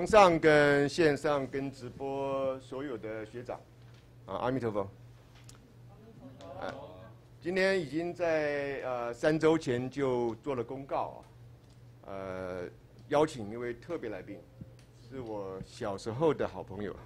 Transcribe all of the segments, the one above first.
堂上跟线上跟直播所有的学长，阿弥陀佛。今天已经在3周前就做了公告，邀请一位特别来宾，是我小时候的好朋友。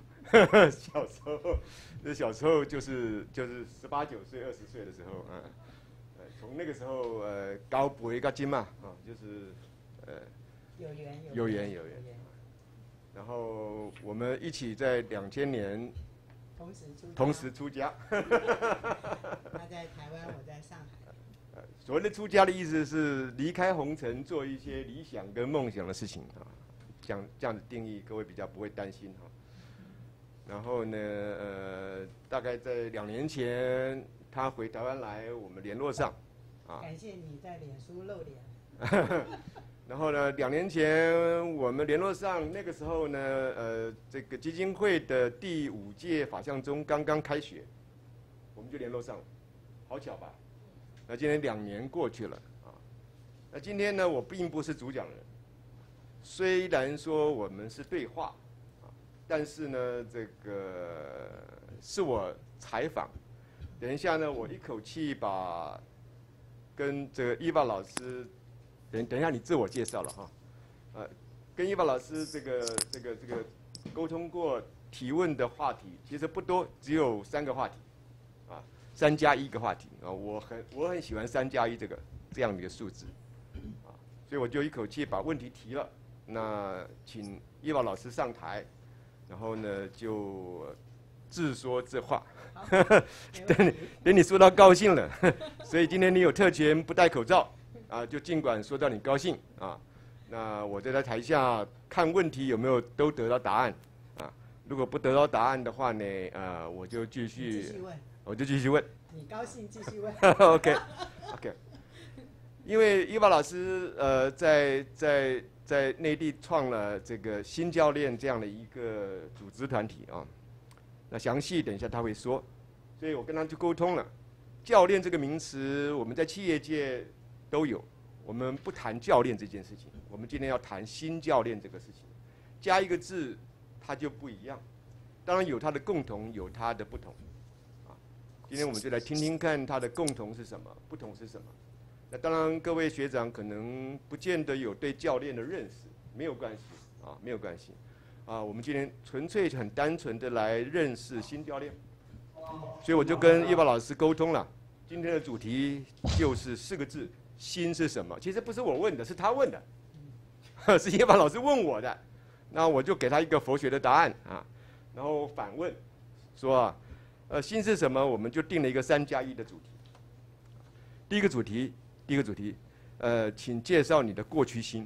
小时候就是18、9岁、20岁的时候，从那个时候高博一个金嘛，就是有缘。然后我们一起在2000年同时出家。 他在台湾，我在上海。 所谓的出家的意思是离开红尘，做一些理想跟梦想的事情啊。这样的定义，各位比较不会担心哈。然后呢，大概在2年前，他回台湾来，我们联络上， 感谢你在脸书露脸。 然后呢，2年前我们联络上，那个时候呢，这个基金会的第5届法相宗刚刚开学，我们就联络上了，好巧吧？那今天2年过去了啊，那今天呢，我并不是主讲人，虽然说我们是对话，但是呢，这个是我采访，等一下呢，我一口气把跟这个伊娃老师。等一下，你自我介绍了哈，跟伊娃老师这个沟通过提问的话题其实不多，只有3个话题，3+1个话题啊，我很喜欢3+1这样的一个数字，所以我就一口气把问题提了，那请伊娃老师上台，然后呢就自说自话，等你说到高兴了，所以今天你有特权不戴口罩。就尽管说到你高兴啊，那我就在台下看问题有没有都得到答案啊。如果不得到答案的话呢，我就继续问，我就继续问。 你高兴继续问。 OK。因为伊娃老师在内地创了这个新教练这样的一个组织团体啊，那详细等一下他会说，所以我跟他就沟通了。教练这个名词，我们在企业界都有，我们不谈教练这件事情，我们今天要谈新教练这个事情，加一个字，它就不一样。当然有它的共同，有它的不同，今天我们就来听听看它的共同是什么，不同是什么。那当然，各位学长可能不见得有对教练的认识，没有关系没有关系，我们今天纯粹很单纯的来认识新教练，所以我就跟伊娃老师沟通了，今天的主题就是4个字。心是什么？其实不是我问的，是他问的，是叶凡老师问我的，那我就给他一个佛学的答案然后反问，说心是什么？我们就定了一个3+1的主题。第一个主题，请介绍你的过去心，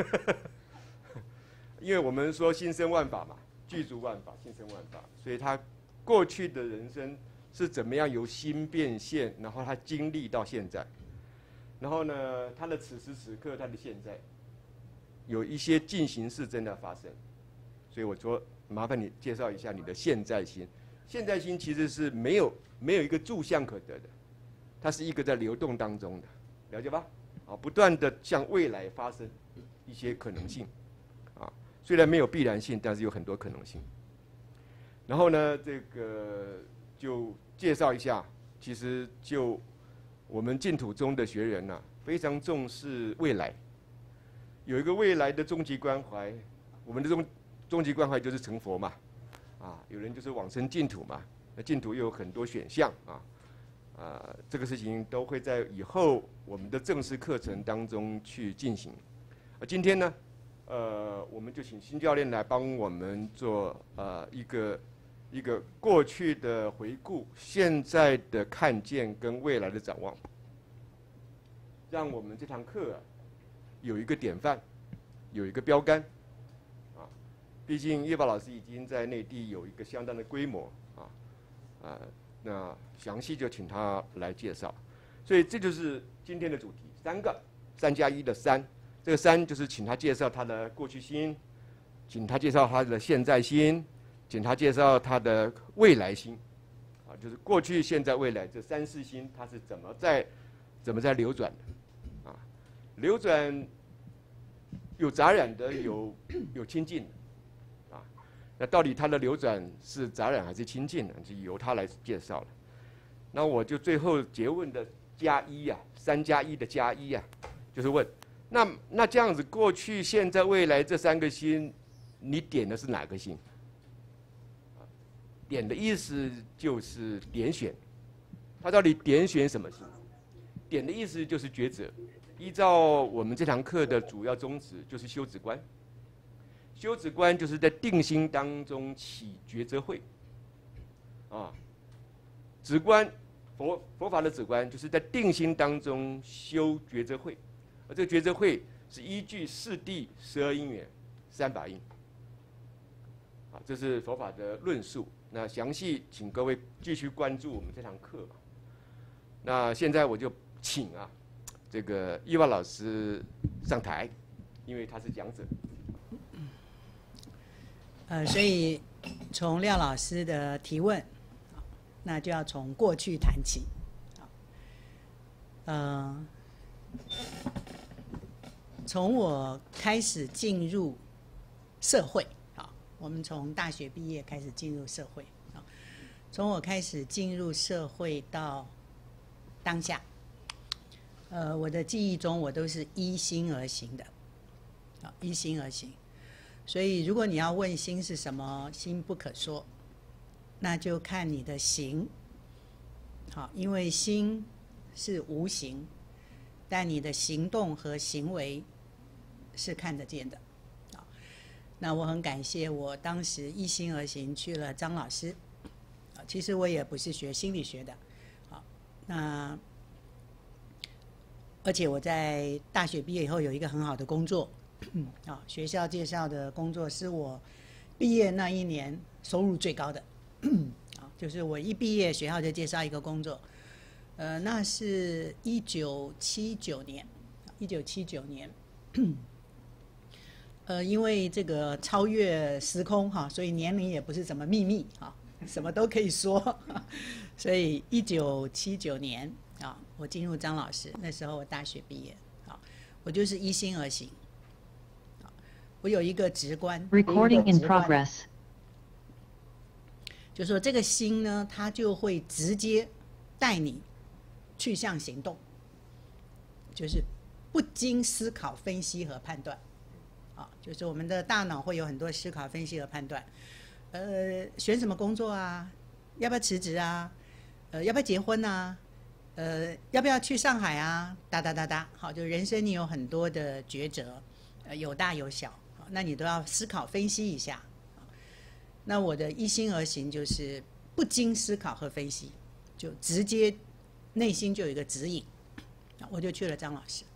因为我们说心生万法嘛，具足万法，心生万法，所以他过去的人生是怎么样由心变现，然后他经历到现在。然后呢，他的此时此刻，他的现在，有一些进行式正在发生，所以我说麻烦你介绍一下你的现在心。现在心其实是没有一个住相可得的，它是一个在流动当中的，了解吧？不断的向未来发生一些可能性，虽然没有必然性，但是有很多可能性。然后呢，这个就介绍一下，其实就我们净土宗的学人非常重视未来，有一个未来的终极关怀。我们的终极关怀就是成佛嘛，有人就是往生净土嘛。那净土又有很多选项这个事情都会在以后我们的正式课程当中去进行。今天呢，我们就请新教练来帮我们做一个过去的回顾，现在的看见跟未来的展望，让我们这堂课有一个典范，有一个标杆毕竟叶宝老师已经在内地有一个相当的规模那详细就请他来介绍。所以这就是今天的主题，3+1的3，这个3就是请他介绍他的过去心，请他介绍他的现在心，请他介绍他的未来心，就是过去、现在、未来这3世心，它是怎么在流转的，流转有杂染的，有清净的， 那到底它的流转是杂染还是清净呢？就由他来介绍了。那我就最后诘问的+1啊，3+1的+1啊，就是问，那这样子，过去、现在、未来这3个心，你点的是哪个心？点的意思就是点选，它到底点选什么心？点的意思就是抉择。依照我们这堂课的主要宗旨，就是修止观。修止观就是在定心当中起抉择慧，啊，止观佛法的止观就是在定心当中修抉择慧，而这个抉择慧是依据四谛、12因缘、3法印，啊，这是佛法的论述。那详细请各位继续关注我们这堂课。那现在我就请这个伊娃老师上台，因为他是讲者。 所以从廖老师的提问，那就要从过去谈起。从我开始进入社会，我们从大学毕业开始进入社会，从我开始进入社会到当下，我的记忆中我都是依心而行的，依心而行。所以如果你要问心是什么，心不可说，那就看你的行。好，因为心是无形，但你的行动和行为是看得见的。好，那我很感谢我当时依心而行去了张老师。其实我也不是学心理学的，好，那而且我在大学毕业以后有一个很好的工作。学校介绍的工作是我毕业那一年收入最高的，就是我一毕业学校就介绍一个工作，那是1979年，1979年，因为这个超越时空所以年龄也不是什么秘密什么都可以说，所以1979年我进入张老师，那时候我大学毕业，我就是依心而行。我有一个直观 Recording in progress， 就是说这个心呢，它就会直接带你去向行动，就是不经思考、分析和判断，就是我们的大脑会有很多思考、分析和判断，选什么工作啊？要不要辞职啊？要不要结婚啊？要不要去上海啊？好，就人生你有很多的抉择，有大有小。那你都要思考分析一下。那我的依心而行就是不经思考和分析，就直接内心就有一个指引，我就去了张老师。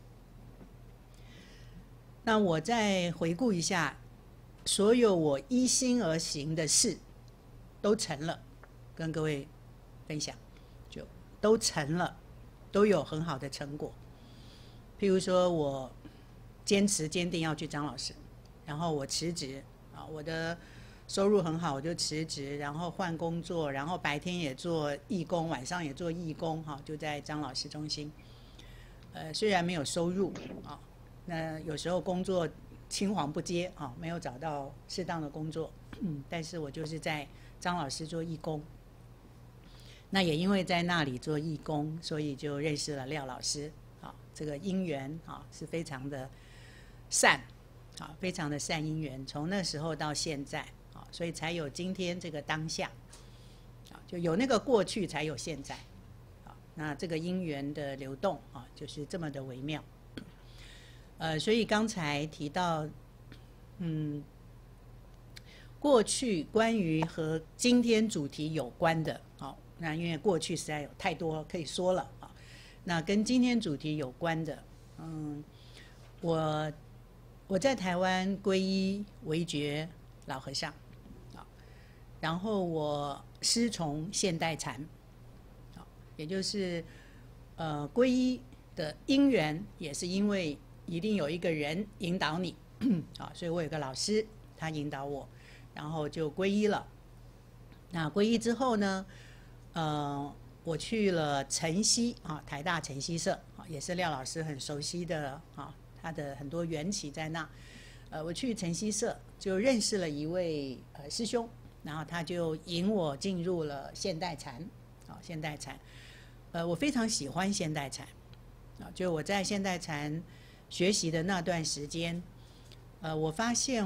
那我再回顾一下，所有我依心而行的事都成了，跟各位分享，就都成了，都有很好的成果。譬如说我坚持坚定要去张老师，然后我辞职我的收入很好，我就辞职，然后换工作，然后白天也做义工，晚上也做义工就在张老师中心。虽然没有收入那有时候工作青黄不接没有找到适当的工作，但是我就是在张老师做义工。那也因为在那里做义工，所以就认识了廖老师这个因缘是非常的善。非常的善因缘，从那时候到现在所以才有今天这个当下就有那个过去才有现在那这个因缘的流动就是这么的微妙。所以刚才提到过去关于和今天主题有关的那因为过去实在有太多可以说了那跟今天主题有关的我在台湾皈依惟觉老和尚然后我师从现代禅也就是皈依的因缘也是因为一定有一个人引导你所以我有个老师他引导我，然后就皈依了。那皈依之后呢我去了晨曦台大晨曦社也是廖老师很熟悉的他的很多缘起在那我去晨曦社就认识了一位师兄，然后他就引我进入了现代禅，现代禅，我非常喜欢现代禅，就我在现代禅学习的那段时间，我发现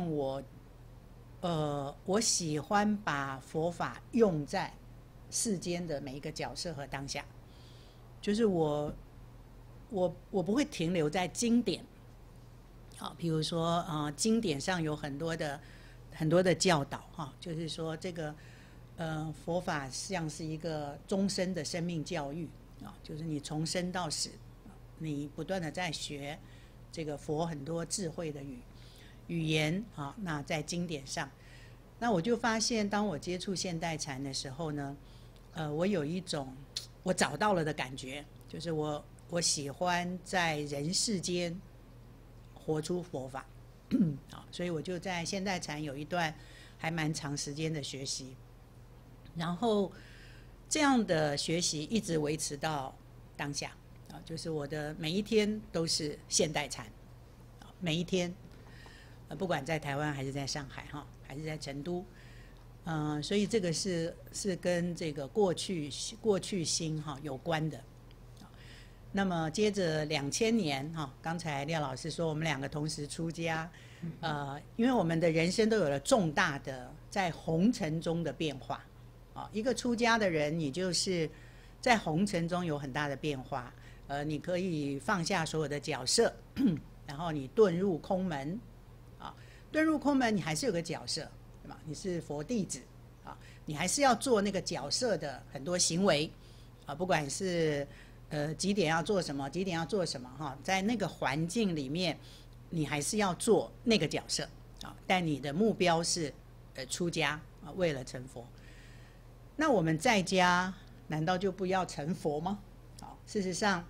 我喜欢把佛法用在世间的每一个角色和当下，就是我不会停留在经典。比如说经典上有很多的教导就是说这个佛法像是一个终身的生命教育就是你从生到死，你不断的在学这个佛很多智慧的语言那在经典上，那我就发现，当我接触现代禅的时候呢，我有一种我找到了的感觉，就是我喜欢在人世间活出佛法所以我就在现代禅有一段还蛮长时间的学习，然后这样的学习一直维持到当下就是我的每一天都是现代禅每一天不管在台湾还是在上海还是在成都所以这个是跟这个过去心有关的。那么接着2000年刚才廖老师说我们两个同时出家，因为我们的人生都有了重大的在红尘中的变化一个出家的人，你就是在红尘中有很大的变化，你可以放下所有的角色，然后你遁入空门遁入空门，你还是有个角色，对吧？你是佛弟子你还是要做那个角色的很多行为不管是几点要做什么，几点要做什么在那个环境里面，你还是要做那个角色但你的目标是出家为了成佛。那我们在家难道就不要成佛吗？事实上，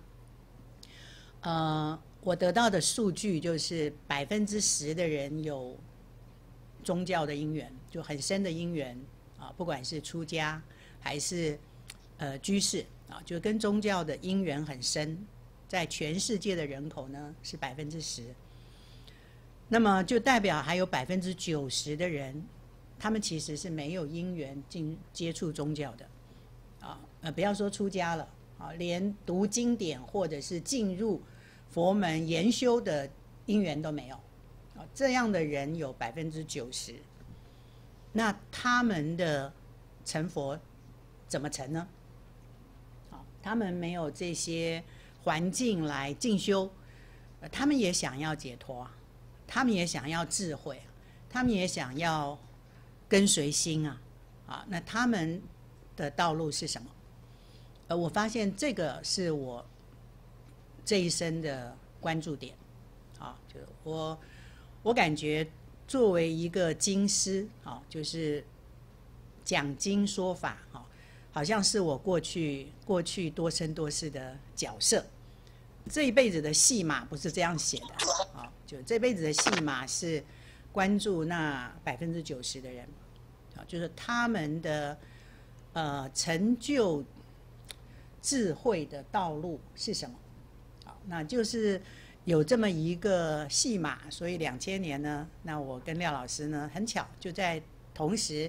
我得到的数据就是10%的人有宗教的因缘，就很深的因缘不管是出家还是居士就跟宗教的因缘很深，在全世界的人口呢是10%，那么就代表还有90%的人，他们其实是没有因缘接触宗教的不要说出家了连读经典或者是进入佛门研修的因缘都没有这样的人有90%，那他们的成佛怎么成呢？他们没有这些环境来进修，他们也想要解脱他们也想要智慧他们也想要跟随心那他们的道路是什么？我发现这个是我这一生的关注点就我感觉作为一个经师就是讲经说法好像是我过去多生多世的角色，这一辈子的戏码不是这样写的就这辈子的戏码是关注那90%的人就是他们的成就智慧的道路是什么那就是有这么一个戏码，所以2000年呢，那我跟廖老师呢很巧就在同时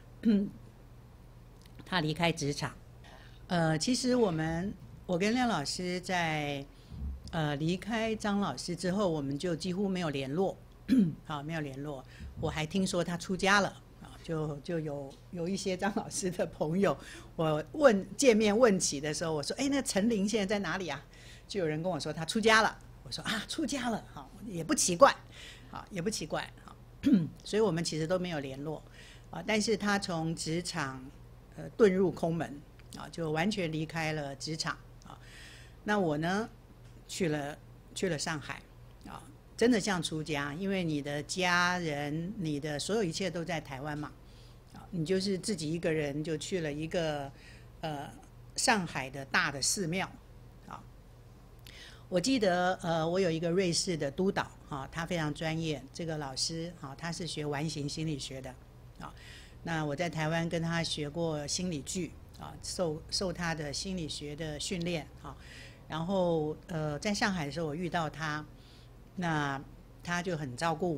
他离开职场其实我跟廖老师在离开张老师之后，我们就几乎没有联络没有联络。我还听说他出家了就有一些张老师的朋友，我见面问起的时候，我说那陈琳现在在哪里啊？就有人跟我说他出家了。我说出家了也不奇怪也不奇怪所以我们其实都没有联络但是他从职场遁入空门就完全离开了职场那我呢去了上海真的像出家，因为你的家人你的所有一切都在台湾嘛你就是自己一个人就去了一个上海的大的寺庙我记得我有一个瑞士的督导他非常专业，这个老师他是学完形心理学的那我在台湾跟他学过心理剧受他的心理学的训练然后在上海的时候我遇到他，那他就很照顾我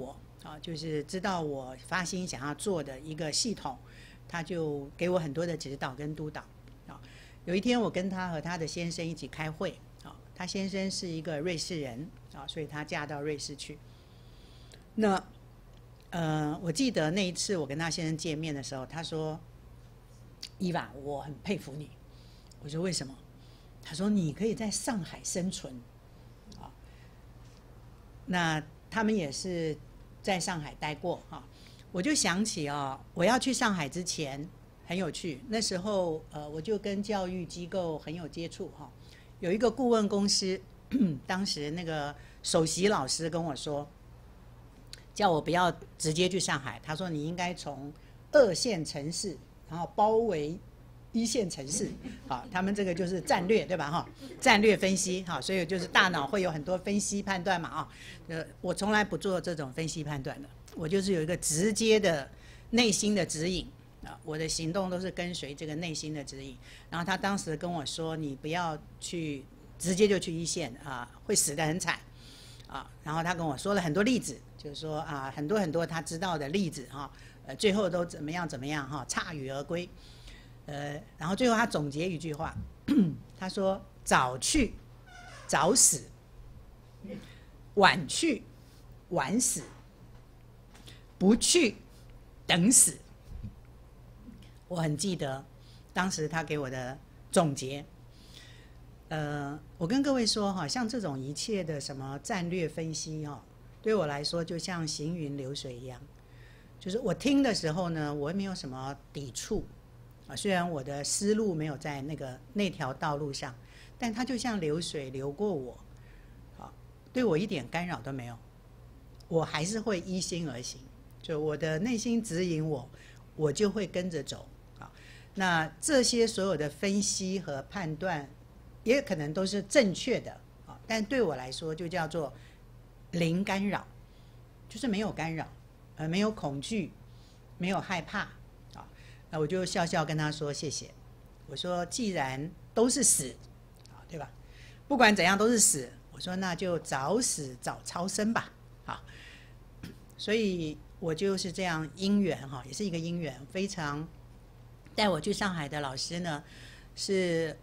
啊，就是知道我发心想要做的一个系统，他就给我很多的指导跟督导。啊，有一天我跟他和他的先生一起开会，啊，他先生是一个瑞士人，啊，所以他嫁到瑞士去。那我记得那一次我跟他先生见面的时候，他说：“伊娃，我很佩服你。”我说：“为什么？”他说：“你可以在上海生存。”啊，那他们也是在上海待过啊。我就想起我要去上海之前很有趣，那时候我就跟教育机构很有接触哈。有一个顾问公司，当时那个首席老师跟我说，叫我不要直接去上海，他说你应该从2线城市，然后包围1线城市，好，他们这个就是战略，对吧？哈，战略分析，好，所以就是大脑会有很多分析判断嘛，我从来不做这种分析判断的，我就是有一个直接的内心的指引啊，我的行动都是跟随这个内心的指引。然后他当时跟我说，你不要去直接就去1线啊，会死得很惨啊。然后他跟我说了很多例子，就是说啊，很多很多他知道的例子哈，最后都怎么样怎么样哈，铩羽而归。然后最后他总结一句话，他说：“早去早死，晚去晚死，不去等死。”我很记得当时他给我的总结。我跟各位说哈，像这种一切的什么战略分析哈，对我来说就像行云流水一样，就是我听的时候呢，我也没有什么抵触。虽然我的思路没有在那条道路上，但它就像流水流过我，对我一点干扰都没有，我还是会依心而行，就我的内心指引我，我就会跟着走。那这些所有的分析和判断，也可能都是正确的，但对我来说就叫做零干扰，就是没有干扰，没有恐惧，没有害怕。那我就笑笑跟他说谢谢。我说既然都是死，对吧？不管怎样都是死。我说那就早死早超生吧。好，所以我就是这样因缘哈，也是一个因缘。非常带我去上海的老师呢，是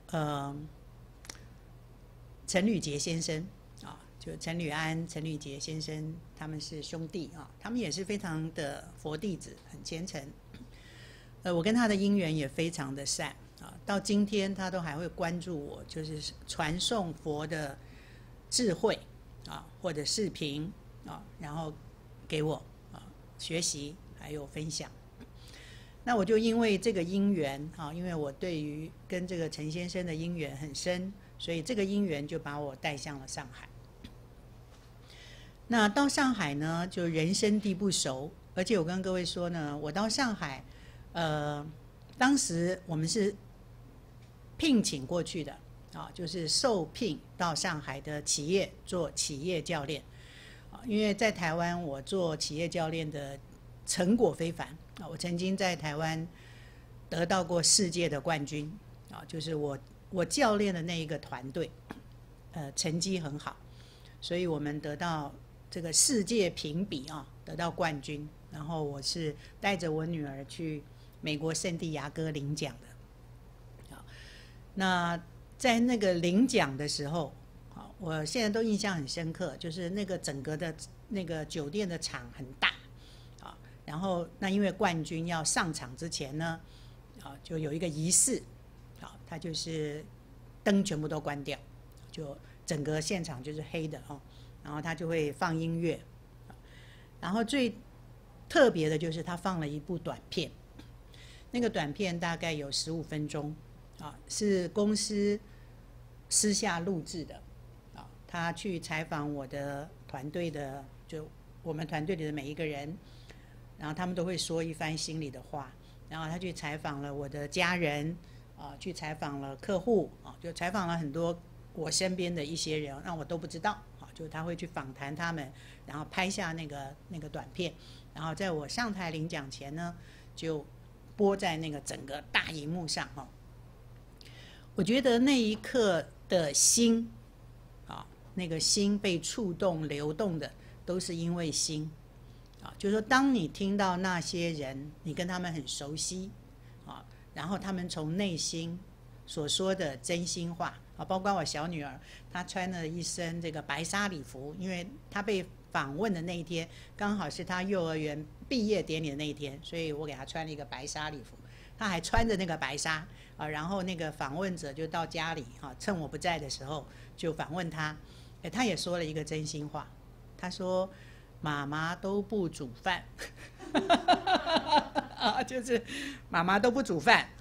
陈履杰先生啊，就陈履安、陈履杰先生，他们是兄弟啊，他们也是非常的佛弟子，很虔诚。我跟他的因缘也非常的善啊，到今天他都还会关注我，就是传送佛的智慧啊，或者视频啊，然后给我学习还有分享。那我就因为这个因缘啊，因为我对于跟这个陈先生的因缘很深，所以这个因缘就把我带向了上海。那到上海呢，就人生地不熟，而且我跟各位说呢，我到上海。当时我们是聘请过去的啊，就是受聘到上海的企业做企业教练啊。因为在台湾我做企业教练的成果非凡啊，我曾经在台湾得到过世界的冠军啊，就是我教练的那一个团队，成绩很好，所以我们得到这个世界评比啊，得到冠军。然后我是带着我女儿去美国圣地亚哥领奖的。那在那个领奖的时候，我现在都印象很深刻，就是那个整个的那个酒店的场很大，然后那因为冠军要上场之前呢，就有一个仪式，他就是灯全部都关掉，就整个现场就是黑的然后他就会放音乐，然后最特别的就是他放了一部短片。那个短片大概有15分钟，是公司私下录制的，他去采访我的团队的，就我们团队里的每一个人，然后他们都会说一番心里的话，然后他去采访了我的家人，去采访了客户，就采访了很多我身边的一些人，让我都不知道，就他会去访谈他们，然后拍下那个短片，然后在我上台领奖前呢，就播在那个整个大荧幕上。我觉得那一刻的心，那个心被触动流动的都是因为心， 啊，就是说，当你听到那些人，你跟他们很熟悉，啊，然后他们从内心所说的真心话，啊，包括我小女儿，她穿了一身这个白纱礼服，因为她被访问的那一天，刚好是她幼儿园毕业典礼的那一天，所以我给她穿了一个白纱礼服，她还穿着那个白纱，啊，然后那个访问者就到家里，啊，趁我不在的时候就访问她，她也说了一个真心话，她说。妈妈都不煮饭，啊，就是妈妈都不煮饭，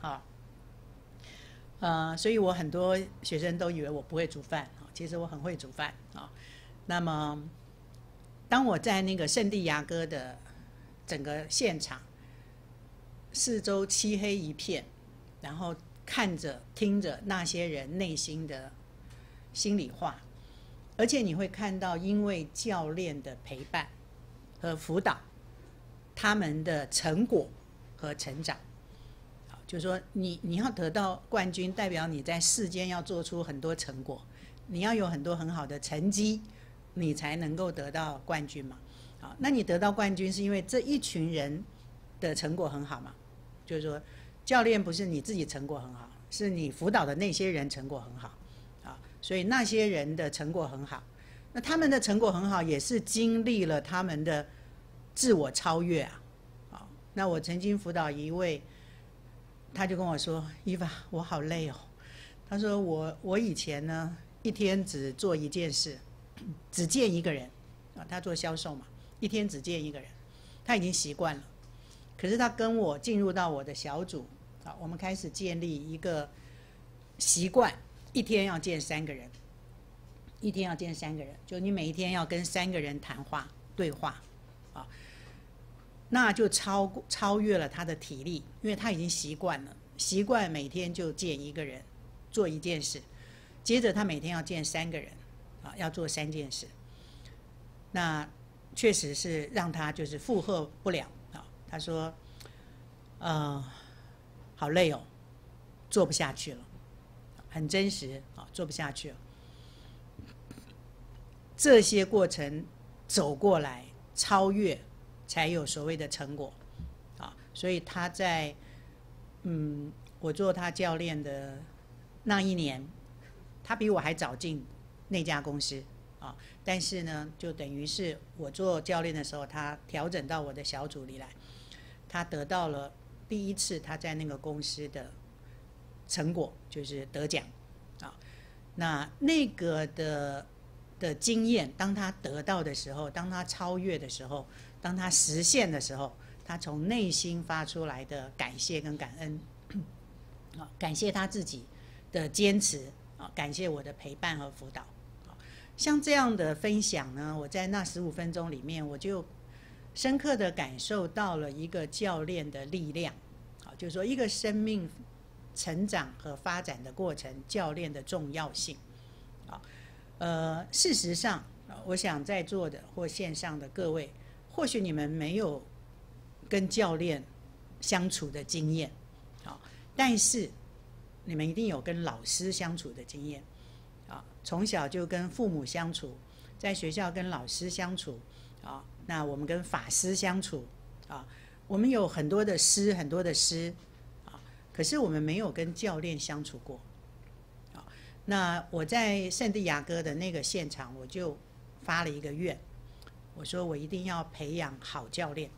所以我很多学生都以为我不会煮饭，其实我很会煮饭啊。那么，当我在那个圣地亚哥的整个现场，四周漆黑一片，然后看着、听着那些人内心的心里话。而且你会看到，因为教练的陪伴和辅导，他们的成果和成长，就是说你要得到冠军，代表你在世间要做出很多成果，你要有很多很好的成绩，你才能够得到冠军嘛。好，那你得到冠军是因为这一群人的成果很好嘛？就是说，教练不是你自己成果很好，是你辅导的那些人成果很好。所以那些人的成果很好，那他们的成果很好，也是经历了他们的自我超越啊。那我曾经辅导一位，他就跟我说：“伊娃，我好累哦。”他说我以前呢，一天只做一件事，只见一个人啊。他做销售嘛，一天只见一个人，他已经习惯了。可是他跟我进入到我的小组啊，我们开始建立一个习惯。一天要见3个人，一天要见3个人，就你每一天要跟3个人谈话对话，啊，那就超越了他的体力，因为他已经习惯了，习惯每天就见一个人，做一件事，接着他每天要见3个人，啊，要做3件事，那确实是让他就是负荷不了啊。他说，好累哦，做不下去了。很真实啊，做不下去了。这些过程走过来，超越，才有所谓的成果啊。所以他在我做他教练的那一年，他比我还早进那家公司啊。但是呢，就等于是我做教练的时候，他调整到我的小组里来，他得到了第一次他在那个公司的成果，就是得奖啊。那个的经验，当他得到的时候，当他超越的时候，当他实现的时候，他从内心发出来的感谢跟感恩啊，感谢他自己的坚持啊，感谢我的陪伴和辅导。像这样的分享呢，我在那15分钟里面，我就深刻的感受到了一个教练的力量，就是说一个生命成长和发展的过程，教练的重要性。事实上，我想在座的或线上的各位，或许你们没有跟教练相处的经验，但是你们一定有跟老师相处的经验。从小就跟父母相处，在学校跟老师相处，那我们跟法师相处，我们有很多的师，可是我们没有跟教练相处过。那我在圣地亚哥的那个现场，我就发了一个愿，我说我一定要培养好教练，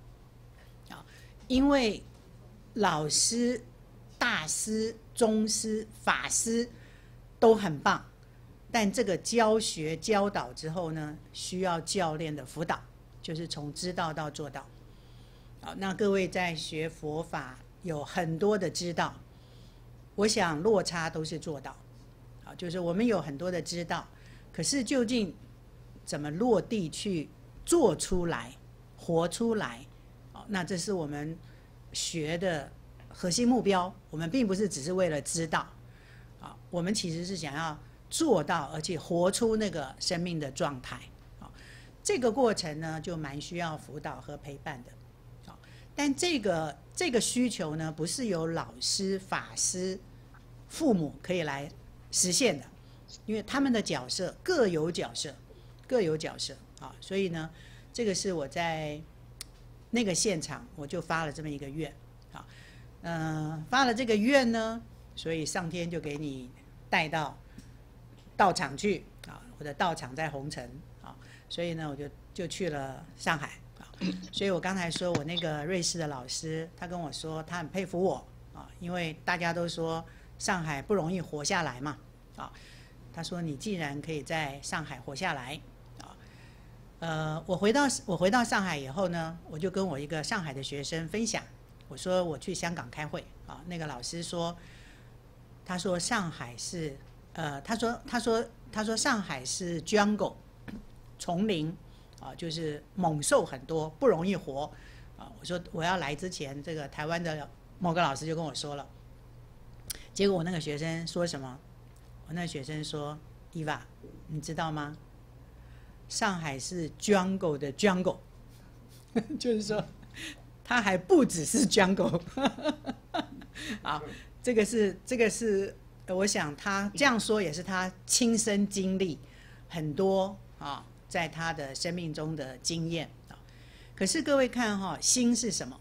因为老师、大师、宗师、法师都很棒，但这个教学教导之后呢，需要教练的辅导，就是从知道到做到。那各位在学佛法有很多的知道，我想落差都是做到，就是我们有很多的知道，可是究竟怎么落地去做出来、活出来，那这是我们学的核心目标。我们并不是只是为了知道，我们其实是想要做到，而且活出那个生命的状态。这个过程呢，就蛮需要辅导和陪伴的。但这个需求呢，不是由老师、法师、父母可以来实现的，因为他们的角色各有角色，所以呢，这个是我在那个现场我就发了这么一个愿，啊，发了这个愿呢，所以上天就给你带到道场去啊，我的道场在红尘啊，所以呢我就去了上海啊，所以我刚才说我那个瑞士的老师，他跟我说他很佩服我啊，因为大家都说上海不容易活下来嘛啊，他说你既然可以在上海活下来。我回到上海以后呢，我就跟我一个上海的学生分享，我说我去香港开会啊，那个老师说，他说上海是他说上海是 jungle 丛林啊，就是猛兽很多，不容易活啊。我说我要来之前，这个台湾的某个老师就跟我说了，结果我那个学生说什么？我那个学生说 ，Eva， 你知道吗？上海是 jungle 的 jungle， 就是说，它还不只是 jungle 。好，这个是，我想他这样说也是他亲身经历很多啊，在他的生命中的经验啊。可是各位看哈，心是什么？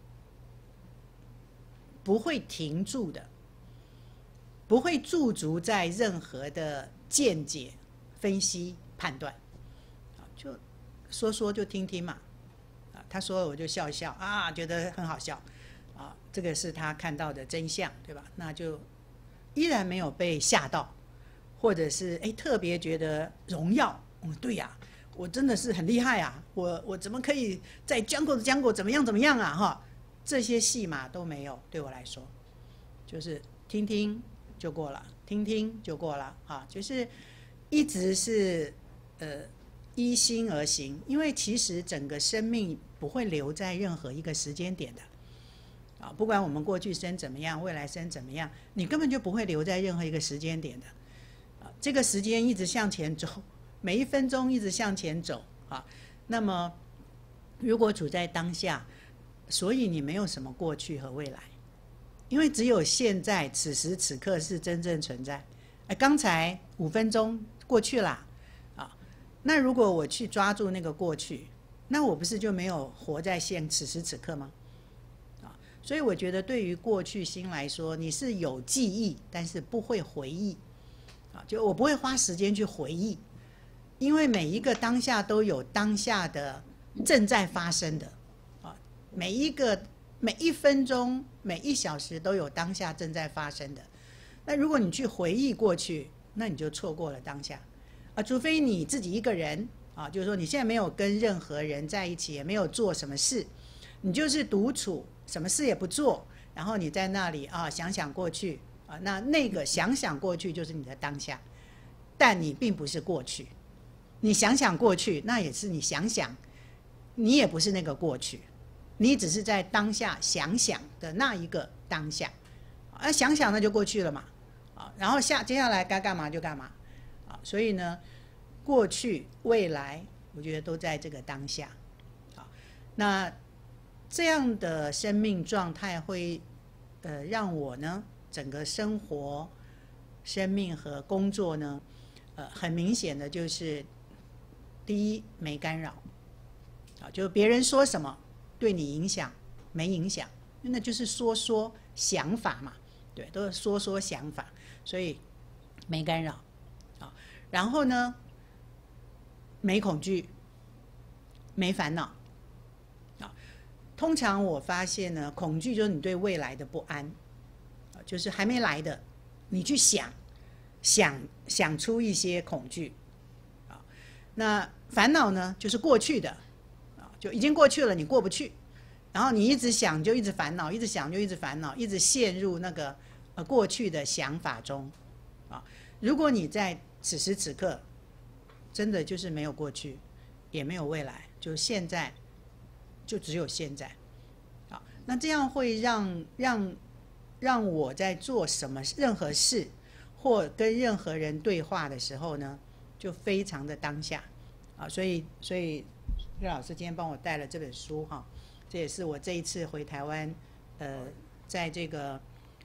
不会停住的，不会驻足在任何的见解、分析、判断。就说就听听嘛，啊，他说我就笑一笑啊，觉得很好笑，啊，这个是他看到的真相，对吧？那就依然没有被吓到，或者是特别觉得荣耀，对呀，我真的是很厉害啊，我怎么可以在jungle的jungle怎么样啊哈，这些戏码都没有，对我来说，就是听听就过了，听听就过了啊，就是一直是依心而行，因为其实整个生命不会留在任何一个时间点的，啊，不管我们过去生怎么样，未来生怎么样，你根本就不会留在任何一个时间点的，啊，这个时间一直向前走，每一分钟一直向前走，啊，那么如果处在当下，所以你没有什么过去和未来，因为只有现在此时此刻是真正存在。刚才5分钟过去啦。那如果我去抓住那个过去，那我不是就没有活在此时此刻吗？所以我觉得对于过去心来说，你是有记忆，但是不会回忆，就我不会花时间去回忆，因为每一个当下都有当下的正在发生的，每一分钟、每1小时都有当下正在发生的。那如果你去回忆过去，那你就错过了当下。除非你自己一个人啊，就是说你现在没有跟任何人在一起，也没有做什么事，你就是独处，什么事也不做，然后你在那里啊想想过去啊，那个想想过去就是你的当下，但你并不是过去，你想想过去，那也是你想想，你也不是那个过去，你只是在当下想想的那一个当下，想想那就过去了嘛，然后接下来该干嘛就干嘛。所以呢，过去、未来，我觉得都在这个当下。那这样的生命状态会，让我呢，整个生活、生命和工作呢，很明显的就是，第一，没干扰，就别人说什么对你影响没影响，那就是说想法嘛，对，都是说想法，所以没干扰。然后呢，没恐惧，没烦恼。通常我发现呢，恐惧就是你对未来的不安，就是还没来的，你去想出一些恐惧。那烦恼呢，就是过去的，就已经过去了，你过不去，然后你一直想就一直烦恼，一直想就一直烦恼，一直陷入那个过去的想法中。如果你在此时此刻真的就是没有过去也没有未来，就现在，就只有现在。那这样会让我在做任何事或跟任何人对话的时候呢，就非常的当下。所以岳老师今天帮我带了这本书哈，这也是我这一次回台湾在这个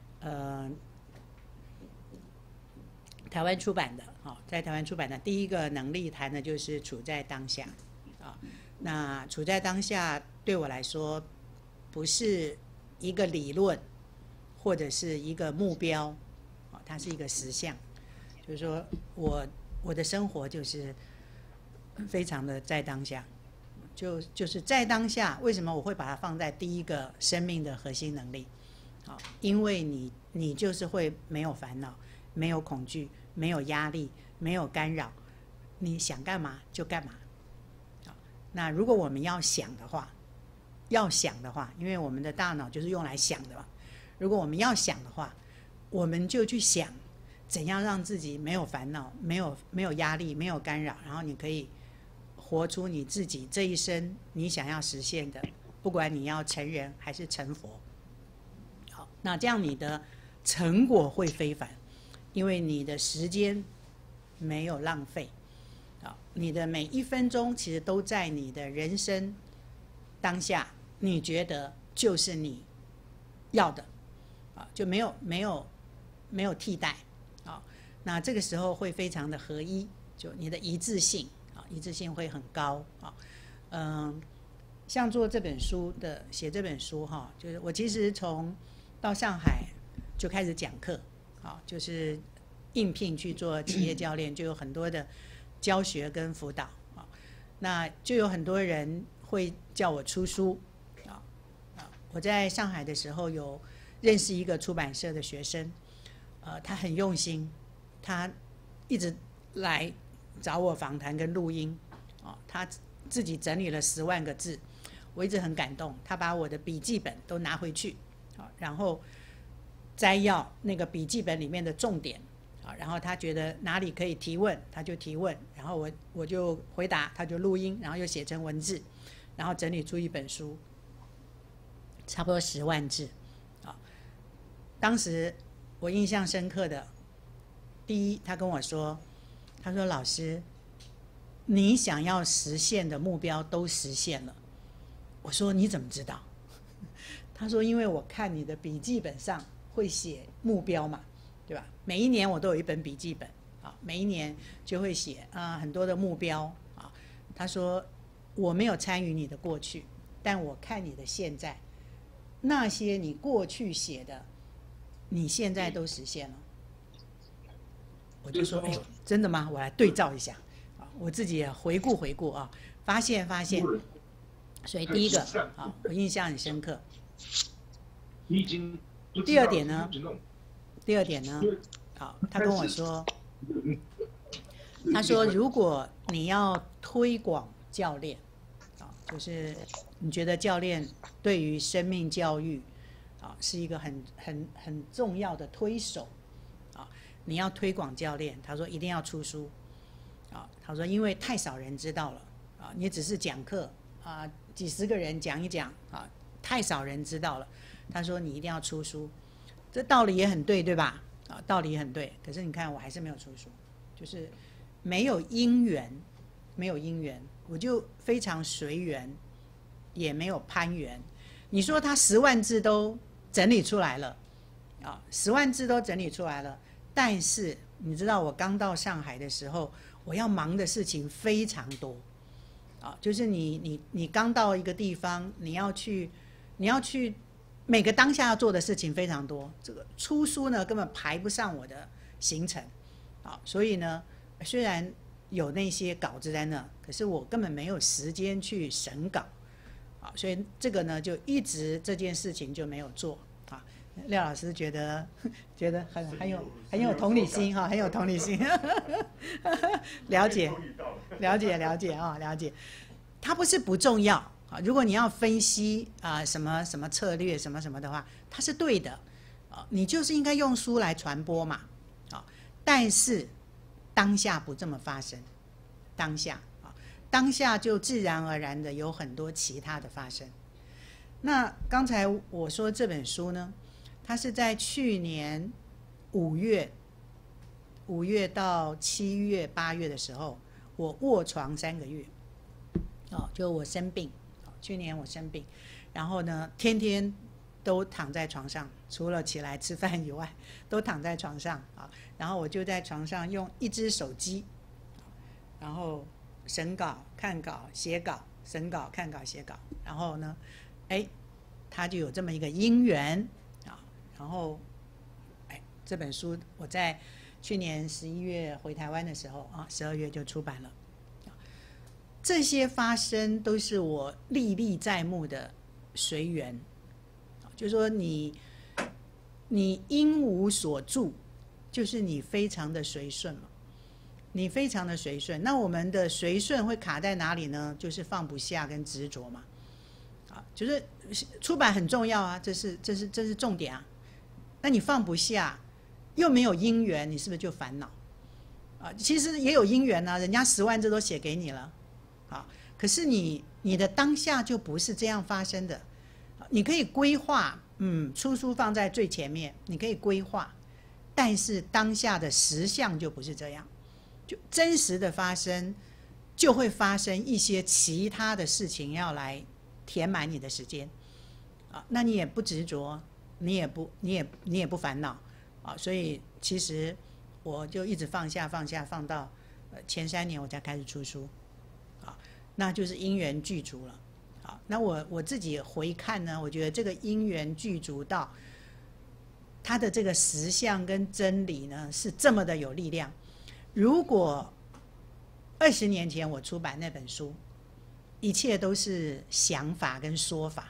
台湾出版的，在台湾出版的第一个能力谈的就是处在当下，那处在当下对我来说不是一个理论或者是一个目标，它是一个实相。就是说我的生活就是非常的在当下，就是在当下。为什么我会把它放在第一个生命的核心能力？因为你就是会没有烦恼，没有恐惧，没有压力，没有干扰，你想干嘛就干嘛。那如果我们要想的话，因为我们的大脑就是用来想的嘛。如果我们要想的话，我们就去想怎样让自己没有烦恼，没有压力，没有干扰，然后你可以活出你自己这一生你想要实现的，不管你要成人还是成佛。好，那这样你的成果会非凡，因为你的时间没有浪费。你的每一分钟其实都在你的人生当下，你觉得就是你要的，就没有替代。那这个时候会非常的合一，就你的一致性会很高。像做这本书的写这本书就是我其实从到上海就开始讲课，就是应聘去做企业教练，就有很多的教学跟辅导，那就有很多人会叫我出书。我在上海的时候有认识一个出版社的学生，他很用心，他一直来找我访谈跟录音，他自己整理了10万个字，我一直很感动。他把我的笔记本都拿回去，然后摘要那个笔记本里面的重点，然后他觉得哪里可以提问他就提问，然后我就回答，他就录音，然后又写成文字，然后整理出一本书，差不多10万字。当时我印象深刻的，第一，他跟我说，他说老师，你想要实现的目标都实现了。我说你怎么知道？他说因为我看你的笔记本上会写目标嘛，对吧？每一年我都有一本笔记本，每一年就会写很多的目标。他说我没有参与你的过去，但我看你的现在，那些你过去写的，你现在都实现了。我就说，哎呦，真的吗？我来对照一下，我自己也回顾啊，发现。所以第一个我印象很深刻。第二点呢，他跟我说，他说如果你要推广教练，就是你觉得教练对于生命教育是一个很重要的推手，你要推广教练，他说一定要出书，他说因为太少人知道了，你只是讲课几十个人讲一讲太少人知道了，他说你一定要出书。这道理也很对，对吧？道理也很对，可是你看我还是没有出书，就是没有因缘，我就非常随缘，也没有攀缘。你说他10万字都整理出来了，10万字都整理出来了，但是你知道我刚到上海的时候，我要忙的事情非常多，就是你刚到一个地方，你要去每个当下要做的事情非常多，这个出书呢根本排不上我的行程，所以呢，虽然有那些稿子在那，可是我根本没有时间去审稿，所以这个呢就一直这件事情就没有做。廖老师觉得很有同理心很有同理心，了解，它不是不重要。如果你要分析什么什么策略什么什么的话，它是对的，你就是应该用书来传播嘛，但是当下不这么发生，当下就自然而然的有很多其他的发生。那刚才我说这本书呢，它是在去年5月到7月8月的时候，我卧床3个月，就我生病。去年我生病，然后呢，天天都躺在床上，除了起来吃饭以外，都躺在床上然后我就在床上用一只手机，然后审稿、看稿、写稿， 审稿、看稿、写稿，然后呢，哎，他就有这么一个因缘啊，然后，哎，这本书我在去年11月回台湾的时候啊，12月就出版了。这些发生都是我历历在目的随缘，就是说你因无所住，就是你非常的随顺嘛。你非常的随顺，那我们的随顺会卡在哪里呢？就是放不下跟执着嘛，啊，就是出版很重要啊，这是重点啊。那你放不下，又没有因缘，你是不是就烦恼？啊，其实也有因缘啊，人家10万字都写给你了，啊，可是你的当下就不是这样发生的。你可以规划，出书放在最前面，你可以规划，但是当下的实相就不是这样。就真实的发生，就会发生一些其他的事情要来填满你的时间，啊，那你也不执着，你也不烦恼，啊，所以其实我就一直放下，放到前3年我才开始出书，啊，那就是因缘具足了，啊，那我自己回看呢，我觉得这个因缘具足到它的这个实相跟真理呢是这么的有力量。如果20年前我出版那本书，一切都是想法跟说法，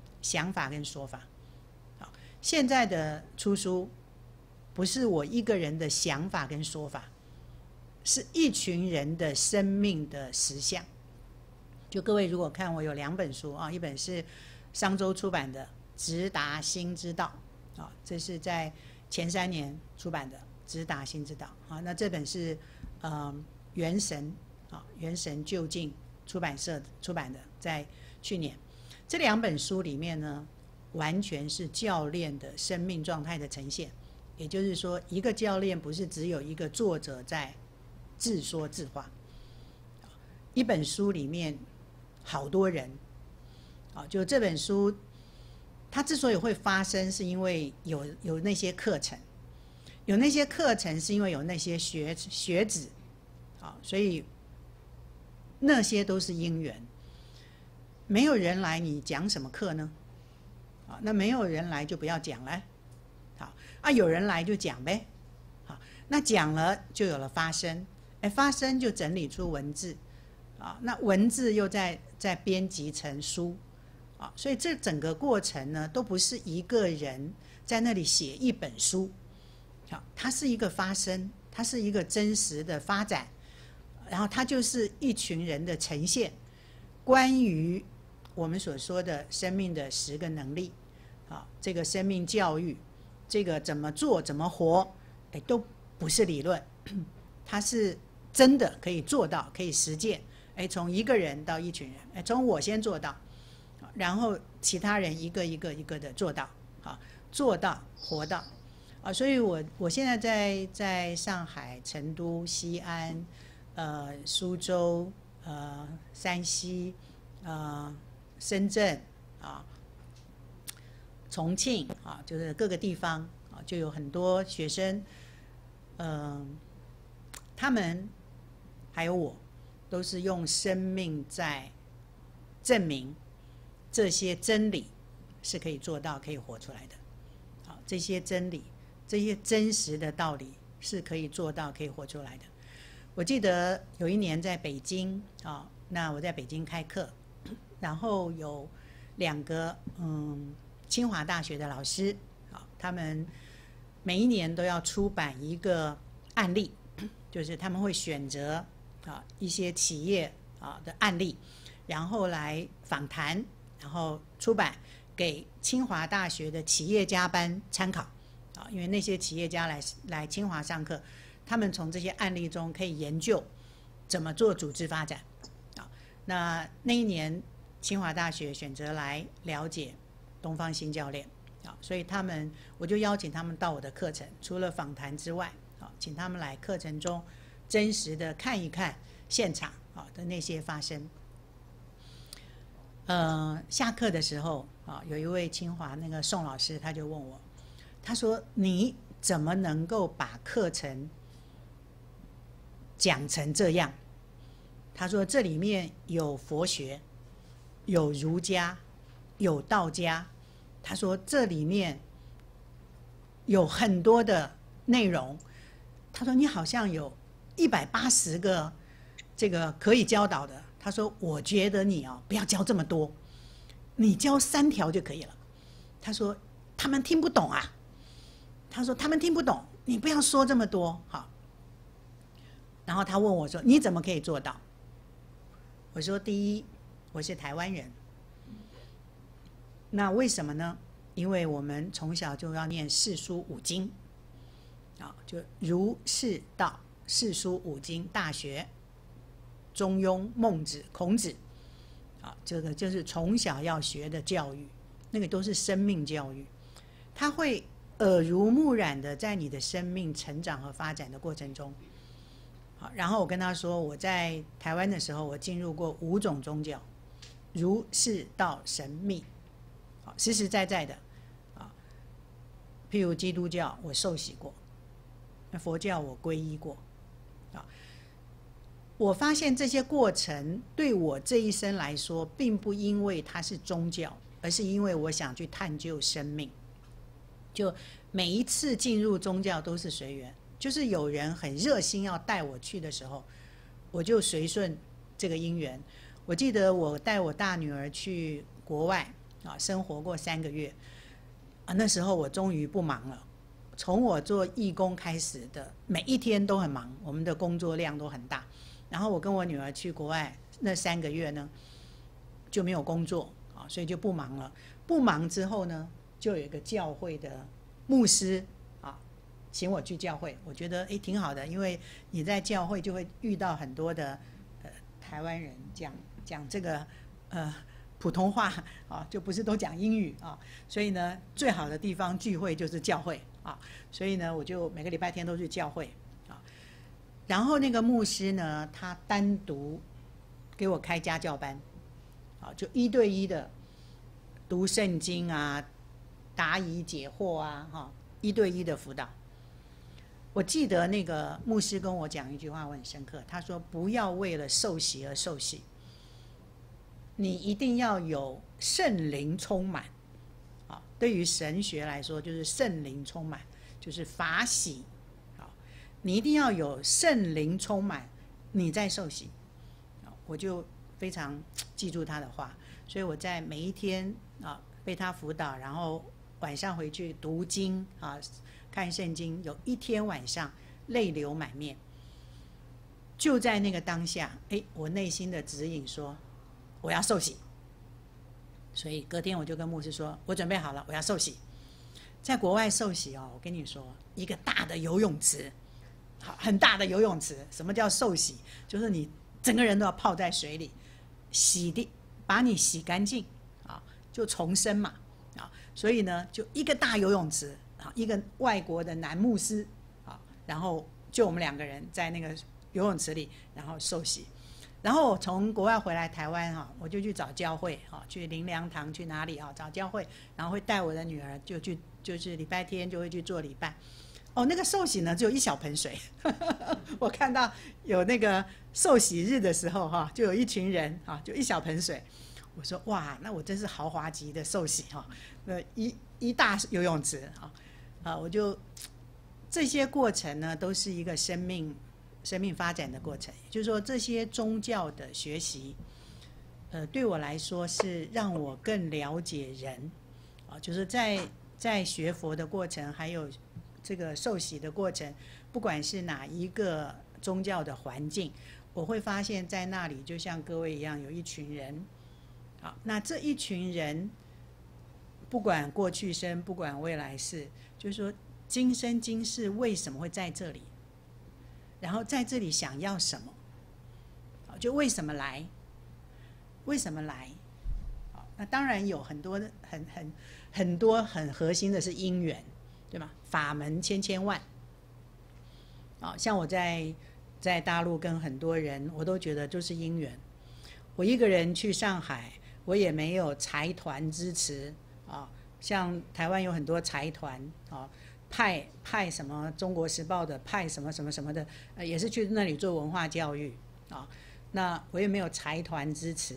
好，现在的出书不是我一个人的想法跟说法，是一群人的生命的实相。就各位如果看我有2本书啊，一本是商周出版的《直达心之道》啊，这是在前3年出版的。直达心之道啊，那这本是元神啊，元神就近出版社出版的，在去年。这2本书里面呢，完全是教练的生命状态的呈现。也就是说，一个教练不是只有一个作者在自说自话，一本书里面好多人啊，就这本书它之所以会发生，是因为有那些课程。有那些课程是因为有那些学子，啊，所以那些都是因缘。没有人来，你讲什么课呢？啊，那没有人来就不要讲了，好啊，有人来就讲呗，好，那讲了就有了发生，发生就整理出文字，啊，那文字又再编辑成书，啊，所以这整个过程呢，都不是一个人在那里写一本书。它是一个发生，它是一个真实的发展，然后它就是一群人的呈现。关于我们所说的生命的10个能力，这个生命教育，这个怎么做怎么活，都不是理论，它是真的可以做到，可以实践。从一个人到一群人，从我先做到，然后其他人一个一个的做到，做到活到。所以我现在在上海、成都、西安、苏州、山西、深圳啊、重庆啊，就是各个地方啊，就有很多学生，他们还有我，都是用生命在证明这些真理是可以做到、可以活出来的。好，这些真理。这些真实的道理是可以做到、可以活出来的。我记得有一年在北京啊，那我在北京开课，然后有2个清华大学的老师啊，他们每一年都要出版一个案例，就是他们会选择一些企业的案例，然后来访谈，然后出版给清华大学的企业家班参考。因为那些企业家来清华上课，他们从这些案例中可以研究怎么做组织发展。那一年清华大学选择来了解东方新教练，所以我就邀请他们到我的课程，除了访谈之外，请他们来课程中真实的看一看现场的那些发生。下课的时候有一位清华那个宋老师，他就问我。他说：“你怎么能够把课程讲成这样？”他说：“这里面有佛学， 有儒家，有道家。他说这里面有很多的内容。他说你好像有180个这个可以教导的。他说我觉得你不要教这么多，你教3条就可以了。他说他们听不懂啊。他说他们听不懂，你不要说这么多。好。然后他问我说你怎么可以做到？我说第一，我是台湾人。那为什么呢？因为我们从小就要念四书五经，就儒释道四书五经，大学、中庸、孟子、孔子，这个就是从小要学的教育，那个都是生命教育，它会耳濡目染的在你的生命成长和发展的过程中。好，然后我跟他说，我在台湾的时候，我进入过5种宗教，儒释道神秘，实实在在的，譬如基督教我受洗过，佛教我皈依过，我发现这些过程对我这一生来说，并不因为它是宗教，而是因为我想去探究生命。就每一次进入宗教都是随缘，就是有人很热心要带我去的时候，我就随顺这个因缘。我记得我带我大女儿去国外生活过3个月，那时候我终于不忙了。从我做义工开始的每一天都很忙，我们的工作量都很大。然后我跟我女儿去国外那3个月呢，就没有工作所以就不忙了。不忙之后呢，就有一个教会的牧师请我去教会。我觉得挺好的，因为你在教会就会遇到很多的台湾人讲这个普通话就不是都讲英语所以呢，最好的地方聚会就是教会所以呢，我就每个礼拜天都去教会然后那个牧师呢，他单独给我开家教班就1对1的读圣经答疑解惑1对1的辅导。我记得那个牧师跟我讲一句话，我很深刻。他说：“不要为了受洗而受洗，你一定要有圣灵充满。”对于神学来说，就是圣灵充满，就是法洗。你一定要有圣灵充满，你再受洗。我就非常记住他的话，所以我在每一天被他辅导，然后晚上回去读经看圣经，有一天晚上泪流满面。就在那个当下，我内心的指引说我要受洗。所以隔天我就跟牧师说，我准备好了，我要受洗。在国外受洗我跟你说，一个大的游泳池，很大的游泳池。什么叫受洗？就是你整个人都要泡在水里，把你洗干净就重生嘛所以呢，就一个大游泳池一个外国的男牧师然后就我们2个人在那个游泳池里，然后受洗。然后我从国外回来台湾我就去找教会去灵粮堂，去哪里找教会，然后会带我的女儿就是礼拜天就会去做礼拜。那个受洗呢只有1小盆水我看到有那个受洗日的时候就有一群人就1小盆水。我说哇，那我真是豪华级的受洗一大游泳池我就这些过程呢，都是一个生命发展的过程。就是说，这些宗教的学习，对我来说是让我更了解人就是在学佛的过程，还有这个受洗的过程，不管是哪一个宗教的环境，我会发现在那里就像各位一样，有一群人。那这一群人不管过去生，不管未来世，就是说今生今世为什么会在这里，然后在这里想要什么，就为什么来，那当然有很多很核心的是因缘，对吗？法门千万像我在大陆跟很多人，我都觉得就是因缘。我一个人去上海，我也没有财团支持像台湾有很多财团派什么《中国时报》的，派什么什么什么的，也是去那里做文化教育那我也没有财团支持，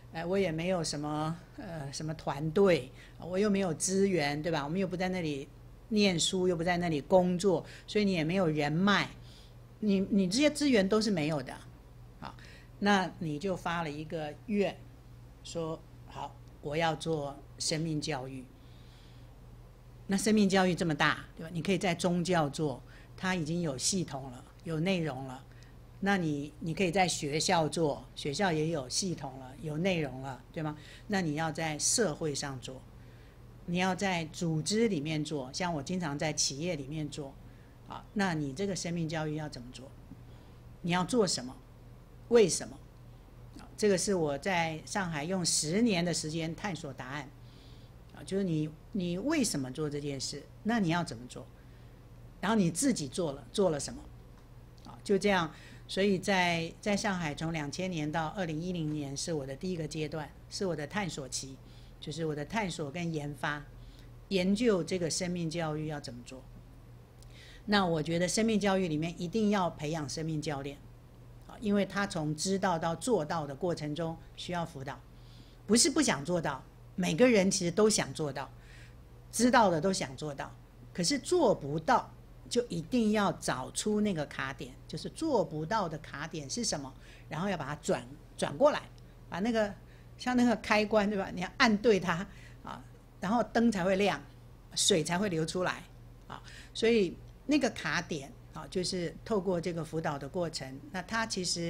我也没有什么什么团队，我又没有资源，对吧？我们又不在那里念书，又不在那里工作，所以你也没有人脉，你这些资源都是没有的，好，那你就发了一个愿，说好，我要做生命教育。那生命教育这么大，对吧？你可以在宗教做，它已经有系统了，有内容了。那你可以在学校做，学校也有系统了，有内容了，对吗？那你要在社会上做，你要在组织里面做，像我经常在企业里面做，啊，那你这个生命教育要怎么做？你要做什么？为什么？这个是我在上海用10年的时间探索答案。就是你为什么做这件事？那你要怎么做？然后你自己做了什么？就这样。所以在上海，从2000年到2010年是我的第一个阶段，是我的探索期，就是我的探索跟研发，研究这个生命教育要怎么做。那我觉得生命教育里面一定要培养生命教练，因为他从知道到做到的过程中需要辅导，不是不想做到。每个人其实都想做到，知道的都想做到，可是做不到，就一定要找出那个卡点，就是做不到的卡点是什么，然后要把它转过来，把那个像那个开关，对吧？你要按对它啊，然后灯才会亮，水才会流出来啊。所以那个卡点啊，就是透过这个辅导的过程，那它其实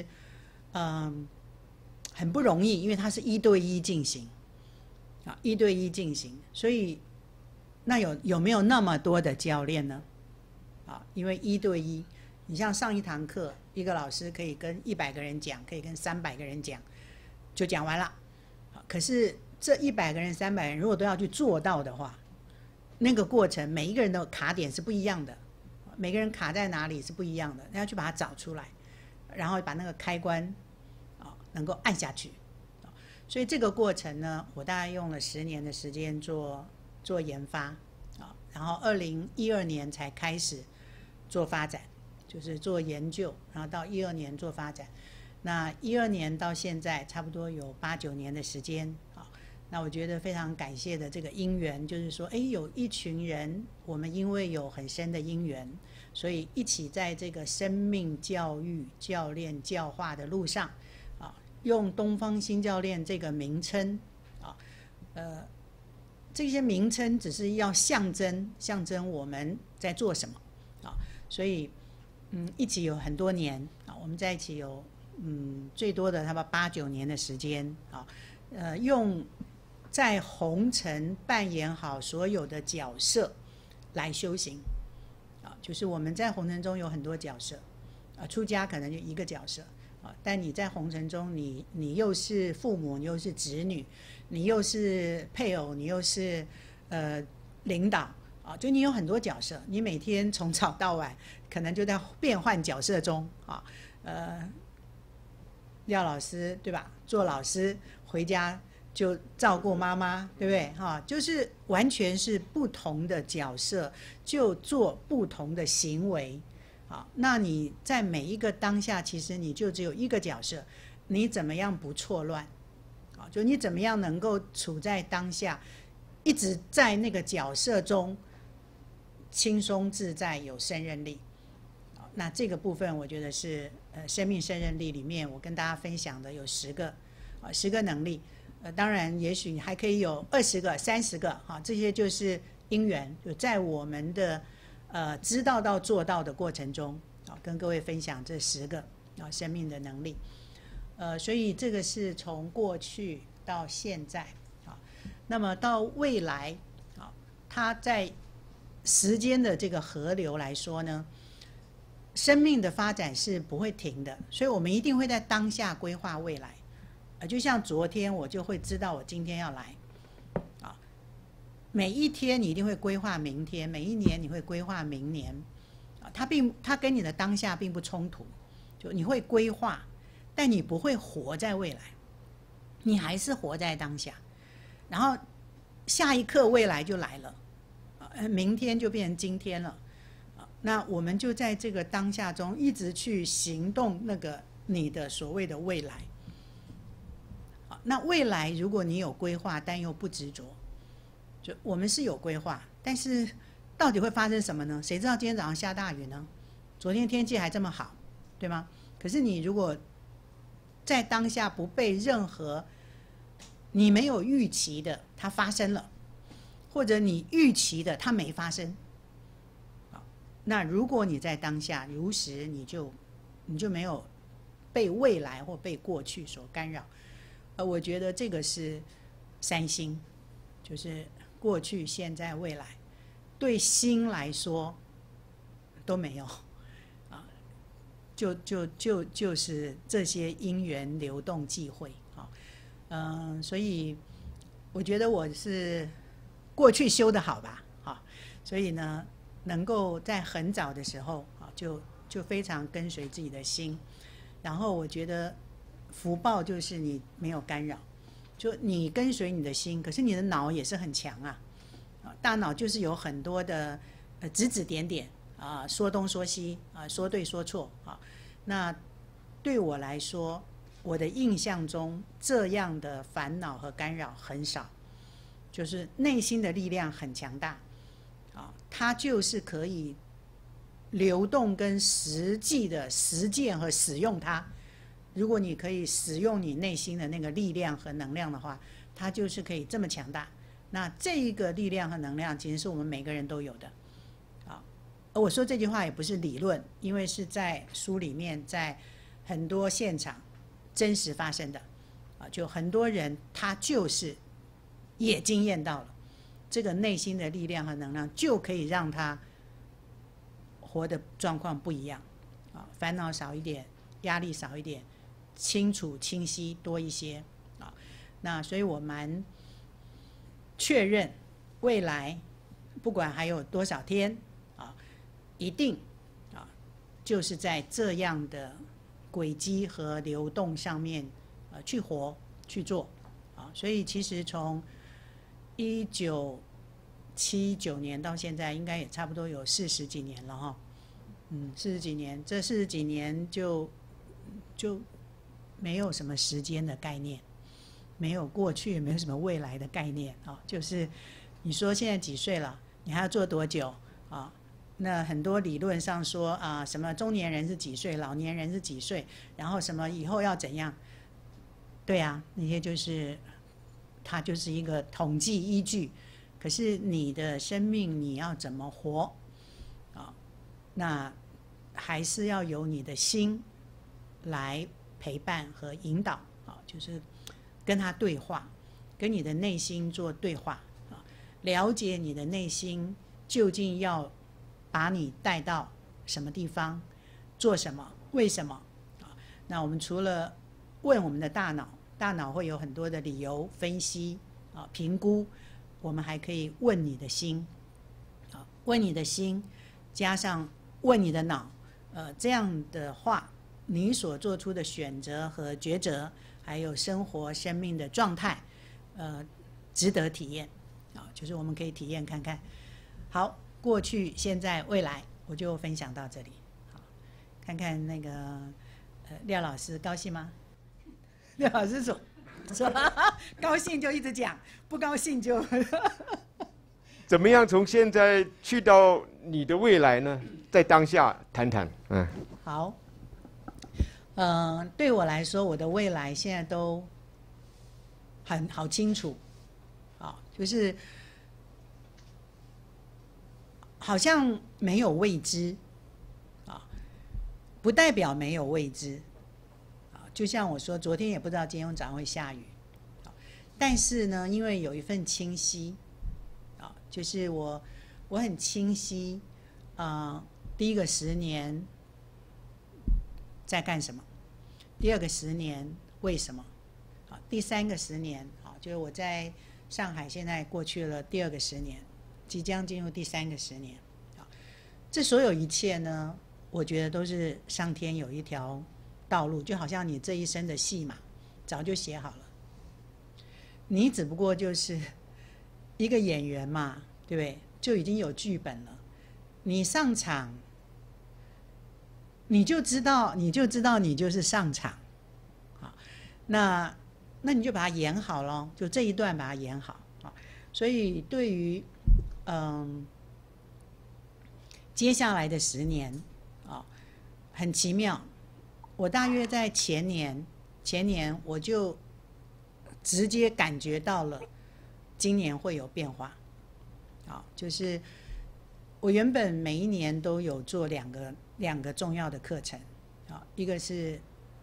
很不容易，因为它是1对1进行。1对1进行，所以那有没有那么多的教练呢？因为1对1，你像上一堂课，一个老师可以跟100个人讲，可以跟300个人讲，就讲完了。可是这100个人、300人如果都要去做到的话，那个过程每一个人的卡点是不一样的，每个人卡在哪里是不一样的，要去把它找出来，然后把那个开关能够按下去。所以这个过程呢，我大概用了10年的时间做研发，然后2012年才开始做发展，就是做研究，然后到12年做发展。那12年到现在差不多有8、9年的时间，那我觉得非常感谢的这个因缘，就是说，有一群人，我们因为有很深的因缘，所以一起在这个生命教育、教练教化的路上。用东方新教练这个名称这些名称只是要象征我们在做什么所以一起有很多年我们在一起有最多的差不多8、9年的时间用在红尘扮演好所有的角色来修行就是我们在红尘中有很多角色出家可能就一个角色。但你在红尘中，你又是父母，你又是子女，你又是配偶，你又是领导就你有很多角色，你每天从早到晚可能就在变换角色中廖老师对吧？做老师回家就照顾妈妈，对不对？就是完全是不同的角色，就做不同的行为。那你在每一个当下，其实你就只有一个角色，你怎么样不错乱？就你怎么样能够处在当下，一直在那个角色中轻松自在，有胜任力。那这个部分我觉得是生命胜任力里面我跟大家分享的有10个能力。当然也许还可以有20个、30个这些就是因缘，就在我们的知道到做到的过程中跟各位分享这10个生命的能力。所以这个是从过去到现在那么到未来它在时间的这个河流来说呢，生命的发展是不会停的，所以我们一定会在当下规划未来。就像昨天我就会知道我今天要来每一天你一定会规划明天，每一年你会规划明年它跟你的当下并不冲突，就你会规划，但你不会活在未来，你还是活在当下，然后下一刻未来就来了明天就变成今天了那我们就在这个当下中一直去行动那个你的所谓的未来那未来如果你有规划，但又不执着，就我们是有规划，但是到底会发生什么呢？谁知道今天早上下大雨呢？昨天天气还这么好，对吗？可是你如果在当下不被任何你没有预期的它发生了，或者你预期的它没发生，那如果你在当下如实，你就没有被未来或被过去所干扰。我觉得这个是三星，就是过去、现在、未来，对心来说都没有啊，就是这些因缘流动际会啊，所以我觉得我是过去修得好吧，啊，所以呢，能够在很早的时候啊，就非常跟随自己的心，然后我觉得福报就是你没有干扰，就你跟随你的心，可是你的脑也是很强啊，大脑就是有很多的指指点点啊，说东说西啊，说对说错啊。那对我来说，我的印象中这样的烦恼和干扰很少，就是内心的力量很强大啊，它就是可以流动跟实际的实践和使用它。如果你可以使用你内心的那个力量和能量的话，它就是可以这么强大。那这一个力量和能量其实是我们每个人都有的啊。而我说这句话也不是理论，因为是在书里面，在很多现场真实发生的啊，就很多人他就是也经验到了这个内心的力量和能量，就可以让他活的状况不一样啊，烦恼少一点，压力少一点，清楚清晰多一些啊。那所以我蛮确认未来不管还有多少天啊，一定啊就是在这样的轨迹和流动上面去活去做啊。所以其实从1979年到现在，应该也差不多有40几年了哈。40几年，这40几年就没有什么时间的概念，没有过去，也没有什么未来的概念啊。就是你说现在几岁了，你还要做多久啊？那很多理论上说啊，什么中年人是几岁，老年人是几岁，然后什么以后要怎样？对啊，那些就是它就是一个统计依据。可是你的生命你要怎么活啊？那还是要由你的心来陪伴和引导啊，就是跟他对话，跟你的内心做对话啊，了解你的内心究竟要把你带到什么地方，做什么，为什么啊？那我们除了问我们的大脑，大脑会有很多的理由分析啊、评估，我们还可以问你的心啊，问你的心，加上问你的脑，这样的话，你所做出的选择和抉择，还有生活生命的状态，值得体验啊，就是我们可以体验看看。好，过去、现在、未来，我就分享到这里。好，看看那个廖老师高兴吗？廖老师说高兴就一直讲，不高兴就怎么样从现在去到你的未来呢？在当下谈谈。 好，对我来说，我的未来现在都好清楚，啊，就是好像没有未知，啊，不代表没有未知，啊，就像我说，昨天也不知道今天早上会下雨，但是呢，因为有一份清晰，啊，就是我很清晰，第一个10年在干什么，第二个10年为什么，第3个10年，就是我在上海现在过去了第2个10年，即将进入第3个10年，这所有一切呢，我觉得都是上天有一条道路，就好像你这一生的戏码早就写好了，你只不过就是一个演员嘛，对不对？就已经有剧本了，你上场，你就知道你就是上场，那那你就把它演好咯，就这一段把它演好啊。所以对于接下来的10年啊，很奇妙。我大约在前年我就直接感觉到了今年会有变化啊，就是我原本每一年都有做两个重要的课程啊，一个是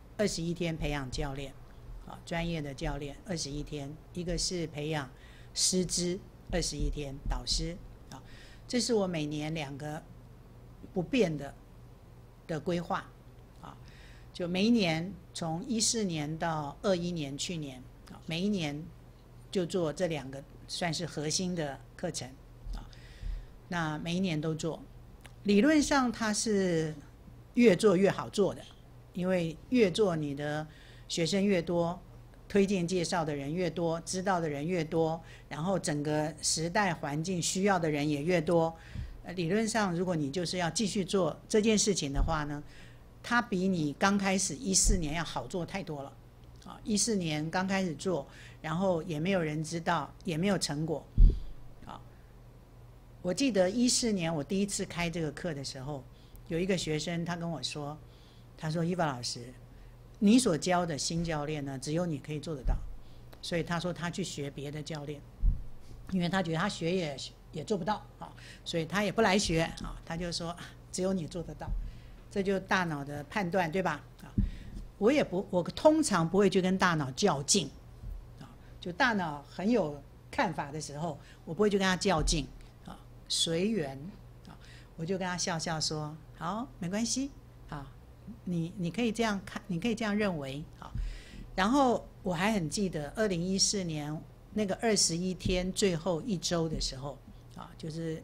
21天培养教练啊，专业的教练21天，一个是培养师资21天导师啊，这是我每年2个不变的规划啊，就每一年从14年到21年去年啊，每一年就做这2个算是核心的课程啊，那每一年都做，理论上它是越做越好做的，因为越做你的学生越多，推荐介绍的人越多，知道的人越多，然后整个时代环境需要的人也越多。理论上如果你就是要继续做这件事情的话呢，它比你刚开始14年要好做太多了啊！14年刚开始做，然后也没有人知道，也没有成果啊。我记得14年我第一次开这个课的时候，有一个学生他跟我说，他说伊娃老师，你所教的新教练呢，只有你可以做得到，所以他说他去学别的教练，因为他觉得他学也做不到啊，所以他也不来学啊，他就说只有你做得到，这就是大脑的判断，对吧？啊，我通常不会去跟大脑较劲啊，就大脑很有看法的时候，我不会去跟他较劲啊，随缘啊，我就跟他笑笑说，好，没关系啊，你可以这样看，你可以这样认为啊。然后我还很记得2014年那个21天最后1周的时候啊，就是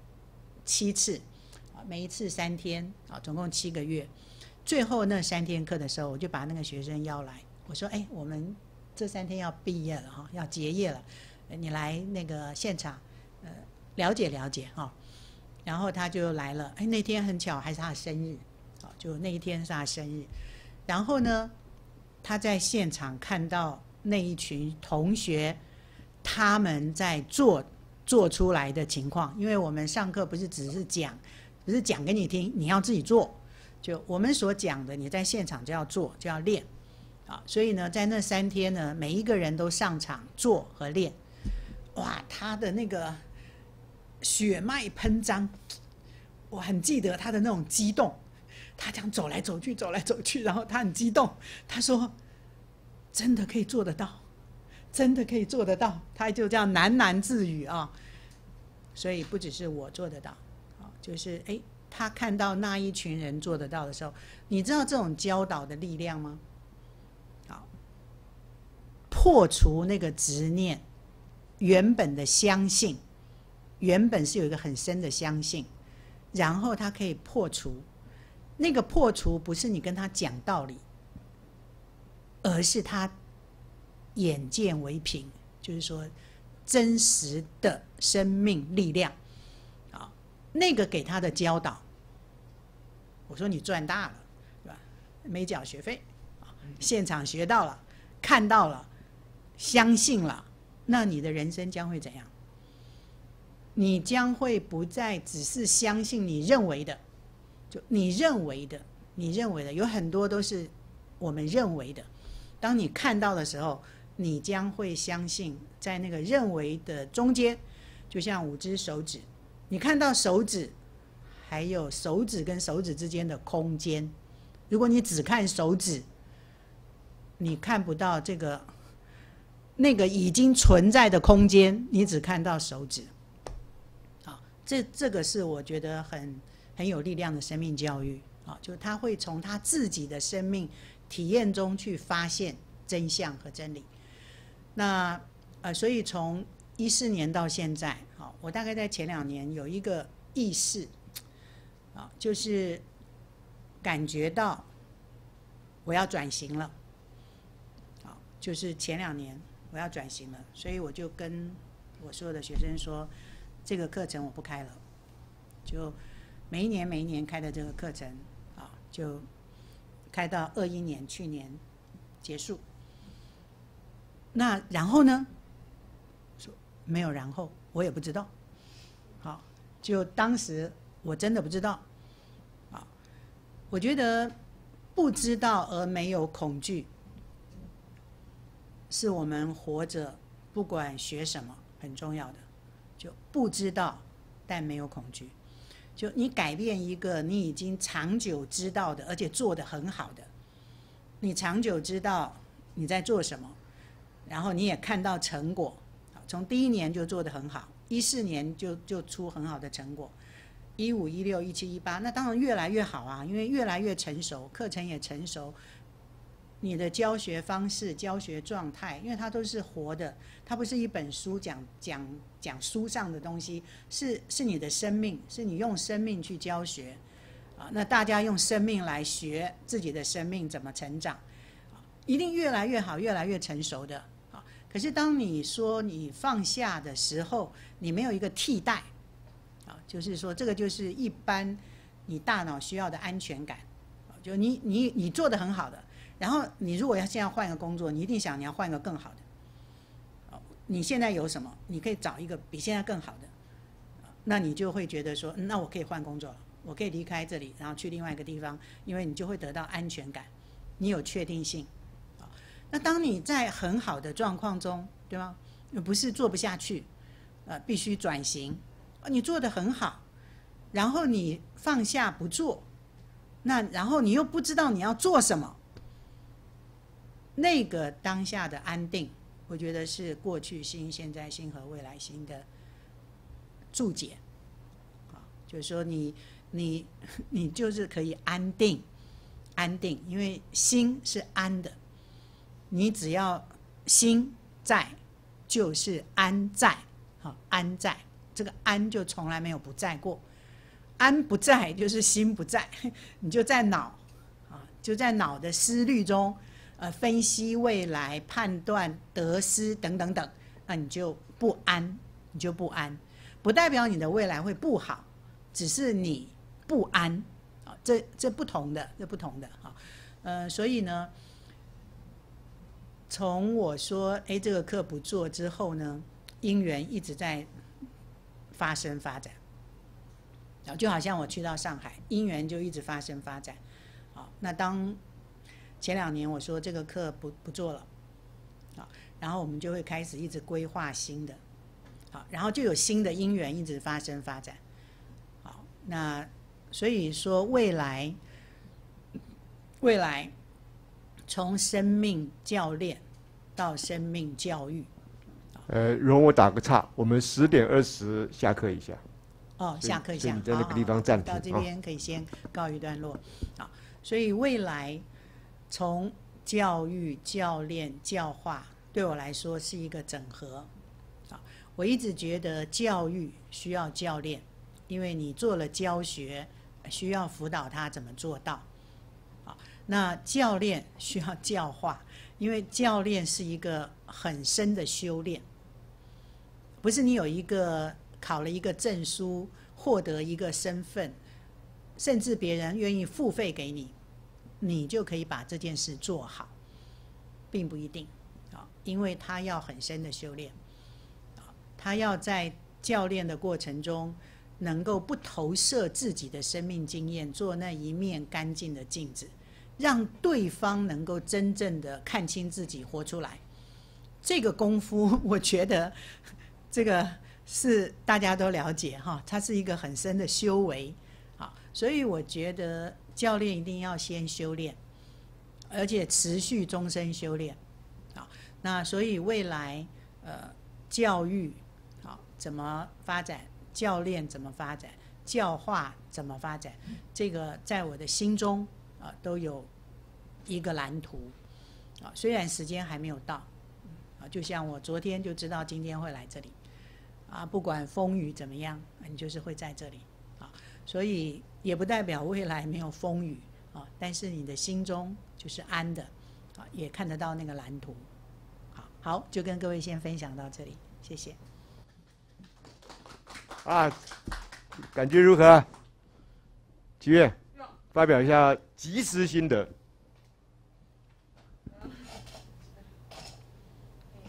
7次啊，每一次3天啊，总共7个月。最后那3天课的时候，我就把那个学生邀来，我说：“哎，我们这3天要毕业了哈，要结业了，你来那个现场，了解了解哈。”然后他就来了，哎，那天很巧还是他的生日，啊，就那一天是他生日。然后呢，他在现场看到那一群同学他们在做出来的情况，因为我们上课不是只是讲给你听，你要自己做。就我们所讲的，你在现场就要做，就要练啊。所以呢，在那3天呢，每一个人都上场做和练。哇，他的那个血脉喷张，我很记得他的那种激动。他这样走来走去，然后他很激动，他说：“真的可以做得到，真的可以做得到。”他就这样喃喃自语啊。所以不只是我做得到，就是他看到那一群人做得到的时候，你知道这种教导的力量吗？好，破除那个执念，原本的相信，原本是有一个很深的相信，然后他可以破除。那个破除不是你跟他讲道理，而是他眼见为凭，就是说真实的生命力量。那个给他的教导，我说你赚大了，对吧？没缴学费，现场学到了，看到了，相信了，那你的人生将会怎样？你将会不再只是相信你认为的，就你认为的有很多都是我们认为的。当你看到的时候，你将会相信，在那个认为的中间，就像5只手指。你看到手指，还有手指跟手指之间的空间。如果你只看手指，你看不到那个已经存在的空间，你只看到手指。好，这个是我觉得很有力量的生命教育啊，就他会从他自己的生命体验中去发现真相和真理。那所以从14年到现在，我大概在前2年有一个意识，就是感觉到我要转型了，就是前2年我要转型了，所以我就跟我所有的学生说，这个课程我不开了，就每一年开的这个课程，就开到21年去年结束。 那然后呢？说没有然后，我也不知道。好，就当时我真的不知道。啊，我觉得不知道而没有恐惧，是我们活着不管学什么很重要的。就不知道，但没有恐惧。就你改变一个你已经长久知道的，而且做得很好的，你长久知道你在做什么，然后你也看到成果，从第1年就做得很好，14年就出很好的成果，15、16、17、18，那当然越来越好啊，因为越来越成熟，课程也成熟，你的教学方式、教学状态，因为它都是活的，它不是一本书讲书上的东西，是你的生命，是你用生命去教学，啊，那大家用生命来学自己的生命怎么成长，一定越来越好，越来越成熟的。可是当你说你放下的时候，你没有一个替代，就是说这个就是一般你大脑需要的安全感，就你做得很好的，然后你如果要现在换一个工作，你一定想你要换一个更好的。你现在有什么？你可以找一个比现在更好的，那你就会觉得说，那我可以换工作了，我可以离开这里，然后去另外一个地方，因为你就会得到安全感，你有确定性。那当你在很好的状况中，对吗？不是做不下去，必须转型，你做得很好，然后你放下不做，那然后你又不知道你要做什么，那个当下的安定，我觉得是过去心、现在心和未来心的注解，就是说你就是可以安定，因为心是安的，你只要心在，就是安在，安在，这个安就从来没有不在过，安不在就是心不在，你就在脑，就在脑的思虑中。分析未来、判断得失等等等，那你就不安，不代表你的未来会不好，只是你不安，这不同的，所以呢，从我说这个课不做之后呢，因缘一直在发生发展，就好像我去到上海，因缘就一直发生发展，那当前2年我说这个课不做了，然后我们就会开始一直规划新的，然后就有新的因缘一直发生发展，那所以说未来从生命教练到生命教育， 容我打个岔，我们10点20下课一下。 下课一下， 你在那个地方暂停， 到这边可以先告一段落，所以未来。从教育、教练、教化，对我来说是一个整合。我一直觉得教育需要教练，因为你做了教学，需要辅导他怎么做到。那教练需要教化，因为教练是一个很深的修炼，不是你有一个考了一个证书，获得一个身份，甚至别人愿意付费给你。你就可以把这件事做好，并不一定，因为他要很深的修炼，他要在教练的过程中，能够不投射自己的生命经验，做那一面干净的镜子，让对方能够真正的看清自己，活出来。这个功夫，我觉得这个是大家都了解哈，它是一个很深的修为，所以我觉得。教练一定要先修炼，而且持续终身修炼，那所以未来教育怎么发展，教练怎么发展，教化怎么发展，这个在我的心中都有一个蓝图，虽然时间还没有到，就像我昨天就知道今天会来这里，不管风雨怎么样，你就是会在这里，所以也不代表未来没有风雨，但是你的心中就是安的，也看得到那个蓝图。好，就跟各位先分享到这里，谢谢。 感觉如何？齐越，发表一下即时心得。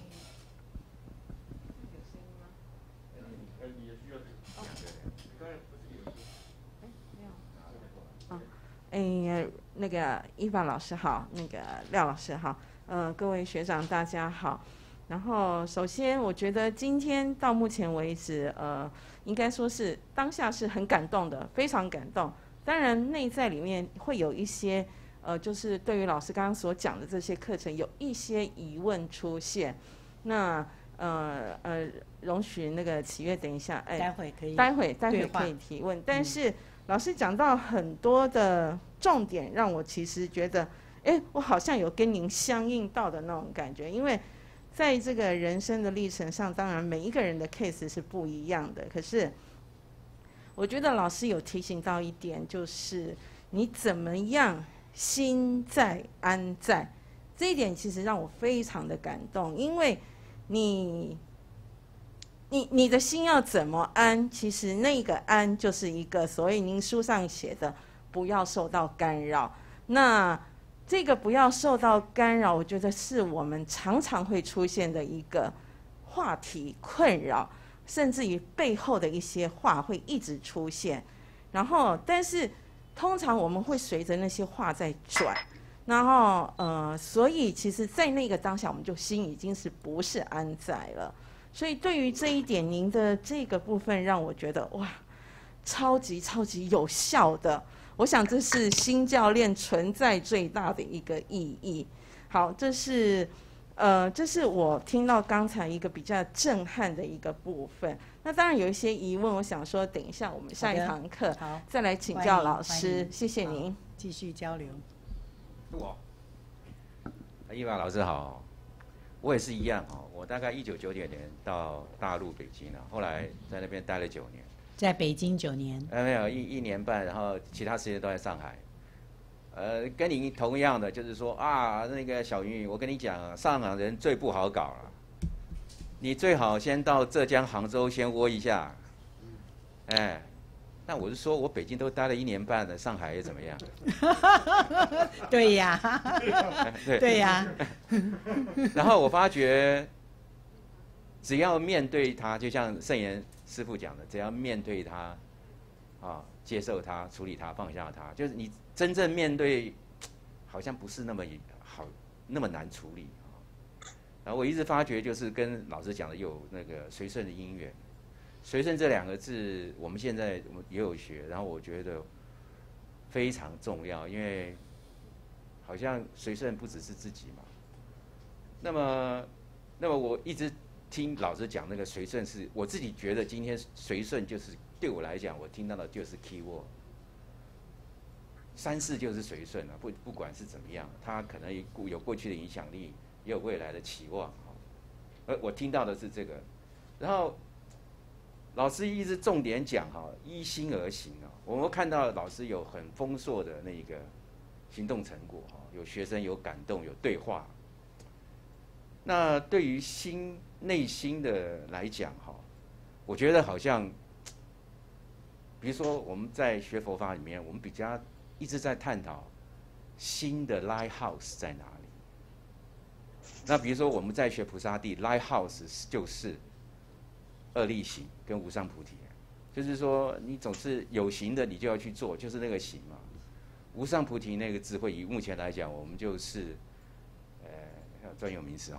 那个伊凡老师好，那个廖老师好，各位学长大家好。然后首先我觉得今天到目前为止，应该说是当下是很感动的，非常感动。当然内在里面会有一些，就是对于老师刚刚所讲的这些课程有一些疑问出现。那容许那个启月等一下， 待会可以提问。但是老师讲到很多的重点，让我其实觉得，我好像有跟您相应到的那种感觉。因为在这个人生的历程上，当然每一个人的 case 是不一样的。可是我觉得老师有提醒到一点，就是你怎么样心在安在，这一点其实让我非常的感动。因为你的心要怎么安，其实那个安就是一个所谓您书上写的不要受到干扰。那这个不要受到干扰，我觉得是我们常常会出现的一个话题困扰，甚至于背后的一些话会一直出现。然后但是通常我们会随着那些话在转，然后所以其实在那个当下我们就心已经是不是安在了。所以对于这一点，您的这个部分让我觉得哇，超级有效的。我想这是新教练存在最大的一个意义。好，这是我听到刚才一个比较震撼的一个部分。那当然有一些疑问，我想说等一下我们下一堂课再来请教老师。谢谢您， 继续交流。 伊娃老师好，我也是一样哈。我大概1990年到大陆北京了，后来在那边待了9年。 在北京9年？ 没有1年半，然后其他时间都在上海。跟你同样的，就是说啊，那个小云，我跟你讲，上海人最不好搞了。你最好先到浙江杭州先窝一下。那我是说，我北京都待了1年半了，上海又怎么样？ 对呀，对呀。 然后我发觉，只要面对他，就像圣严师父讲的，只要面对他，接受他，处理他，放下他，就是你真正面对，好像不是那么好，那么难处理。然后我一直发觉，就是跟老师讲的有那个随顺的因缘。随顺这2个字，我们现在也有学，然后我觉得非常重要，因为好像随顺不只是自己嘛。那么我一直听老师讲那个随顺，是我自己觉得今天随顺就是对我来讲，我听到的就是 key word。3世就是随顺了，不管是怎么样，他可能有过去的影响力，也有未来的期望。而我听到的是这个，然后。老师一直重点讲依心而行我们看到老师有很丰硕的那个行动成果有学生有感动，有对话。那对于内心的来讲我觉得好像，比如说我们在学佛法里面，我们比较一直在探讨心的 lighthouse 在哪里。那比如说我们在学菩萨地 lighthouse 就是2力行跟无上菩提，就是说你总是有形的，你就要去做，就是那个行嘛。无上菩提那个智慧，以目前来讲，我们就是专有名词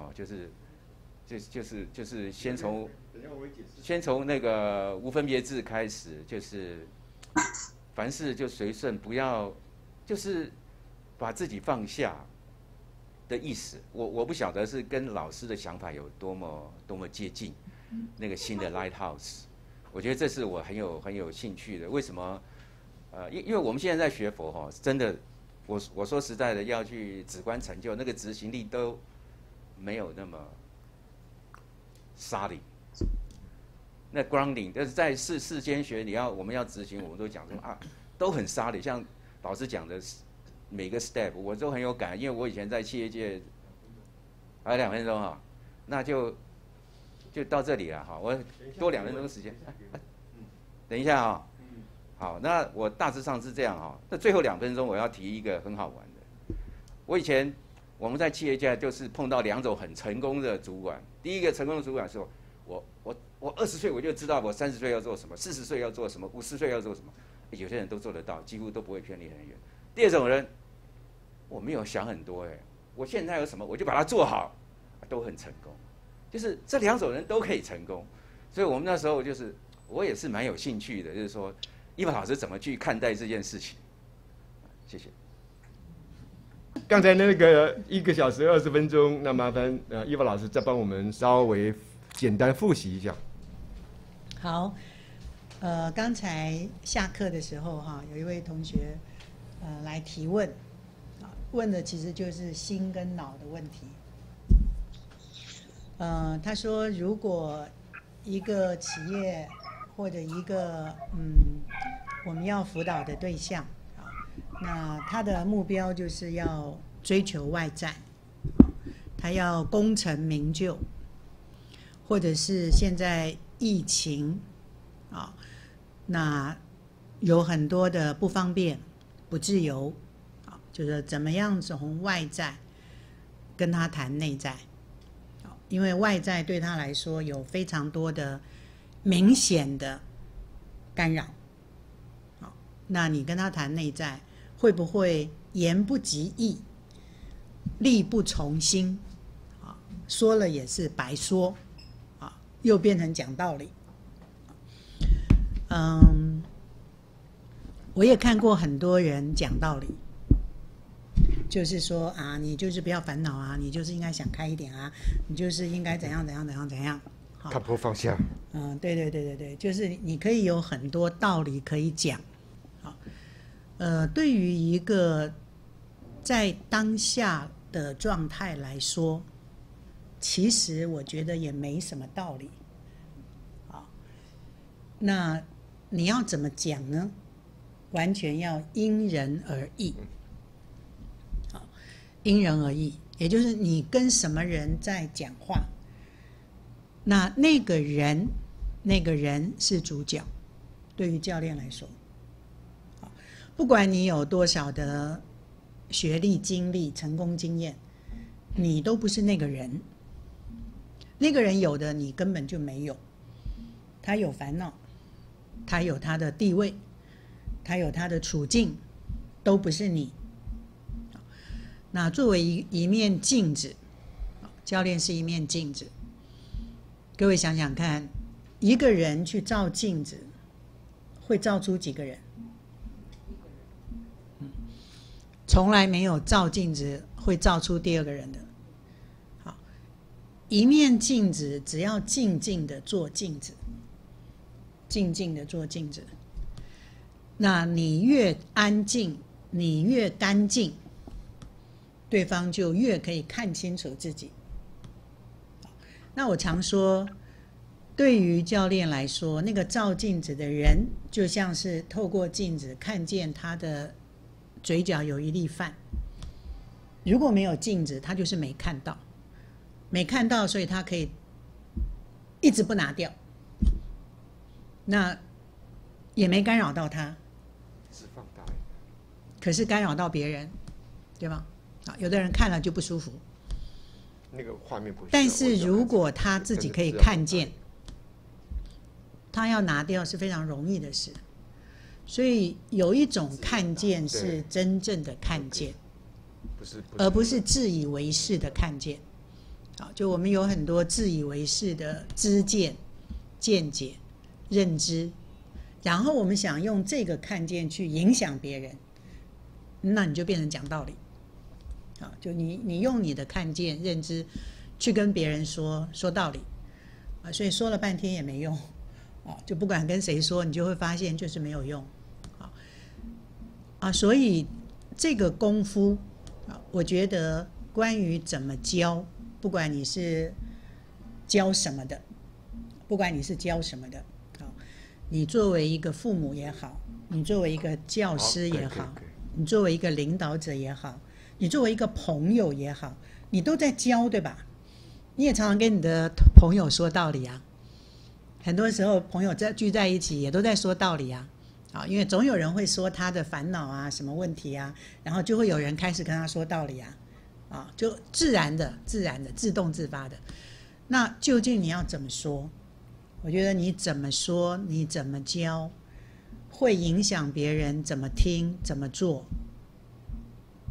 就是先从那个无分别智开始，就是凡事就随顺，不要就是把自己放下的意思。我不晓得是跟老师的想法有多么接近。那个新的 lighthouse， 我觉得这是我很有兴趣的。为什么？因为我们现在在学佛真的，我说实在的，要去止观成就，那个执行力都没有那么 solid。那 grounding， 但是在世间学，我们要执行，我们都讲说都很 solid。像老师讲的每个 step， 我都很有感，因为我以前在企业界，还有2分钟那就到这里了我多2分钟时间。等一下好，那我大致上是这样那最后2分钟我要提一个很好玩的。我们在企业界就是碰到2种很成功的主管。第一个成功的主管是我20岁我就知道我30岁要做什么，40岁要做什么，50岁要做什么，有些人都做得到，几乎都不会偏离很远。第二种人我没有想很多我现在有什么我就把它做好，都很成功。就是这2种人都可以成功，所以我们那时候就是我也是蛮有兴趣的，就是说一凡老师怎么去看待这件事情。谢谢。 刚才那个1个小时20分钟，那麻烦一凡老师再帮我们稍微简单复习一下。 好，刚才下课的时候哈，有一位同学来提问，问的其实就是心跟脑的问题。他说，如果一个企业或者一个我们要辅导的对象，那他的目标就是要追求外在，他要功成名就，或者是现在疫情那有很多的不方便、不自由，就是怎么样从外在跟他谈内在，因为外在对他来说有非常多的明显的干扰。那你跟他谈内在，会不会言不及义，力不从心？说了也是白说，又变成讲道理。我也看过很多人讲道理，就是说你就是不要烦恼啊，你就是应该想开一点啊，你就是应该怎样怎样怎样怎样。 看破放下。 对，就是你可以有很多道理可以讲。对于一个在当下的状态来说，其实我觉得也没什么道理。那你要怎么讲呢？完全要因人而异。因人而异，也就是你跟什么人在讲话，那个人是主角。对于教练来说，不管你有多少的学历、经历、成功经验，你都不是那个人。那个人有的你根本就没有，他有烦恼，他有他的地位，他有他的处境，都不是你。那作为一面镜子，教练是一面镜子。各位想想看，一个人去照镜子，会照出几个人？从来没有照镜子会照出第二个人的。好，一面镜子，只要静静的做镜子，静静的做镜子。那你越安静，你越干净，对方就越可以看清楚自己。那我常说，对于教练来说，那个照镜子的人，就像是透过镜子看见他的嘴角有一粒饭。如果没有镜子，他就是没看到，没看到，所以他可以一直不拿掉，那也没干扰到他， 是放大， 可是干扰到别人，对吗？有的人看了就不舒服， 那个画面不。 但是如果他自己可以看见，他要拿掉是非常容易的事。所以有一种看见是真正的看见，而不是自以为是的看见。就我们有很多自以为是的知见、见解、认知，然后我们想用这个看见去影响别人，那你就变成讲道理。就你用你的看见、认知去跟别人说道理，所以说了半天也没用。就不管跟谁说，你就会发现就是没有用。所以这个功夫，我觉得关于怎么教，不管你是教什么的，你作为一个父母也好，你作为一个教师也好，你作为一个领导者也好，你作为一个朋友也好，你都在教，对吧？你也常常跟你的朋友说道理啊。很多时候朋友聚在一起也都在说道理啊。因为总有人会说他的烦恼啊，什么问题啊，然后就会有人开始跟他说道理啊，就自然的、自动自发的。那究竟你要怎么说？我觉得你怎么说，你怎么教，会影响别人怎么听、怎么做。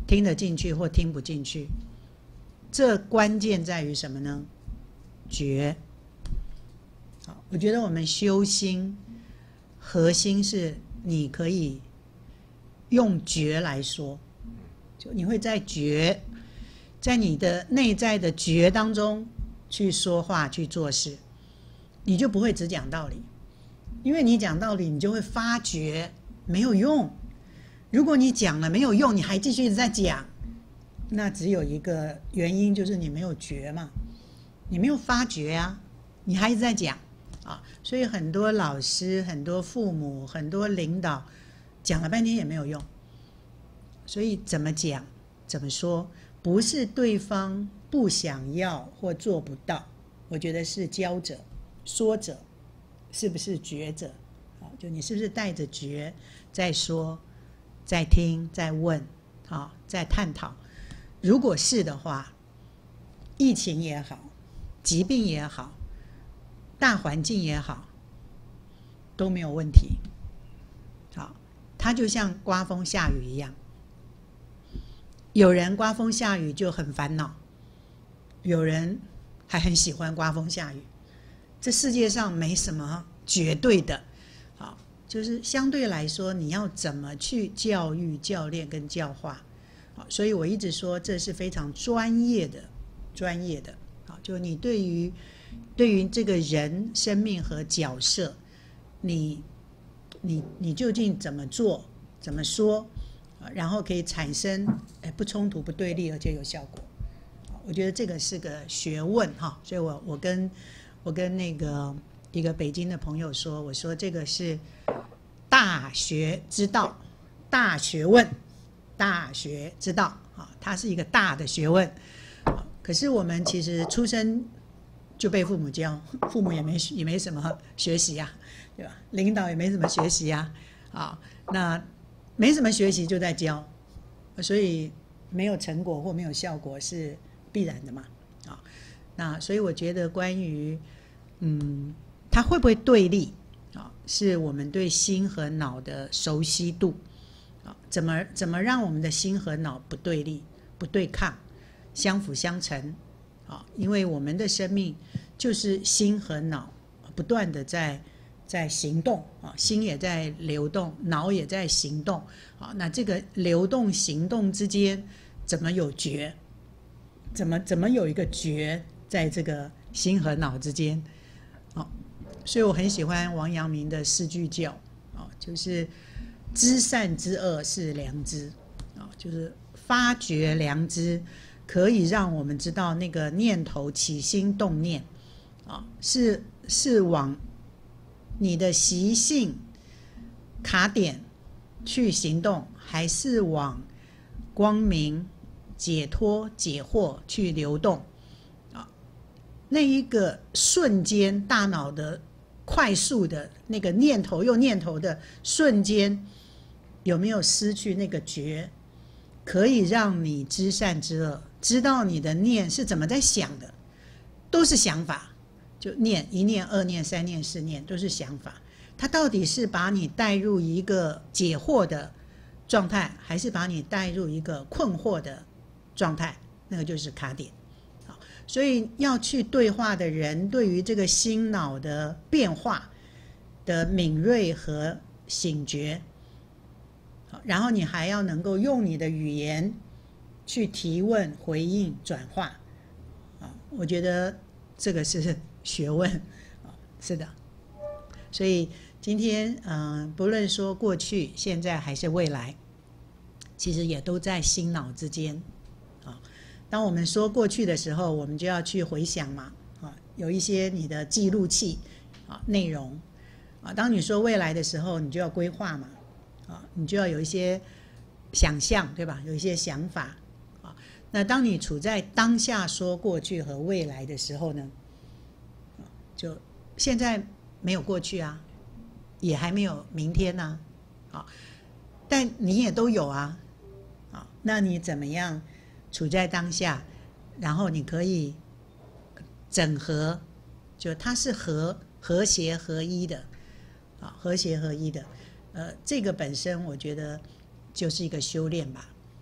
听得进去或听不进去。这关键在于什么呢？觉。好，我觉得我们修心核心是你可以用觉来说，就你会在觉，在你的内在的觉当中去说话去做事，你就不会只讲道理，因为你讲道理你就会发觉没有用。如果你讲了没有用，你还继续一直在讲，那只有一个原因，就是你没有觉嘛，你没有发觉啊，你还一直在讲啊。所以很多老师、很多父母、很多领导讲了半天也没有用。所以怎么讲、怎么说，不是对方不想要或做不到，我觉得是教者、说者是不是觉者，就你是不是带着觉在说、在听、在问、在探讨。如果是的话，疫情也好，疾病也好，大环境也好，都没有问题。好，它就像刮风下雨一样，有人刮风下雨就很烦恼，有人还很喜欢刮风下雨。这世界上没什么绝对的，好，就是相对来说，你要怎么去教育、教练跟教化。所以我一直说这是非常专业的，就你对于这个人生命和角色，你究竟怎么做、怎么说，然后可以产生不冲突、不对立，而且有效果。我觉得这个是个学问哈。所以我跟那个一个北京的朋友说，我说这个是大学之道，大学问。大学之道它是一个大的学问。可是我们其实出生就被父母教，父母也没什么学习啊，对吧？领导也没什么学习啊，那没什么学习就在教，所以没有成果或没有效果是必然的嘛。那所以我觉得关于它会不会对立是我们对心和脑的熟悉度。怎么让我们的心和脑不对立、不对抗，相辅相成？因为我们的生命就是心和脑不断的在行动心也在流动，脑也在行动那这个流动行动之间怎么有觉？怎么有一个觉在这个心和脑之间？所以我很喜欢王阳明的四句教就是知善知恶是良知就是发掘良知，可以让我们知道那个念头起心动念是往你的习性卡点去行动，还是往光明解脱解惑去流动那一个瞬间，大脑的快速的那个念头又念头的瞬间，有没有失去那个觉，可以让你知善知恶，知道你的念是怎么在想的，都是想法，就念一念、二念、三念、四念都是想法，它到底是把你带入一个解惑的状态，还是把你带入一个困惑的状态，那个就是卡点。所以要去对话的人，对于这个心脑的变化的敏锐和醒觉，然后你还要能够用你的语言去提问、回应、转化我觉得这个是学问是的。所以今天不论说过去、现在还是未来，其实也都在心脑之间当我们说过去的时候，我们就要去回想嘛有一些你的记录器内容当你说未来的时候，你就要规划嘛你就要有一些想象，对吧？有一些想法那当你处在当下说过去和未来的时候呢，就现在没有过去啊，也还没有明天啊但你也都有啊那你怎么样处在当下，然后你可以整合，就它是和谐合一的和谐合一的这个本身我觉得就是一个修炼吧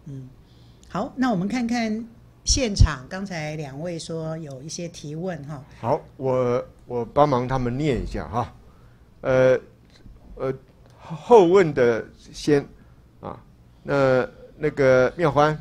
好，那我们看看现场，刚才2位说有一些提问哈。 好，我帮忙他们念一下哈。后问的先啊，那个妙欢。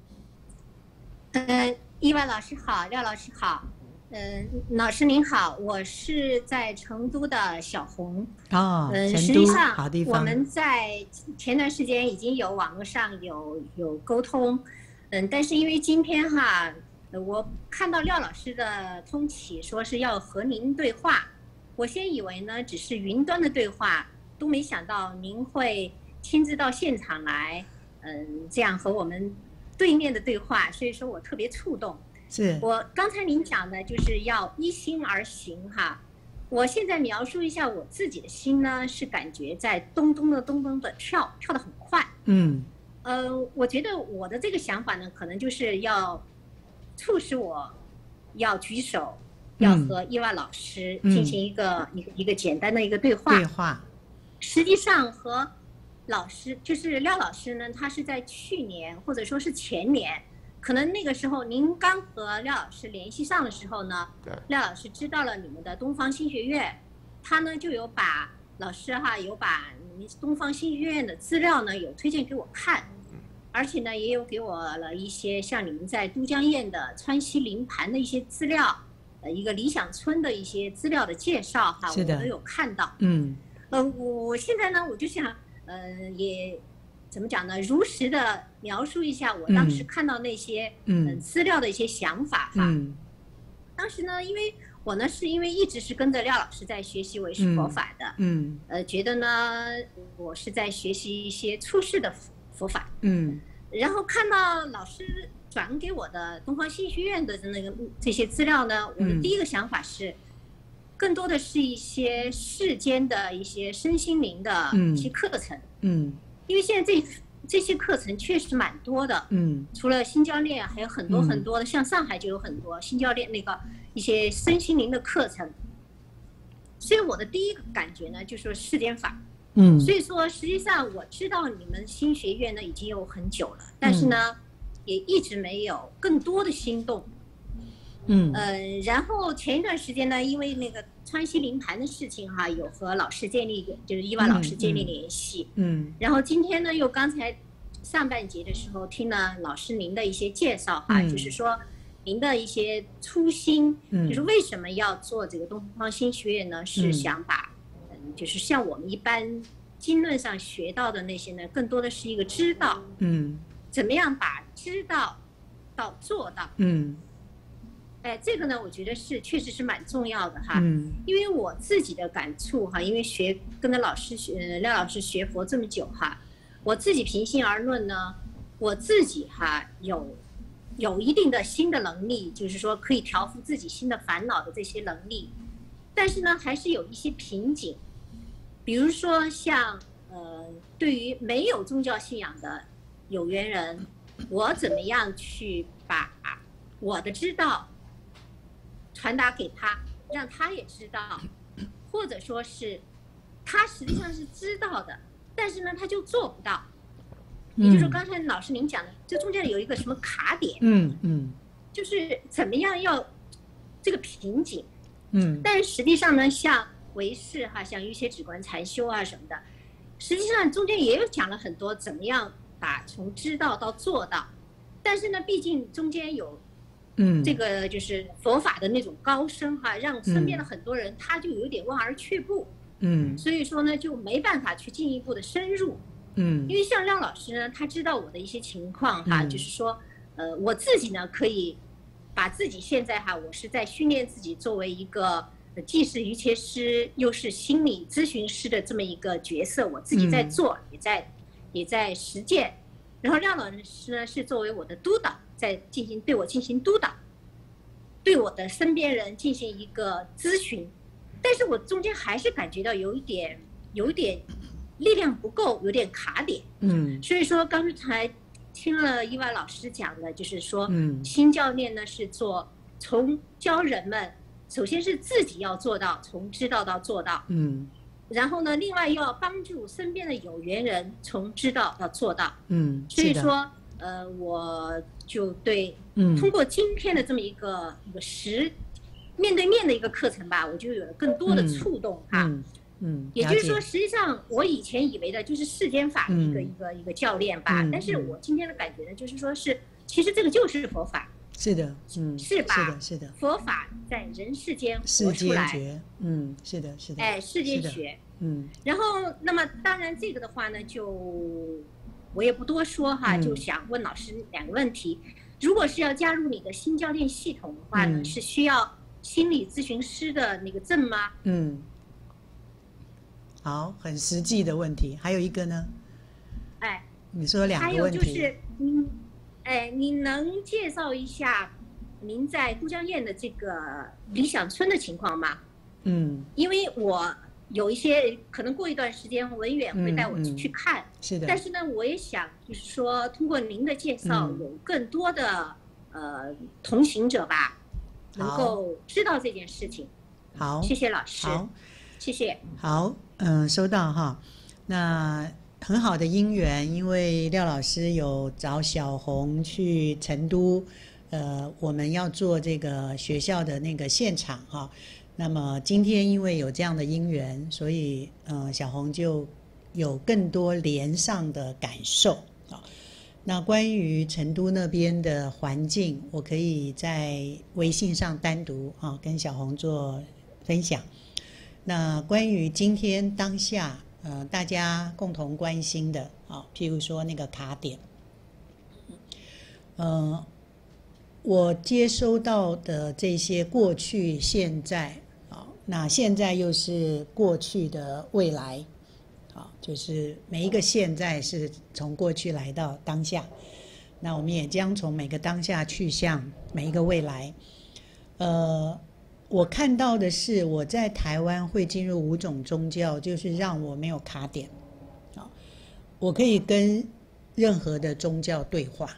伊万老师好，廖老师好，老师您好，我是在成都的小红。 哦， 实际上好地方。 我们在前段时间已经有网络上有沟通，但是因为今天哈，我看到廖老师的通启说是要和您对话，我先以为呢只是云端的对话，都没想到您会亲自到现场来，这样和我们对面的对话，所以说我特别触动。 是我刚才您讲的就是要依心而行哈，我现在描述一下我自己的心呢，是感觉在咚咚的跳得很快。我觉得我的这个想法呢，可能就是要促使我要举手，要和伊万老师进行一个简单的一个对话。实际上和老师就是廖老师呢，他是在去年或者说是前年，可能那个时候您刚和廖老师联系上的时候呢，廖老师知道了你们的东方新学院，他呢就有把老师有把你们东方新学院的资料呢有推荐给我看，而且呢也有给我了一些像你们在都江堰的川西林盘的一些资料，一个理想村的一些资料的介绍哈，我都有看到。我现在呢我就想也怎么讲呢？如实的描述一下我当时看到那些资料的一些想法哈。当时呢，因为我呢是因为一直是跟着廖老师在学习唯识佛法的，觉得呢我是在学习一些出世的佛法，然后看到老师转给我的东方新学院的这些资料呢，我的第一个想法是，更多的是一些世间的一些身心灵的一些课程，因为现在这些课程确实蛮多的，除了新教练，还有很多很多的，像上海就有很多新教练那个一些身心灵的课程，所以我的第一个感觉呢，就是说世间法，所以说实际上我知道你们新学院呢已经有很久了，但是呢，也一直没有更多的心动。然后前一段时间呢，因为那个川西林盘的事情哈，有和老师建立，就是伊万老师建立联系。然后今天呢，又刚才上半节的时候听了老师您的一些介绍哈，就是说您的一些初心，就是为什么要做这个东方新学院呢？是想把，就是像我们一般经论上学到的那些呢，更多的是一个知道，怎么样把知道到做到，这个呢，我觉得是确实是蛮重要的哈，因为我自己的感触哈，因为跟着廖老师学佛这么久哈，我自己平心而论呢，我自己哈有一定的心的能力，就是说可以调伏自己心的烦恼的这些能力，但是呢，还是有一些瓶颈，比如说像对于没有宗教信仰的有缘人，我怎么样去把我的知道传达给他，让他也知道，或者说是他实际上是知道的，但是呢他就做不到，也就是说刚才老师您讲的，这中间有一个什么卡点，就是怎么样要这个瓶颈，但是实际上呢，像唯识哈，像一些止观禅修啊什么的，实际上中间也有讲了很多怎么样把从知道到做到，但是呢，毕竟中间有这个就是佛法的那种高深哈，让身边的很多人他就有点望而却步，所以说呢就没办法去进一步的深入，因为像让老师呢，他知道我的一些情况哈，就是说我自己呢可以把自己现在哈，我是在训练自己作为一个既是瑜伽师又是心理咨询师的这么一个角色，我自己在做，也在实践，然后让老师呢是作为我的督导，对我进行督导，对我的身边人进行一个咨询，但是我中间还是感觉到有一点力量不够，有点卡点，所以说刚才听了伊万老师讲的，就是说新教练呢是从教人们，首先是自己要做到从知道到做到，然后呢另外又要帮助身边的有缘人从知道到做到，所以说我就对，通过今天的这么一个面对面的一个课程吧，我就有了更多的触动哈。也就是说，实际上我以前以为的就是世间法的一个教练吧，但是我今天的感觉呢，就是说其实这个就是佛法。 是的， 是吧？ 是的， 佛法在人世间活出来， 是的， 哎，世间学，然后那么当然这个的话呢，就我也不多说哈，就想问老师2个问题。如果是要加入你的新教练系统的话呢，是需要心理咨询师的那个证吗？ 好，很实际的问题。还有一个呢？ 哎， 你说2个问题。 还有就是，你能介绍一下您在都江堰的这个理想村的情况吗？因为我有一些可能过一段时间文远会带我去看， 是的。 但是呢，我也想就是说，通过您的介绍，有更多的同行者吧，能够知道这件事情。 好， 谢谢老师。 好， 谢谢。 好，收到哈。那很好的因缘，因为廖老师有找小红去成都，我们要做这个学校的那个现场哈。那么今天因为有这样的因缘，所以小红就有更多连上的感受啊。那关于成都那边的环境，我可以在微信上单独跟小红做分享。那关于今天当下大家共同关心的譬如说那个卡点，我接收到的这些过去现在那现在又是过去的未来就是每一个现在是从过去来到当下，那我们也将从每个当下去向每一个未来。我看到的是我在台湾会进入5种宗教，就是让我没有卡点我可以跟任何的宗教对话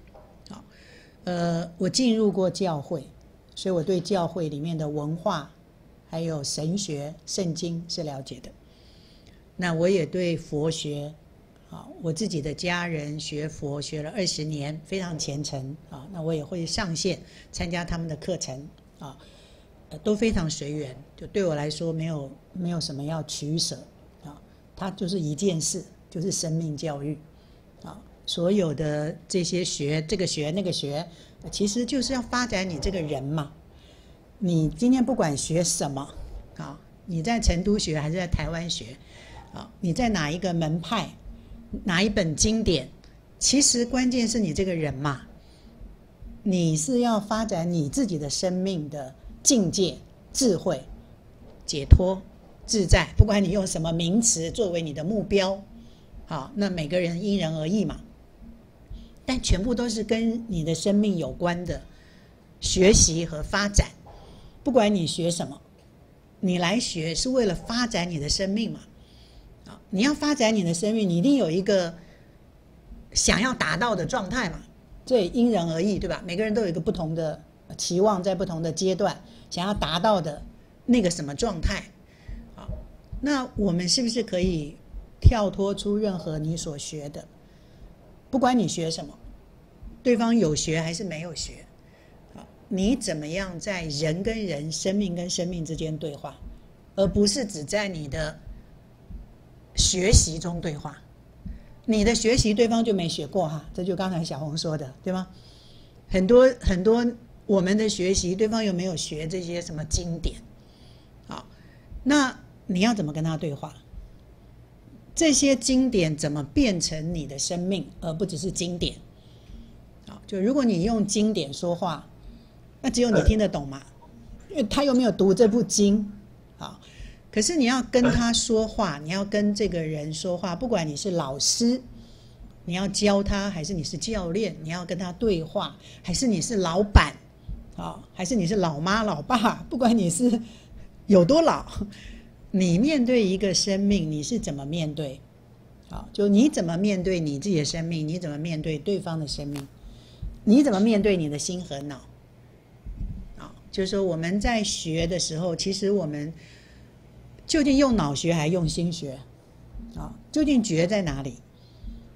我进入过教会，所以我对教会里面的文化还有神学圣经是了解的。那我也对佛学我自己的家人学佛学了20年，非常虔诚那我也会上线参加他们的课程都非常随缘，就对我来说没有什么要取舍它就是一件事，就是生命教育所有的这些学这个学那个学，其实就是要发展你这个人嘛。你今天不管学什么你在成都学还是在台湾学你在哪一个门派哪一本经典，其实关键是你这个人嘛。你是要发展你自己的生命的境界、智慧、解脱、自在，不管你用什么名词作为你的目标那每个人因人而异嘛，但全部都是跟你的生命有关的学习和发展。不管你学什么，你来学是为了发展你的生命嘛。你要发展你的生命，你一定有一个想要达到的状态嘛，这也因人而异，对吧？每个人都有一个不同的期望，在不同的阶段想要达到的那个什么状态那我们是不是可以跳脱出任何你所学的，不管你学什么，对方有学还是没有学你怎么样在人跟人、生命跟生命之间对话，而不是只在你的学习中对话。你的学习对方就没学过这就刚才小红说的，对吗？很多我们的学习对方又没有学这些什么经典那你要怎么跟他对话？这些经典怎么变成你的生命，而不只是经典就如果你用经典说话，那只有你听得懂嘛，因为他又没有读这部经可是你要跟他说话，你要跟这个人说话，不管你是老师，你要教他，还是你是教练，你要跟他对话，还是你是老板还是你是老妈老爸，不管你是有多老，你面对一个生命，你是怎么面对就你怎么面对你自己的生命，你怎么面对对方的生命，你怎么面对你的心和脑就是说我们在学的时候，其实我们究竟用脑学还用心学究竟觉在哪里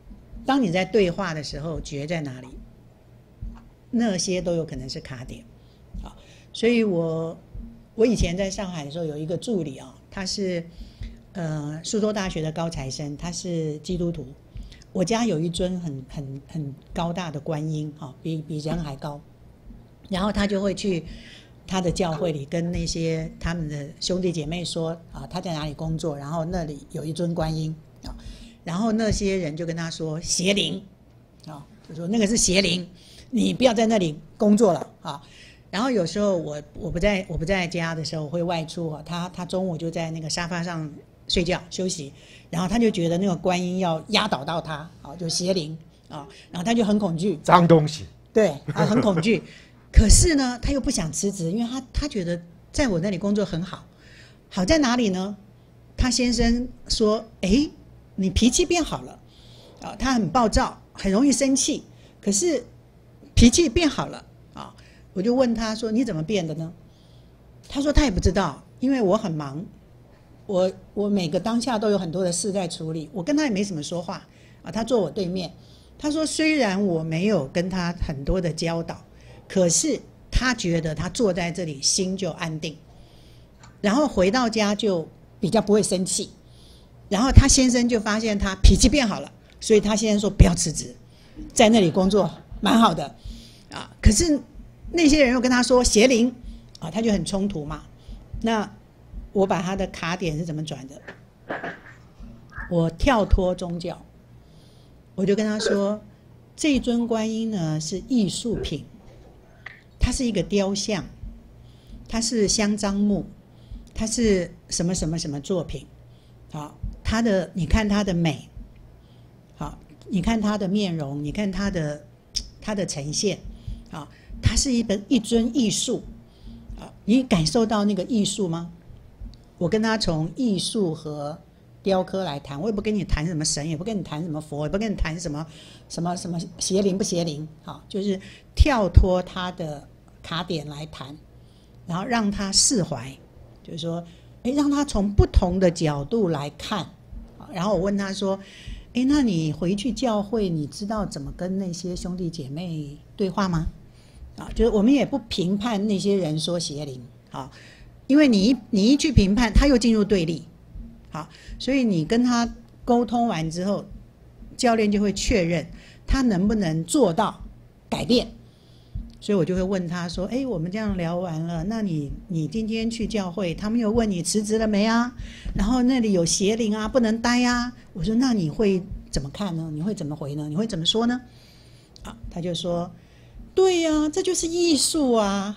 当你在对话的时候，觉在哪里？那些都有可能是卡点。好，所以我以前在上海的时候有一个助理啊，他是苏州大学的高材生，他是基督徒。我家有一尊很高大的观音，比人还高，然后他就会去他的教会里跟那些他们的兄弟姐妹说啊，他在哪里工作，然后那里有一尊观音啊，然后那些人就跟他说邪灵啊，就说那个是邪灵，你不要在那里工作了啊。然后有时候我不在家的时候，我会外出啊，他中午就在那个沙发上睡觉休息，然后他就觉得那个观音要压倒到他啊，就邪灵啊，然后他就很恐惧， 脏东西， 对，他很恐惧。可是呢，他又不想辞职，因为他觉得在我那里工作很好，好在哪里呢？他先生说：“哎，你脾气变好了啊，他很暴躁，很容易生气，可是脾气变好了啊。”我就问他说：“你怎么变的呢？”他说他也不知道，因为我很忙，我每个当下都有很多的事在处理，我跟他也没什么说话啊。他坐我对面，他说虽然我没有跟他很多的教导，可是他觉得他坐在这里心就安定，然后回到家就比较不会生气，然后他先生就发现他脾气变好了，所以他先生说不要辞职，在那里工作蛮好的啊。可是那些人又跟他说邪灵啊，他就很冲突嘛。那我把他的卡点是怎么转的？我跳脱宗教，我就跟他说，这尊观音呢是艺术品，它是一个雕像，它是香樟木，它是什么什么什么作品。好，你看它的美，好，你看它的面容，你看它的呈现，好，它是一尊艺术，你感受到那个艺术吗？我跟他从艺术和雕刻来谈，我也不跟你谈什么神，也不跟你谈什么佛，也不跟你谈什么邪灵不邪灵，好，就是跳脱他的卡点来谈，然后让他释怀，就是说，让他从不同的角度来看，然后我问他说，那你回去教会，你知道怎么跟那些兄弟姐妹对话吗？就是我们也不评判那些人说邪灵，好，因为你一去评判，他又进入对立，好，所以你跟他沟通完之后，教练就会确认他能不能做到改变。所以我就会问他说：“我们这样聊完了，那你今天去教会，他们又问你辞职了没啊？然后那里有邪灵啊，不能待啊。”我说：“那你会怎么看呢？你会怎么回呢？你会怎么说呢？”啊，他就说：“对呀，这就是艺术啊。”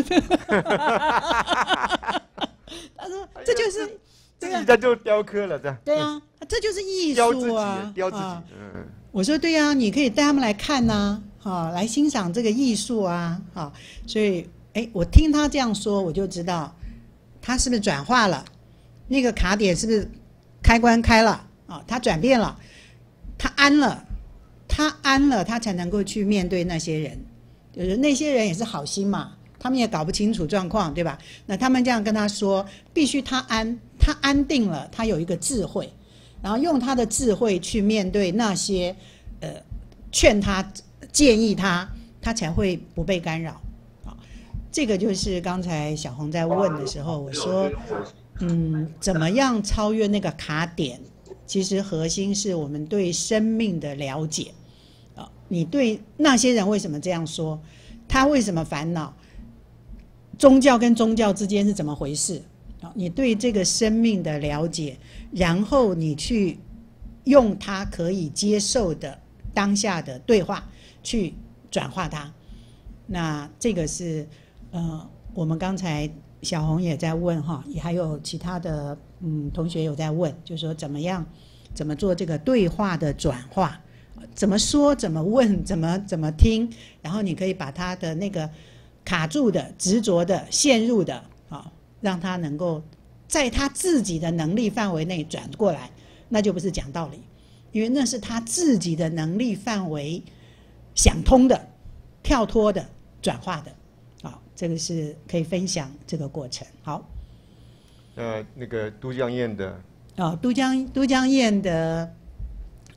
他说：“这就是自己在做雕刻了，这样。” 对啊，这就是艺术啊， 雕自己。 我说：“对啊，你可以带他们来看呐。”来欣赏这个艺术啊，所以我听他这样说，我就知道他是不是转化了，那个卡点是不是开关开了啊？他转变了，他安了，他才能够去面对那些人，就是那些人也是好心嘛，他们也搞不清楚状况，对吧？那他们这样跟他说，必须他安定了，他有一个智慧，然后用他的智慧去面对那些劝他。建议他才会不被干扰，这个就是刚才小红在问的时候，我说，怎么样超越那个卡点？其实核心是我们对生命的了解，你对那些人为什么这样说？他为什么烦恼？宗教跟宗教之间是怎么回事？你对这个生命的了解，然后你去用他可以接受的当下的对话。去转化它，那这个是我们刚才小红也在问哈，也还有其他的同学有在问，就是说怎么做这个对话的转化，怎么说，怎么问，怎么听，然后你可以把他的那个卡住的、执着的、陷入的，让他能够在他自己的能力范围内转过来，那就不是讲道理，因为那是他自己的能力范围。想通的、跳脱的、转化的，这个是可以分享这个过程。好， 那个都江堰的都江堰的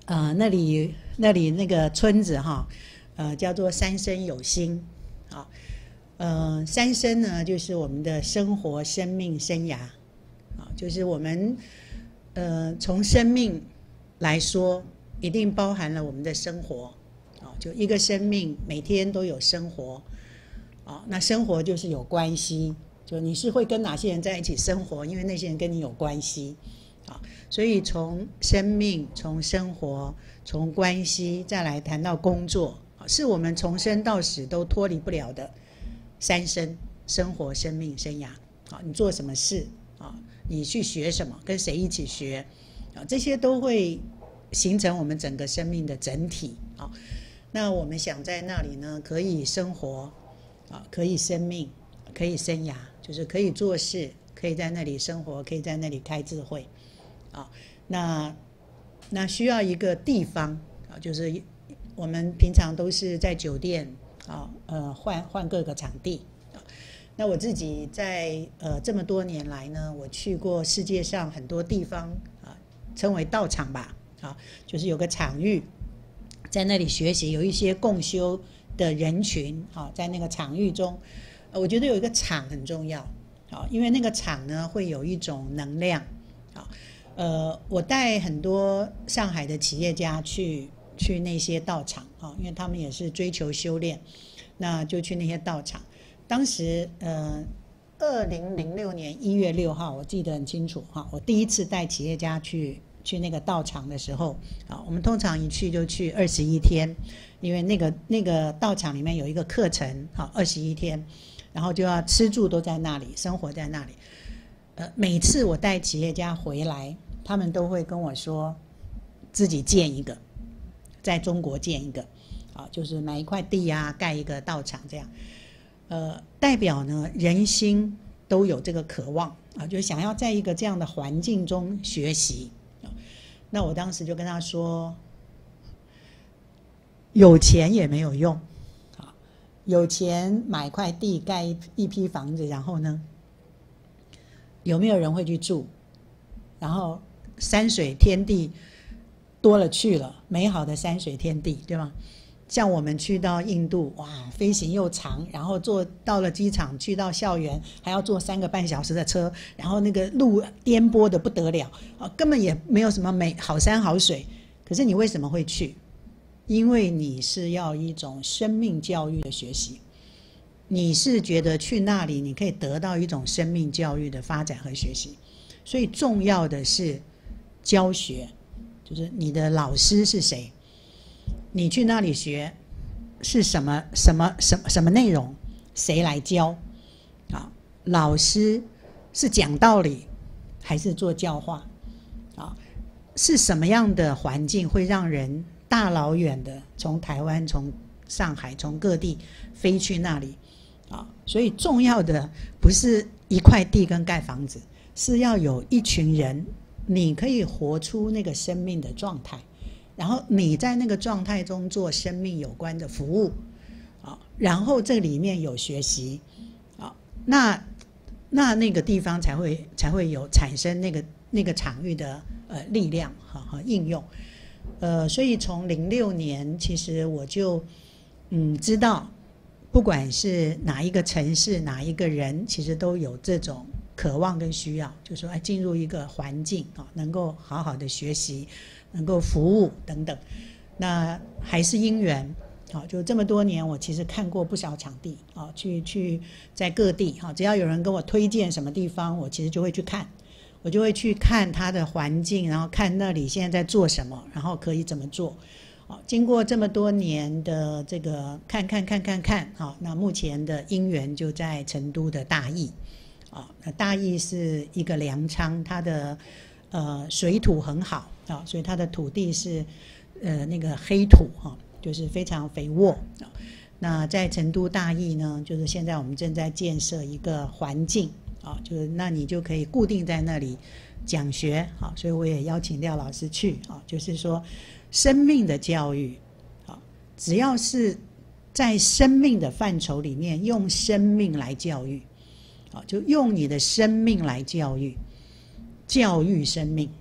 那里那个村子哈，叫做三生有心啊。三生呢，就是我们的生活、生命、生涯啊，就是我们从生命来说，一定包含了我们的生活啊，就一个生命每天都有生活啊，那生活就是有关系，就你是会跟哪些人在一起生活，因为那些人跟你有关系啊，所以从生命、从生活、从关系，再来谈到工作，是我们从生到死都脱离不了的三生：生活、生命、生涯。你做什么事啊？你去学什么？跟谁一起学啊？这些都会形成我们整个生命的整体啊。那我们想在那里呢，可以生活啊，可以生命，可以生涯，就是可以做事，可以在那里生活，可以在那里开智慧啊。那需要一个地方啊，就是我们平常都是在酒店啊，换各个场地啊。那我自己在这么多年来呢，我去过世界上很多地方啊，称为道场吧啊，就是有个场域，在那里学习，有一些共修的人群啊，在那个场域中，我觉得有一个场很重要啊，因为那个场呢会有一种能量啊。我带很多上海的企业家去那些道场啊，因为他们也是追求修炼，那就去那些道场。当时2006年1月6号，我记得很清楚哈，我第一次带企业家去那个道场的时候啊，我们通常一去就去21天，因为那个道场里面有一个课程啊，21天，然后就要吃住都在那里，生活在那里。每次我带企业家回来，他们都会跟我说自己建一个，在中国建一个啊，就是买一块地啊，盖一个道场这样。代表呢人心都有这个渴望啊，就想要在一个这样的环境中学习。那我当时就跟他说，有钱也没有用啊，有钱买块地盖一批房子，然后呢，有没有人会去住？然后山水天地多了去了，美好的山水天地，对吗？像我们去到印度，哇，飞行又长，然后到了机场，去到校园还要坐3个半小时的车，然后那个路颠簸的不得了啊，根本也没有什么好山好水。可是你为什么会去？因为你是要一种生命教育的学习，你是觉得去那里你可以得到一种生命教育的发展和学习。所以重要的是教学，就是你的老师是谁，你去那里学是什么内容，谁来教啊？老师是讲道理还是做教化啊？是什么样的环境会让人大老远的从台湾、从上海、从各地飞去那里啊？所以重要的不是一块地跟盖房子，是要有一群人，你可以活出那个生命的状态，然后你在那个状态中做生命有关的服务啊，然后这里面有学习啊，那个地方才会有产生那个场域的力量和应用。所以从06年，其实我就知道，不管是哪一个城市哪一个人，其实都有这种渴望跟需要，就是说进入一个环境啊，能够好好的学习，能够服务等等。那还是因缘啊，就这么多年，我其实看过不少场地啊，去在各地啊，只要有人跟我推荐什么地方，我其实就会去看，我就会去看它的环境，然后看那里现在在做什么，然后可以怎么做。经过这么多年的这个看，那目前的因缘就在成都的大邑啊，那大邑是一个粮仓，它的水土很好啊，所以它的土地是那个黑土哈，就是非常肥沃啊。那在成都大邑呢，就是现在我们正在建设一个环境啊，就是那你就可以固定在那里讲学啊，所以我也邀请廖老师去啊，就是说生命的教育啊，只要是在生命的范畴里面用生命来教育啊，就用你的生命来教育生命，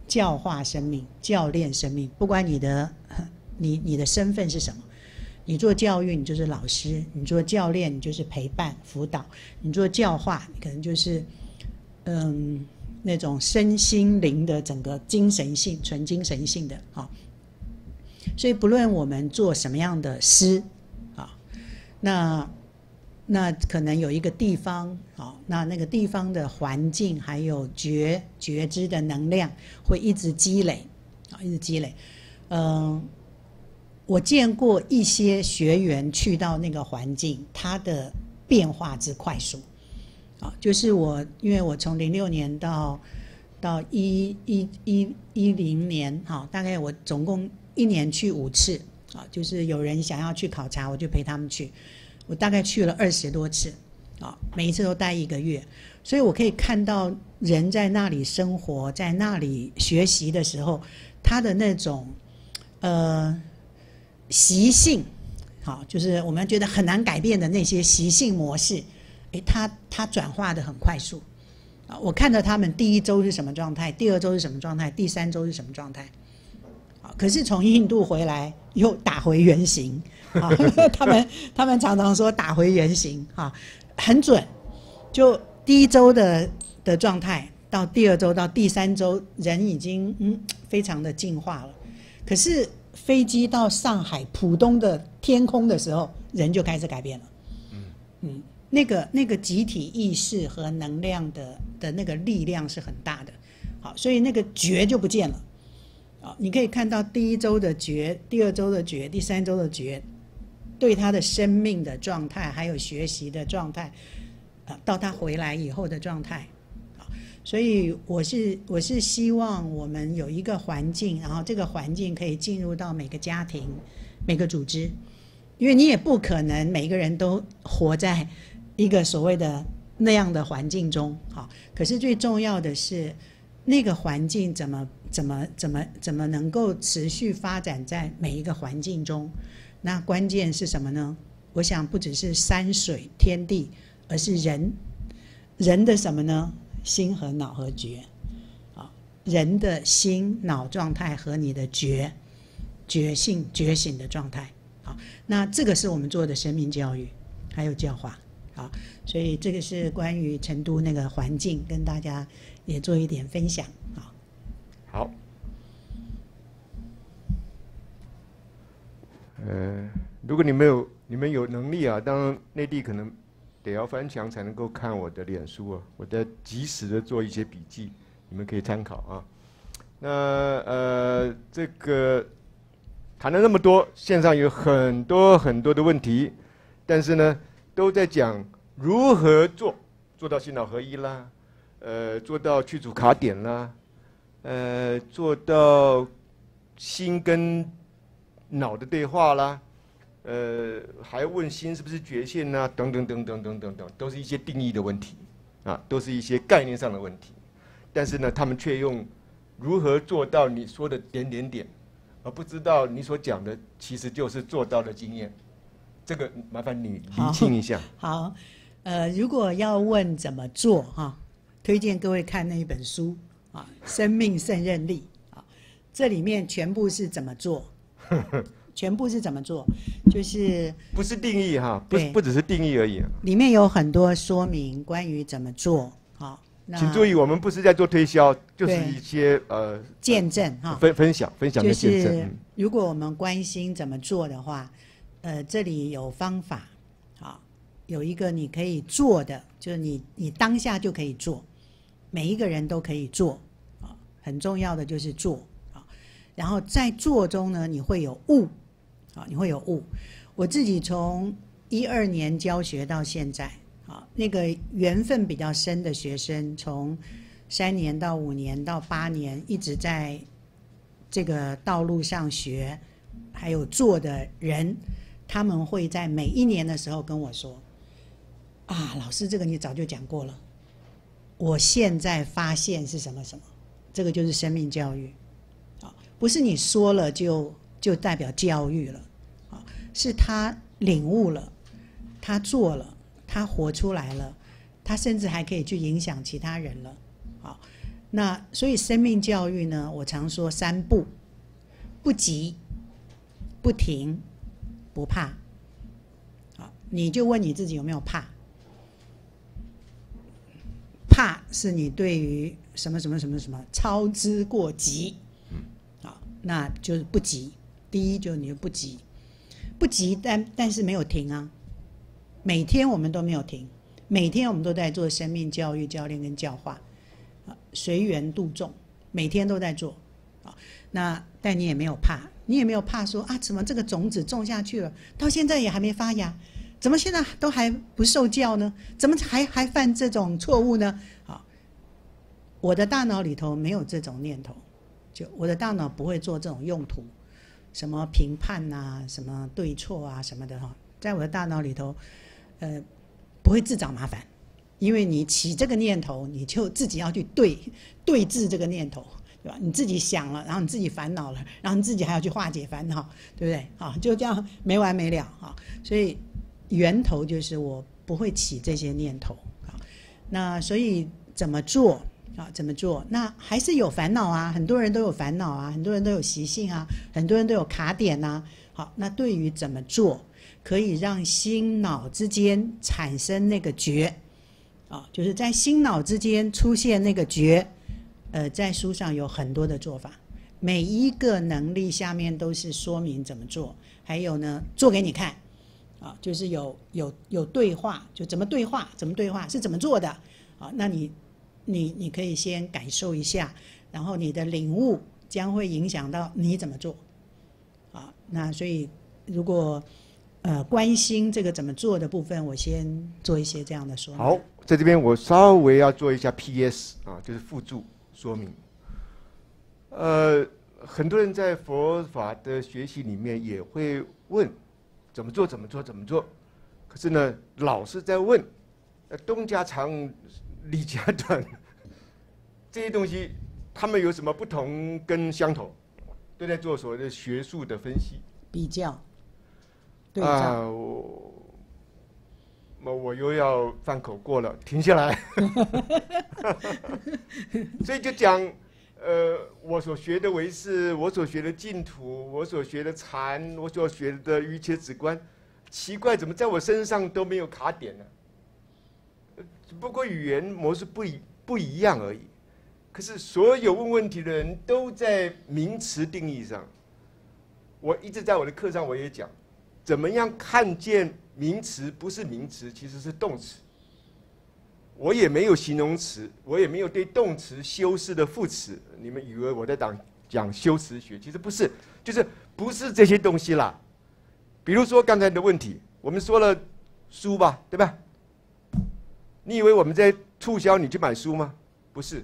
教化生命、教练生命，不管你的身份是什么。你做教育，你就是老师；你做教练，你就是陪伴辅导；你做教化，你可能就是那种身心灵的整个精神性、纯精神性的啊。所以不论我们做什么样的师啊，那可能有一个地方啊，那个地方的环境还有觉知的能量会一直积累啊，一直积累。我见过一些学员去到那个环境，它的变化之快速啊，就是因为我从06年到10年哈，大概我总共1年去5次啊，就是有人想要去考察，我就陪他们去，我大概去了20多次啊，每一次都待1个月，所以我可以看到人在那里生活，在那里学习的时候，他的那种习性，好，就是我们觉得很难改变的那些习性模式，它转化的很快速啊！我看着他们第1周是什么状态，第2周是什么状态，第3周是什么状态，啊，可是从印度回来又打回原形啊！他们常常说打回原形啊，很准，就第1周的状态到第2周到第3周，人已经非常的进化了，可是飞机到上海浦东的天空的时候，人就开始改变了。那个集体意识和能量的那个力量是很大的。好，所以那个觉就不见了。你可以看到第1周的觉，第2周的觉，第3周的觉，对他的生命的状态，还有学习的状态，到他回来以后的状态。所以我是希望我们有一个环境，然后这个环境可以进入到每个家庭、每个组织，因为你也不可能每个人都活在一个所谓的那样的环境中。好，可是最重要的是那个环境怎么能够持续发展在每一个环境中？那关键是什么呢？我想不只是山水天地，而是人的什么呢？心和脑和觉，人的心脑状态和你的觉性觉醒的状态，好，那这个是我们做的生命教育还有教化，好，所以这个是关于成都那个环境，跟大家也做一点分享， 好，如果你们有能力啊，当然内地可能得要翻墙才能够看我的脸书啊，我在及时的做一些笔记，你们可以参考啊。那这个谈了那么多，线上有很多的问题，但是呢，都在讲如何做到心脑合一啦，做到去除卡点啦，做到心跟脑的对话啦。还问心是不是觉现啊，等等，都是一些定义的问题啊，都是一些概念上的问题。但是呢，他们却用如何做到你说的点，而不知道你所讲的其实就是做到的经验。这个麻烦你厘清一下。 好，如果要问怎么做哈，推荐各位看那一本书啊，《生命胜任力》啊，这里面全部是怎么做。全部是怎么做，就是不是定义哈，不只是定义而已。 里面有很多说明关于怎么做，好， 请注意，我们不是在做推销，就是一些见证哈， 分享的见证。 就是如果我们关心怎么做的话，这里有方法，好，有一个你可以做的，就是你当下就可以做，每一个人都可以做，啊，很重要的就是做，啊，然后在做中呢，你会有悟。你会有悟。我自己从12年教学到现在，那个缘分比较深的学生，从3年到5年到8年，一直在这个道路上学，还有做的人，他们会在每1年的时候跟我说：“啊，老师，这个你早就讲过了，我现在发现是什么什么。”这个就是生命教育，不是你说了就代表教育了。是他领悟了，他做了，他活出来了，他甚至还可以去影响其他人了。好， 那所以生命教育呢，我常说3不：不急、不停、不怕。好，你就问你自己有没有怕？怕是你对于什么什么什么什么操之过急，好，那就是不急。第一就是你不急，不急，但是没有停啊。每天我们都没有停，每天我们都在做生命教育、教练跟教化，随缘度众，每天都在做。那但你也没有怕，你也没有怕说啊，怎么这个种子种下去了，到现在也还没发芽，怎么现在都还不受教呢？怎么还犯这种错误呢？好，我的大脑里头没有这种念头，就我的大脑不会做这种用途，什么评判啊，什么对错啊什么的哈，在我的大脑里头，不会自找麻烦，因为你起这个念头，你就自己要去对治这个念头。对吧？你自己想了，然后你自己烦恼了，然后你自己还要去化解烦恼，对不对？啊，就这样没完没了啊！所以源头就是我不会起这些念头啊。那所以怎么做啊？怎么做？那还是有烦恼啊，很多人都有烦恼啊，很多人都有习性啊，很多人都有卡点啊。好，那对于怎么做可以让心脑之间产生那个觉啊，就是在心脑之间出现那个觉。在书上有很多的做法，每一个能力下面都是说明怎么做，还有呢，做给你看，啊，就是有对话，就怎么对话是怎么做的，啊，那你可以先感受一下，然后你的领悟将会影响到你怎么做，啊，那所以如果关心这个怎么做的部分，我先做一些这样的说明。 好，在这边我稍微要做一下 PS 啊，就是附注。说明，很多人在佛法的学习里面也会问，怎么做？可是呢，老是在问，东家长，李家短，这些东西，他们有什么不同跟相同？都在做所谓的学术的分析、 比较、对照。 我又要犯口过了，停下来。所以就讲，我所学的唯识，我所学的净土，我所学的禅，我所学的瑜伽止观，奇怪，怎么在我身上都没有卡点呢？不过语言模式不一样而已。可是所有问问题的人都在名词定义上。我一直在我的课上我也讲，怎么样看见名词不是名词，其实是动词。我也没有形容词，我也没有对动词修饰的副词。你们以为我在讲修辞学，其实不是，就是不是这些东西啦。比如说刚才的问题，我们说了书吧，对吧？你以为我们在促销你去买书吗？不是。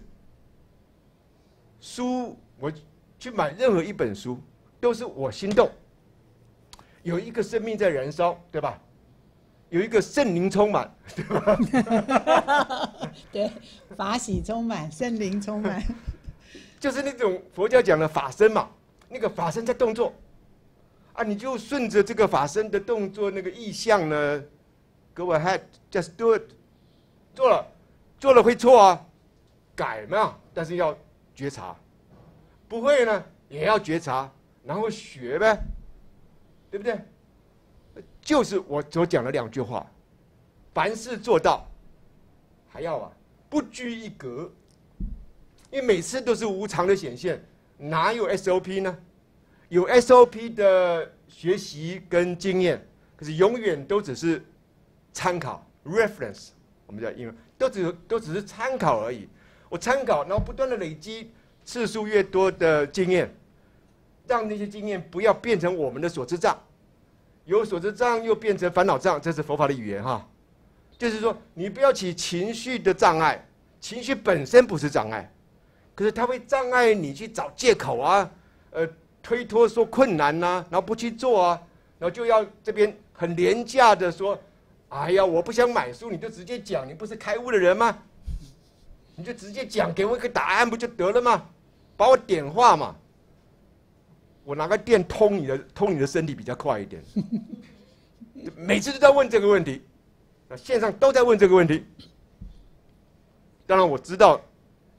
书，我去买任何一本书，都是我心动，有一个生命在燃烧，对吧？有一个圣灵充满，对吧？ 对，法喜充满，圣灵充满， 就是那种佛教讲的法身嘛。那个法身在动作，啊，你就顺着这个法身的动作那个意象呢 ，Go ahead, just do it， 做了会错啊，改嘛，但是要觉察，不会呢也要觉察，然后学呗，对不对？就是我所讲的2句话，凡事做到，还要不拘一格，因为每次都是无常的显现，哪有 SOP 呢？有 SOP 的学习跟经验，可是永远都只是参考 reference， 我们叫英文，都只是参考而已。我参考，然后不断的累积次数越多的经验，让那些经验不要变成我们的所知障。由所知障又变成烦恼障，这是佛法的语言哈。就是说，你不要起情绪的障碍，情绪本身不是障碍，可是它会障碍你去找借口啊，推脱说困难呐，然后不去做啊，然后就要这边很廉价的说，哎呀，我不想买书，你就直接讲，你不是开悟的人吗？你就直接讲，给我一个答案不就得了吗？把我点化嘛。我拿个电通你的身体比较快一点，每次都在问这个问题，线上都在问这个问题。当然我知道，因为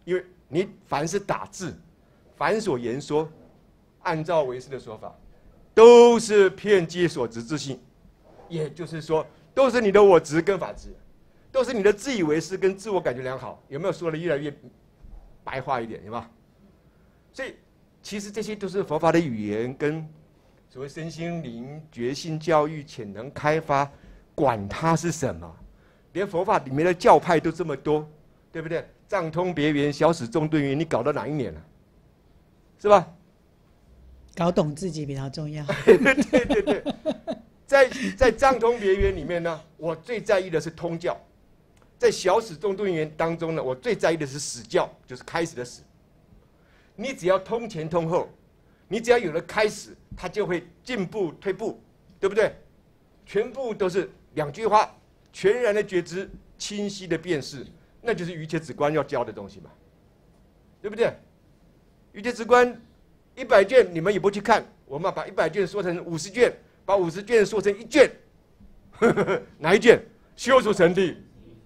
你凡是打字，凡所言说，按照唯识的说法，都是遍计所执自性，也就是说，都是你的我执跟法执，都是你的自以为是跟自我感觉良好。有没有说的越来越白话一点？有吗？所以其实这些都是佛法的语言，跟所谓身心灵、觉性教育、潜能开发，管它是什么，连佛法里面的教派都这么多，对不对？藏通别圆、小始中顿圆，你搞到哪一年了？是吧？ 搞懂自己比较重要。 对，在藏通别圆里面呢，我最在意的是通教；在小始中顿圆当中呢，我最在意的是始教，就是开始的始。你只要通前通后，你只要有了开始，它就会进步退步，对不对？全部都是2句话：全然的觉知，清晰的辨识，那就是瑜伽止观要教的东西嘛，对不对？瑜伽止观100卷，你们也不去看，我们把100卷说成50卷，把50卷说成1卷，哪一卷？修出成地，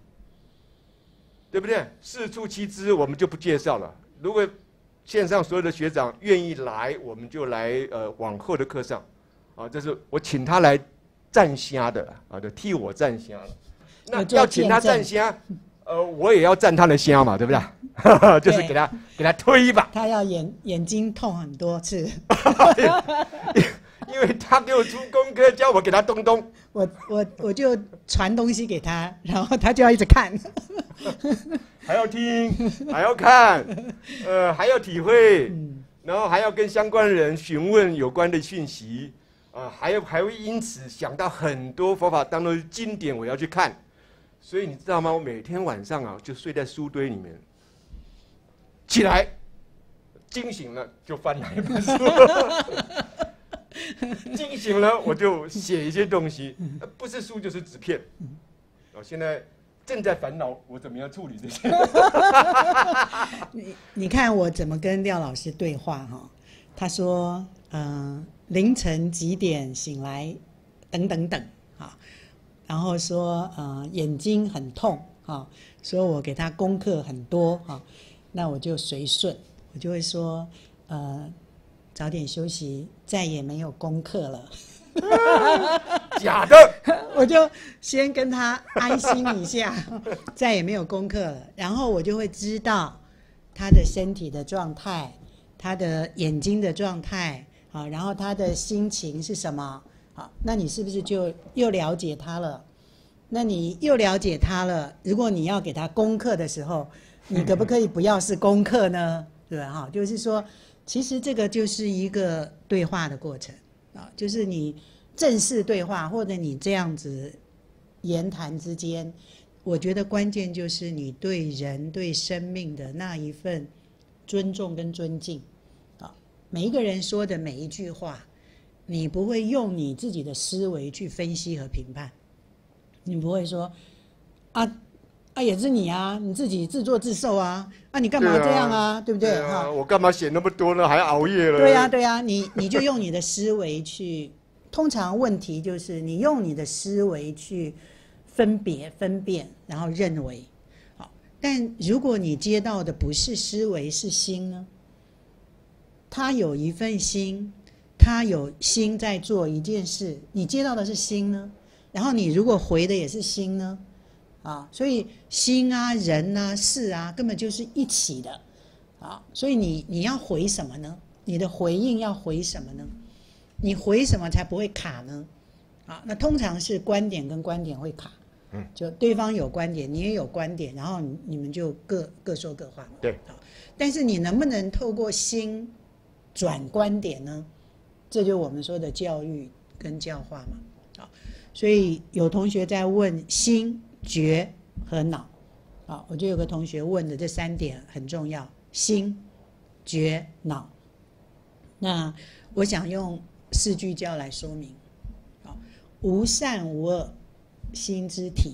对不对？4处7支我们就不介绍了。如果线上所有的学长愿意来，我们就来往后的课上，啊，这是我请他来站虾的啊，就替我站虾了。那要请他站虾，我也要站他的虾嘛，对不对？就是给他推一把。 他要眼睛痛很多次， 因为他给我出功课，叫我给他动动。 我就传东西给他，然后他就要一直看， 还要听，还要看，还要体会，然后还要跟相关人询问有关的讯息，还会因此想到很多佛法当中的经典，我要去看。所以你知道吗？我每天晚上啊，就睡在书堆里面，起来惊醒了就翻哪一本书，惊醒了我就写一些东西，不是书就是纸片。现在正在烦恼我怎么样处理这些。 你看我怎么跟廖老师对话哈？他说，凌晨几点醒来，等等等，哈。然后说眼睛很痛啊，说我给他功课很多啊，那我就随顺，我就会说早点休息，再也没有功课了。 假的， 我就先跟他安心一下，再也没有功课了，然后我就会知道他的身体的状态，他的眼睛的状态啊，然后他的心情是什么。好，那你是不是就又了解他了？那你又了解他了，如果你要给他功课的时候，你可不可以不要是功课呢？对吧？哈，就是说，其实这个就是一个对话的过程啊，就是你正式对话或者你这样子言谈之间，我觉得关键就是你对人对生命的那一份尊重跟尊敬啊，每一个人说的每一句话。你不会用你自己的思维去分析和评判，你不会说也是你啊，你自己自作自受啊，你干嘛这样啊， 对不对？ 我干嘛写那么多呢？还熬夜了？ 对啊，你就用你的思维去，通常问题就是你用你的思维去分辨，然后认为，好，但如果你接到的不是思维是心呢？他有一份心。他有心在做一件事，你接到的是心呢，然后你如果回的也是心呢，所以心啊、人啊、事啊，根本就是一起的，所以你要回什么呢？你的回应要回什么呢？你回什么才不会卡呢？那通常是观点跟观点会卡，就对方有观点，你也有观点，然后你们就各说各话嘛。 对， 但是你能不能透过心转观点呢？这就是我们说的教育跟教化嘛，所以有同学在问心、觉和脑，我就有个同学问的这3点很重要，心、觉、脑。那我想用4句教来说明，无善无恶，心之体。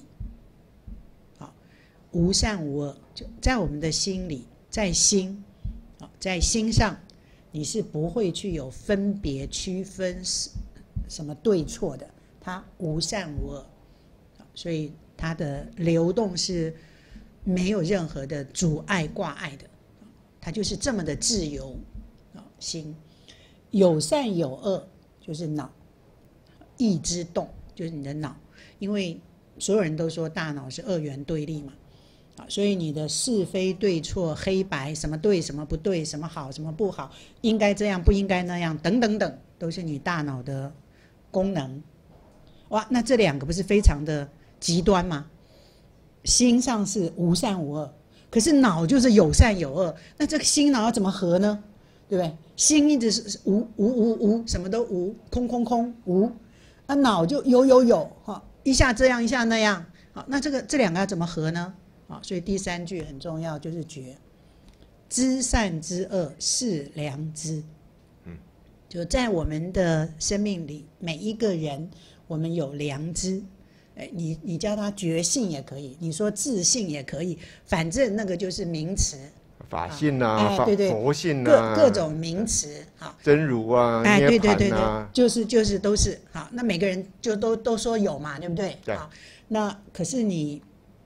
无善无恶，就在我们的心里，在心上。你是不会去有分别区分什么对错的，它无善无恶，所以它的流动是没有任何的阻碍挂碍的。 它就是这么的自由心。有善有恶就是脑，意之动就是你的脑，因为所有人都说大脑是二元对立嘛，所以你的是非对错黑白，什么对什么不对，什么好什么不好，应该这样不应该那样等等等，都是你大脑的功能。哇，那这两个不是非常的极端吗？心上是无善无恶，可是脑就是有善有恶，那这个心脑要怎么合呢？对不对？心一直是无，什么都无，空无，脑就有，一下这样一下那样，那这两个要怎么合呢？所以第三句很重要，就是觉。知善知恶是良知。就在我们的生命里，每一个人我们有良知，你叫他觉性也可以，你说自性也可以，反正那个就是名词， 法性啊， 对佛性啊， 各种名词， 真如啊，涅槃啊， 就是都是好。那每个人就都说有嘛，对不对？ 对。 那可是你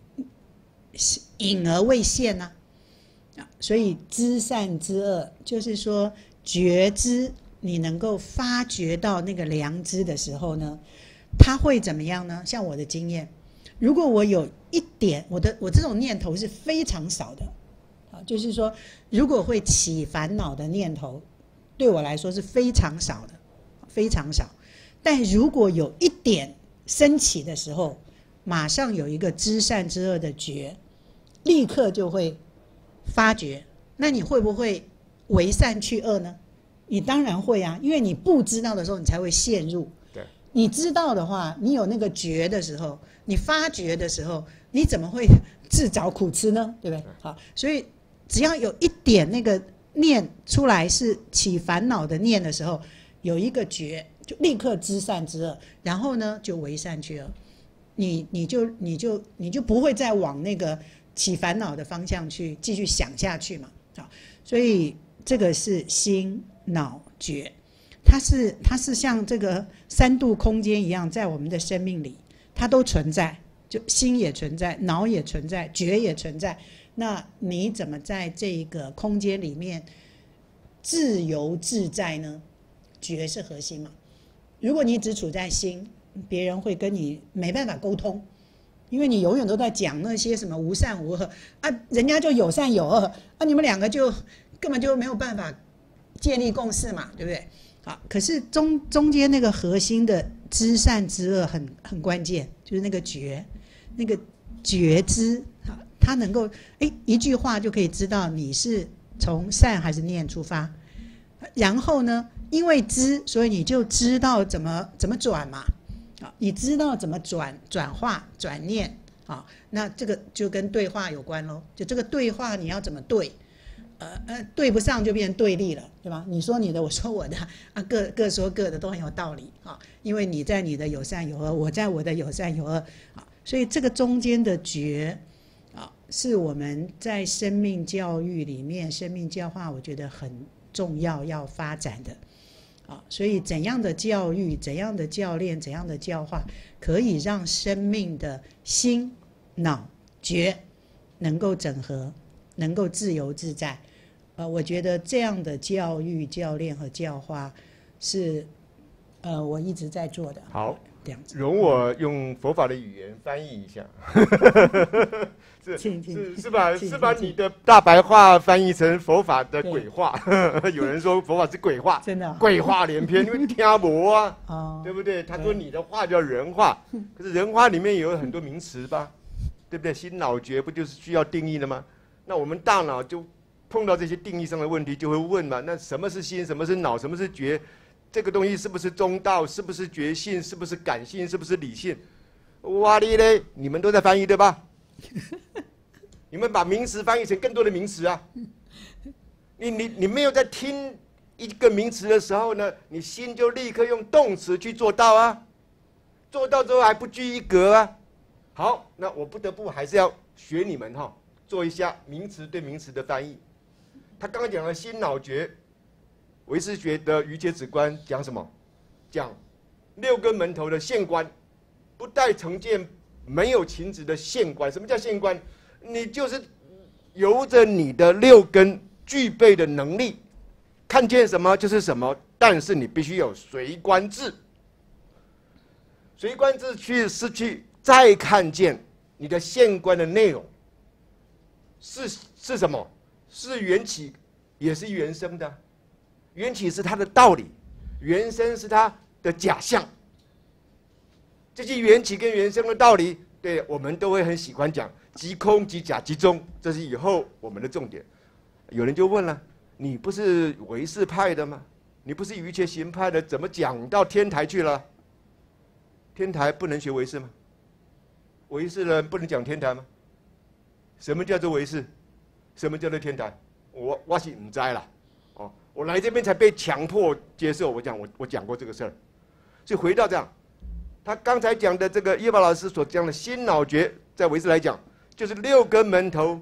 隐而未现啊，所以知善知恶，就是说觉知。你能够发觉到那个良知的时候呢，它会怎么样呢？像我的经验，如果我有一点我这种念头是非常少的，就是说如果会起烦恼的念头对我来说是非常少的，非常少。但如果有一点升起的时候，马上有一个知善知恶的觉，立刻就会发觉。那你会不会为善去恶呢？你当然会啊，因为你不知道的时候你才会陷入。 对， 你知道的话，你有那个觉的时候，你发觉的时候，你怎么会自找苦吃呢？对不对？好，所以只要有一点那个念出来是起烦恼的念的时候，有一个觉，就立刻知善知恶，然后呢就为善去恶，你就不会再往那个起烦恼的方向去继续想下去嘛。好，所以这个是心脑觉，它是像这个三度空间一样，在我们的生命里它都存在，就心也存在，脑也存在，觉也存在。那你怎么在这个空间里面自由自在呢？觉是核心嘛。如果你只处在心，别人会跟你没办法沟通，因为你永远都在讲那些什么无善无恶啊，人家就有善有恶啊，你们两个就根本就没有办法建立共识嘛，对不对？好，可是中间那个核心的知善知恶很关键，就是那个觉，那个觉知，它能够一句话就可以知道你是从善还是念出发，然后呢，因为知，所以你就知道怎么转嘛，你知道怎么转化转念，那这个就跟对话有关咯，就这个对话你要怎么对？对不上就变成对立了，对吧？你说你的，我说我的，各说各的都很有道理啊。因为你在你的有善有恶，我在我的有善有恶啊，所以这个中间的觉啊，是我们在生命教育里面、生命教化，我觉得很重要要发展的啊。所以怎样的教育、怎样的教练、怎样的教化，可以让生命的心、脑、觉能够整合，能够自由自在。我觉得这样的教育、教练和教化是我一直在做的。 好， 这样子。 容我用佛法的语言翻译一下。是把你的大白话翻译成佛法的鬼话。有人说佛法是鬼话， 真的鬼话连篇，因为听不啊，对不对？他说你的话叫人话，可是人话里面也有很多名词吧，对不对？心脑觉不就是需要定义的吗？那我们大脑就碰到这些定义上的问题，就会问嘛，那什么是心，什么是脑，什么是觉？这个东西是不是中道？是不是觉性？是不是感性？是不是理性？哇哩嘞！你们都在翻译对吧？你们把名词翻译成更多的名词啊！你没有在听一个名词的时候呢，你心就立刻用动词去做到啊，做到之后还不拘一格啊。好，那我不得不还是要学你们哈，做一下名词对名词的翻译。他刚刚讲了心脑觉，唯识学的瑜伽止观讲什么？讲六根门头的现观，不带成见，没有情执的现观。什么叫现观？你就是由着你的六根具备的能力，看见什么就是什么，但是你必须有随观智。随观智是去再看见你的现观的内容是什么？是缘起，也是缘生的。缘起是它的道理，缘生是它的假象。这些缘起跟缘生的道理，对我们都会很喜欢讲即空即假即中，这是以后我们的重点。有人就问了：你不是唯识派的吗？你不是瑜伽行派的，怎么讲到天台去了？天台不能学唯识吗？唯识人不能讲天台吗？什么叫做唯识？什么叫做天台？我是不知啦，哦，我来这边才被强迫接受。我讲过这个事儿，所以回到这样，他刚才讲的这个叶宝老师所讲的心脑觉，在唯识来讲，就是6根门头，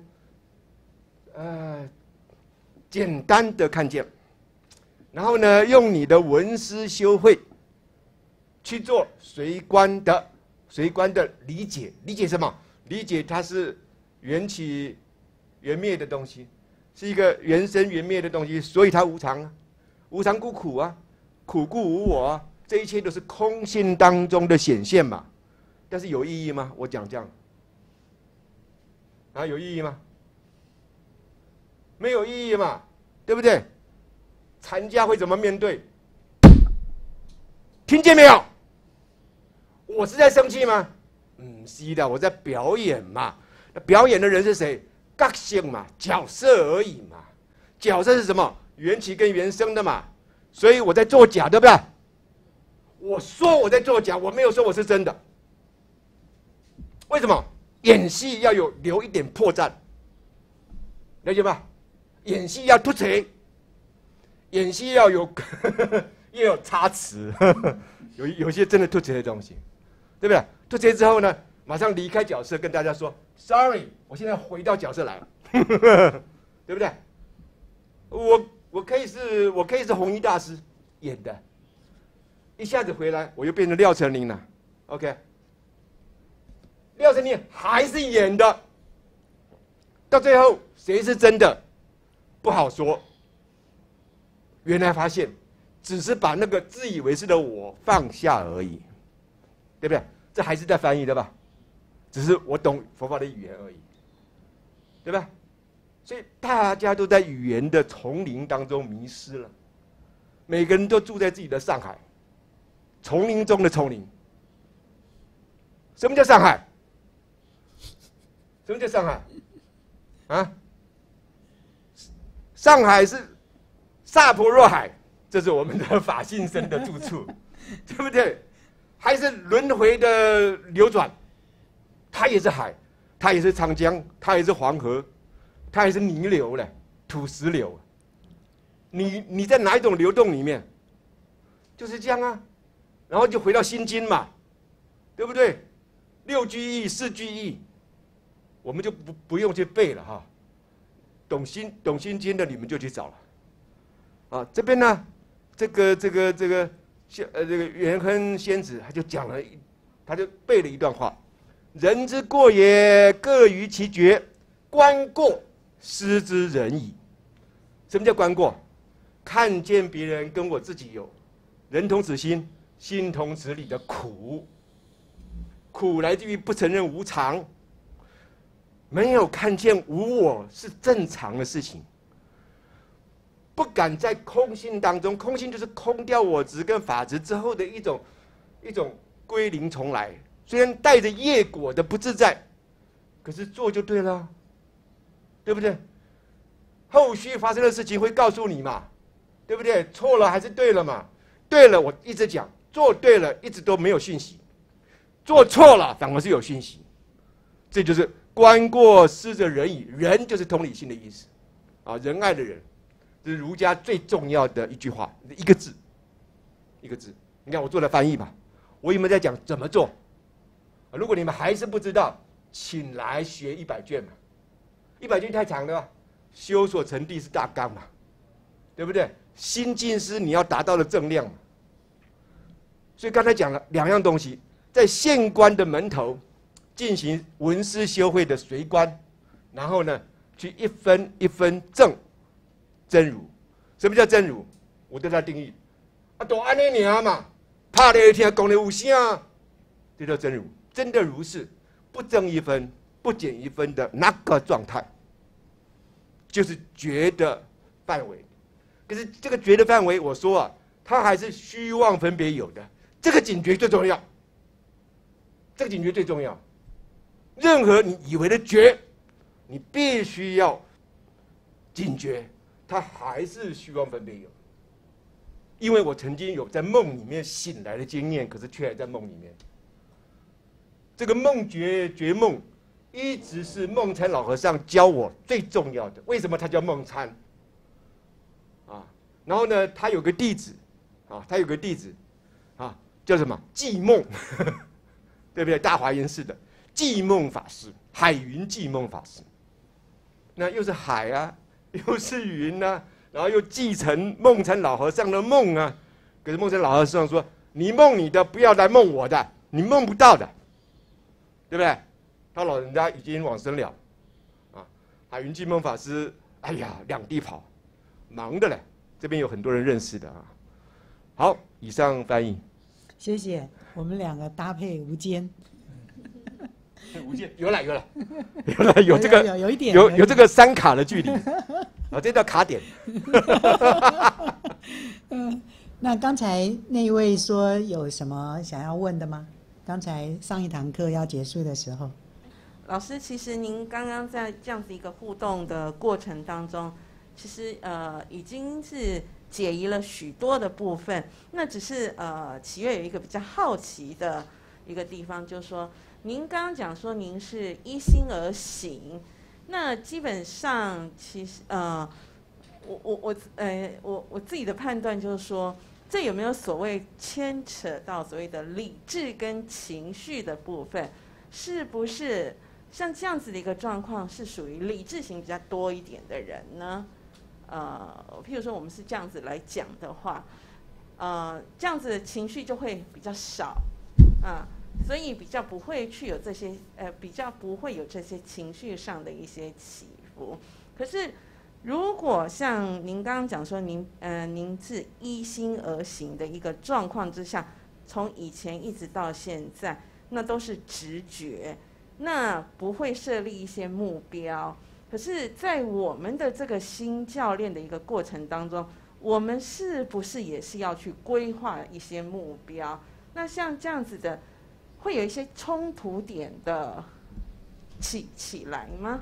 简单的看见，然后呢，用你的闻思修慧去做随观的理解。理解什么？理解它是缘起缘灭的东西，是一个缘生缘灭的东西，所以它无常啊，无常故苦啊，苦故无我啊，这一切都是空性当中的显现嘛。但是有意义吗？我讲这样啊，有意义吗？没有意义嘛，对不对？禅家会怎么面对？听见没有？我是在生气吗？是的，我在表演嘛。那表演的人是谁？角色嘛，角色而已嘛。角色是什么？缘起跟缘生的嘛。所以我在作假，对不对？我说我在作假，我没有说我是真的。为什么？演戏要留一点破绽，了解吧？演戏要突锤，演戏要有也有差池，有些真的突锤的东西，对不对？突锤之后呢，马上离开角色，跟大家说 ：“Sorry， 我现在回到角色来了，对不对？我可以是弘一大师演的，一下子回来我又变成廖成林了 ，OK。”廖成林还是演的，到最后谁是真的不好说。原来发现只是把那个自以为是的我放下而已，对不对？这还是在翻译的吧？只是我懂佛法的语言而已，对吧？所以大家都在语言的丛林当中迷失了，每个人都住在自己的上海，丛林中的丛林。什么叫上海？什么叫上海？啊？上海是萨婆若海，这是我们的法性生的住处，对不对？还是轮回的流转，它也是海，它也是长江，它也是黄河，它也是泥流嘞，土石流。你在哪一种流动里面？就是这样啊，然后就回到心经嘛，对不对？6句义、4句义。我们就不用去背了哈，懂心经的你们就去找了，啊，这边呢，这个元亨仙子他就讲了，他就背了一段话：人之过也，各于其觉，观过，失之人矣。什么叫观过？看见别人跟我自己有人同此心，心同此理的苦，苦来自于不承认无常。没有看见无我是正常的事情，不敢在空性当中，空性就是空掉我执跟法执之后的一种归零重来。虽然带着业果的不自在，可是做就对了，对不对？后续发生的事情会告诉你嘛，对不对？错了还是对了嘛？对了，我一直讲，做对了一直都没有讯息，做错了反而是有讯息，这就是观过失者仁矣。仁就是同理心的意思，啊，仁爱的仁，这是儒家最重要的一句话，一个字，一个字。你看我做了翻译吧，我有没有在讲怎么做？如果你们还是不知道，请来学100卷嘛，100卷太长了吧？修所成地是大纲嘛，对不对？心境是你要达到的正量嘛。所以刚才讲了2样东西，在现观的门头进行闻思修慧的随观，然后呢，去一分一分证真如。什么叫真如？我对它定义啊，都安尼尔嘛，怕你听讲的有声，这叫真如。真的如是，不增一分，不减一分的那个状态，就是觉的范围。可是这个觉的范围，我说啊，它还是虚妄分别有的。这个警觉最重要，这个警觉最重要。任何你以为的觉，你必须要警觉，它还是虚妄分别有。因为我曾经有在梦里面醒来的经验，可是却还在梦里面。这个梦觉梦，一直是梦参老和尚教我最重要的。为什么他叫梦参？啊，然后呢，他有个弟子，啊，叫什么？寂梦，对不对？大华严寺的寂梦法师，海云寂梦法师。那又是海啊，又是云啊，然后又继承梦参老和尚的梦啊。可是梦参老和尚说：“你梦你的，不要来梦我的，你梦不到的，对不对？”他老人家已经往生了，啊，海云寂梦法师，哎呀，两地跑，忙的嘞。这边有很多人认识的啊。好，以上翻译。 谢谢，我们两个搭配无间。 无间有了，有这个有一点有这个3卡的距离，啊，这叫卡点。 那刚才那一位说有什么想要问的吗？刚才上一堂课要结束的时候， 老师，其实您刚刚在这样子一个互动的过程当中，其实已经是解疑了许多的部分。那只是启月有一个比较好奇的一个地方，就是说，您刚刚讲说您是依心而行，那基本上其实我自己的判断就是说，这有没有所谓牵扯到所谓的理智跟情绪的部分？是不是像这样子的一个状况是属于理智型比较多一点的人呢？譬如说我们是这样子来讲的话，这样子的情绪就会比较少，所以比较不会去有这些比较不会有这些情绪上的一些起伏。可是如果像您刚刚讲说您是依心而行的一个状况之下，从以前一直到现在，那都是直觉，那不会设立一些目标。可是在我们的这个新教练的一个过程当中，我们是不是也是要去规划一些目标？那像这样子的会有一些冲突点的起来吗？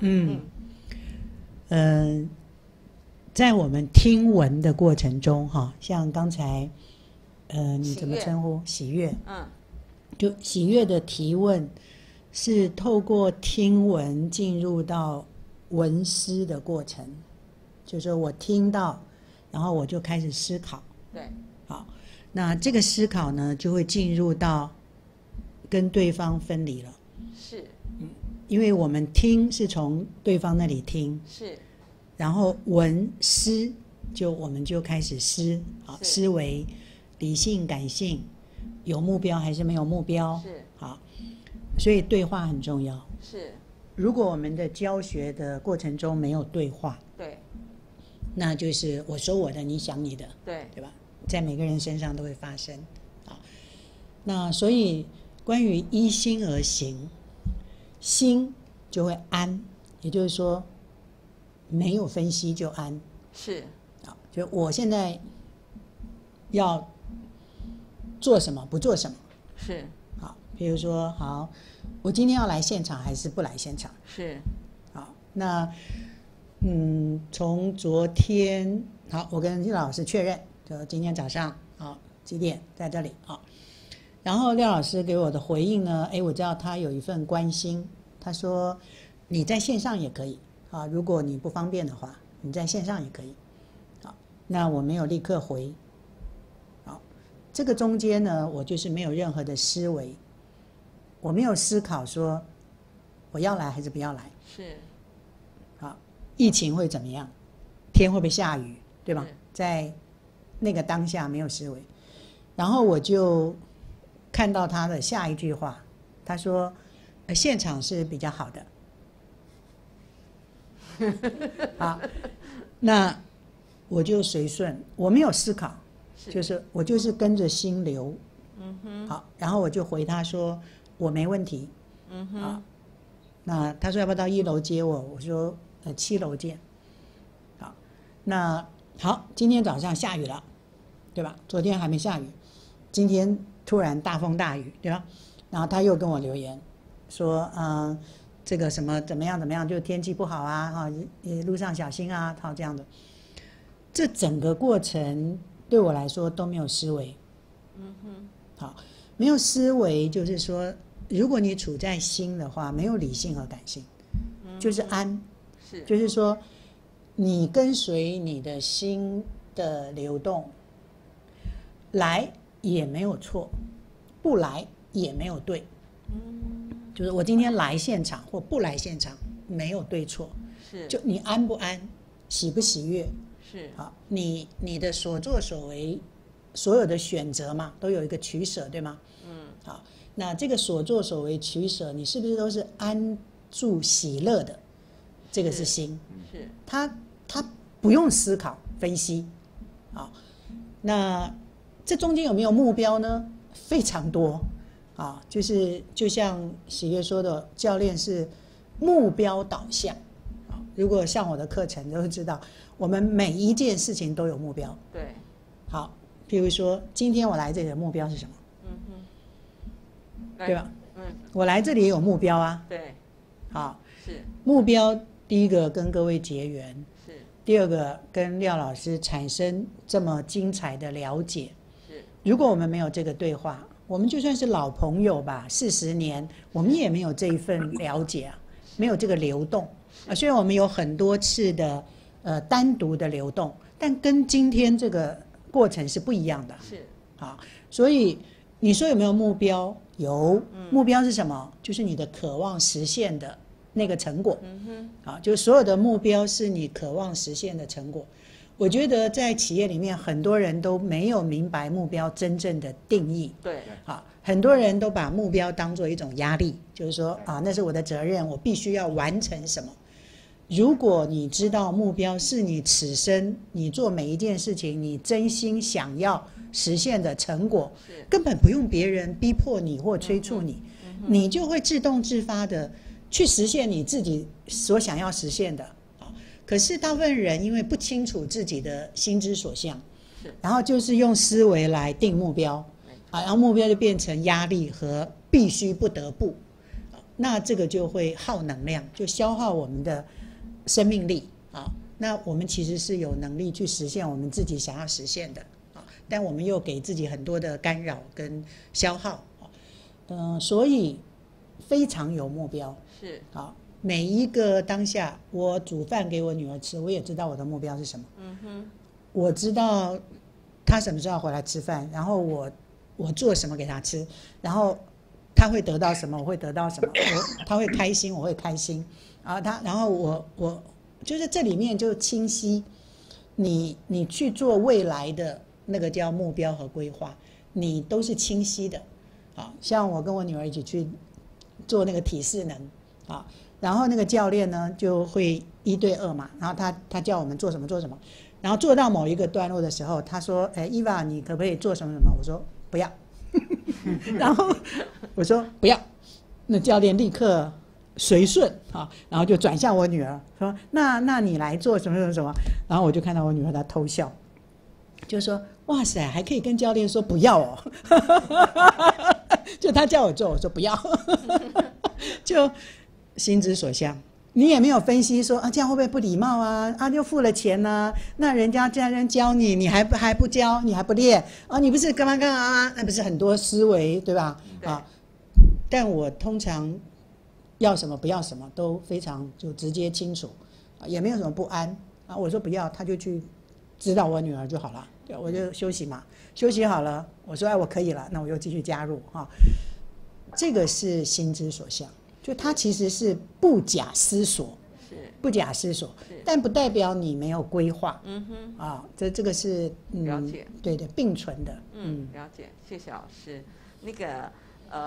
在我们听闻的过程中，像刚才你怎么称呼？喜悦，就喜悦的提问是透过听闻进入到闻思的过程，就是说我听到，然后我就开始思考。 对， 好，那这个思考呢，就会进入到跟对方分离了。 是， 因为我们听是从对方那里听， 是， 然后闻思我们就开始思，好，思维、理性、感性，有目标还是没有目标？ 是， 好，所以对话很重要。 是， 如果我们的教学的过程中没有对话， 对， 那就是我说我的，你想你的， 对， 对吧？在每个人身上都会发生。好，那所以关于依心而行，心就会安，也就是说没有分析就安。 是， 好，就我现在要做什么，不做什么。 是， 好，比如说，好，我今天要来现场还是不来现场？ 是， 好，那从昨天，好，我跟廖老师确认，就今天早上好几点在这里好，然后廖老师给我的回应呢，我知道他有一份关心，他说你在线上也可以啊，如果你不方便的话，你在线上也可以。好，那我没有立刻回。好，这个中间呢，我就是没有任何的思维，我没有思考说我要来还是不要来。 是， 好，疫情会怎么样？天会不会下雨？对吧？在那个当下没有思维，然后我就看到他的下一句话，他说：“现场是比较好的。”好，那我就随顺，我没有思考，就是我就是跟着心流。好，然后我就回他说我没问题。好，那他说要不要到1楼接我？我说7楼见。好，那好，今天早上下雨了，对吧？昨天还没下雨，今天突然大风大雨，对吧？然后他又跟我留言说，这个什么怎么样怎么样，就天气不好啊，路上小心啊，好这样的。这整个过程对我来说都没有思维。好，没有思维就是说，如果你处在心的话，没有理性和感性，就是安，就是说你跟随你的心的流动，来也没有错，不来也没有对。就是我今天来现场或不来现场没有对错，就你安不安，喜不喜悦，好，你的所作所为，所有的选择嘛，都有一个取舍，对吗？好，那这个所作所为取舍，你是不是都是安住喜乐的？这个是心，他不用思考分析，好，那这中间有没有目标呢？非常多。就像喜悦说的，教练是目标导向。如果上我的课程都会知道，我们每一件事情都有目标。 对。 好，譬如说，今天我来这里的目标是什么？对吧？我来这里也有目标啊。 对。 好。是。目标第一个跟各位结缘。是。第二个跟廖老师产生这么精彩的了解。是。如果我们没有这个对话，我们就算是老朋友吧，40年，我们也没有这一份了解啊，没有这个流动啊。虽然我们有很多次的单独的流动，但跟今天这个过程是不一样的。是啊，所以你说有没有目标？有，目标是什么？就是你的渴望实现的那个成果。啊，就是所有的目标是你渴望实现的成果。我觉得在企业里面，很多人都没有明白目标真正的定义。 对， 好，很多人都把目标当作一种压力，就是说那是我的责任，我必须要完成什么。如果你知道目标是你此生你做每一件事情，你真心想要实现的成果，根本不用别人逼迫你或催促你，你就会自动自发的去实现你自己所想要实现的。可是大部分人因为不清楚自己的心之所向，然后就是用思维来定目标，然后目标就变成压力和必须不得不，那这个就会耗能量，就消耗我们的生命力啊。那我们其实是有能力去实现我们自己想要实现的啊，但我们又给自己很多的干扰跟消耗，所以非常有目标是好。每一个当下，我煮饭给我女儿吃，我也知道我的目标是什么。我知道她什么时候要回来吃饭，然后我做什么给她吃，然后她会得到什么，我会得到什么，她会开心，我会开心。然后我就是这里面就清晰，你去做未来的那个叫目标和规划，你都是清晰的。好，像我跟我女儿一起去做那个体适能啊。然后那个教练呢就会1对2嘛，然后他叫我们做什么做什么，然后做到某一个段落的时候，他说伊娃你可不可以做什么什么？我说不要然后我说不要，那教练立刻随顺啊，然后就转向我女儿说那你来做什么什么什么，然后我就看到我女儿她偷笑，就说哇塞还可以跟教练说不要哦就他叫我做我说不要就心之所向，你也没有分析说这样会不会不礼貌啊？又付了钱啊，那人家家人教你，你还不教，你还不练你不是干嘛那不是很多思维对吧？对但我通常要什么不要什么都非常就直接清楚，也没有什么不安我说不要，他就去指导我女儿就好了，对，我就休息嘛，休息好了，我说我可以了，那我又继续加入这个是心之所向。就它其实是不假思索，不假思索，但不代表你没有规划。这个是了解， 对的，并存的。 了解，谢谢老师。那个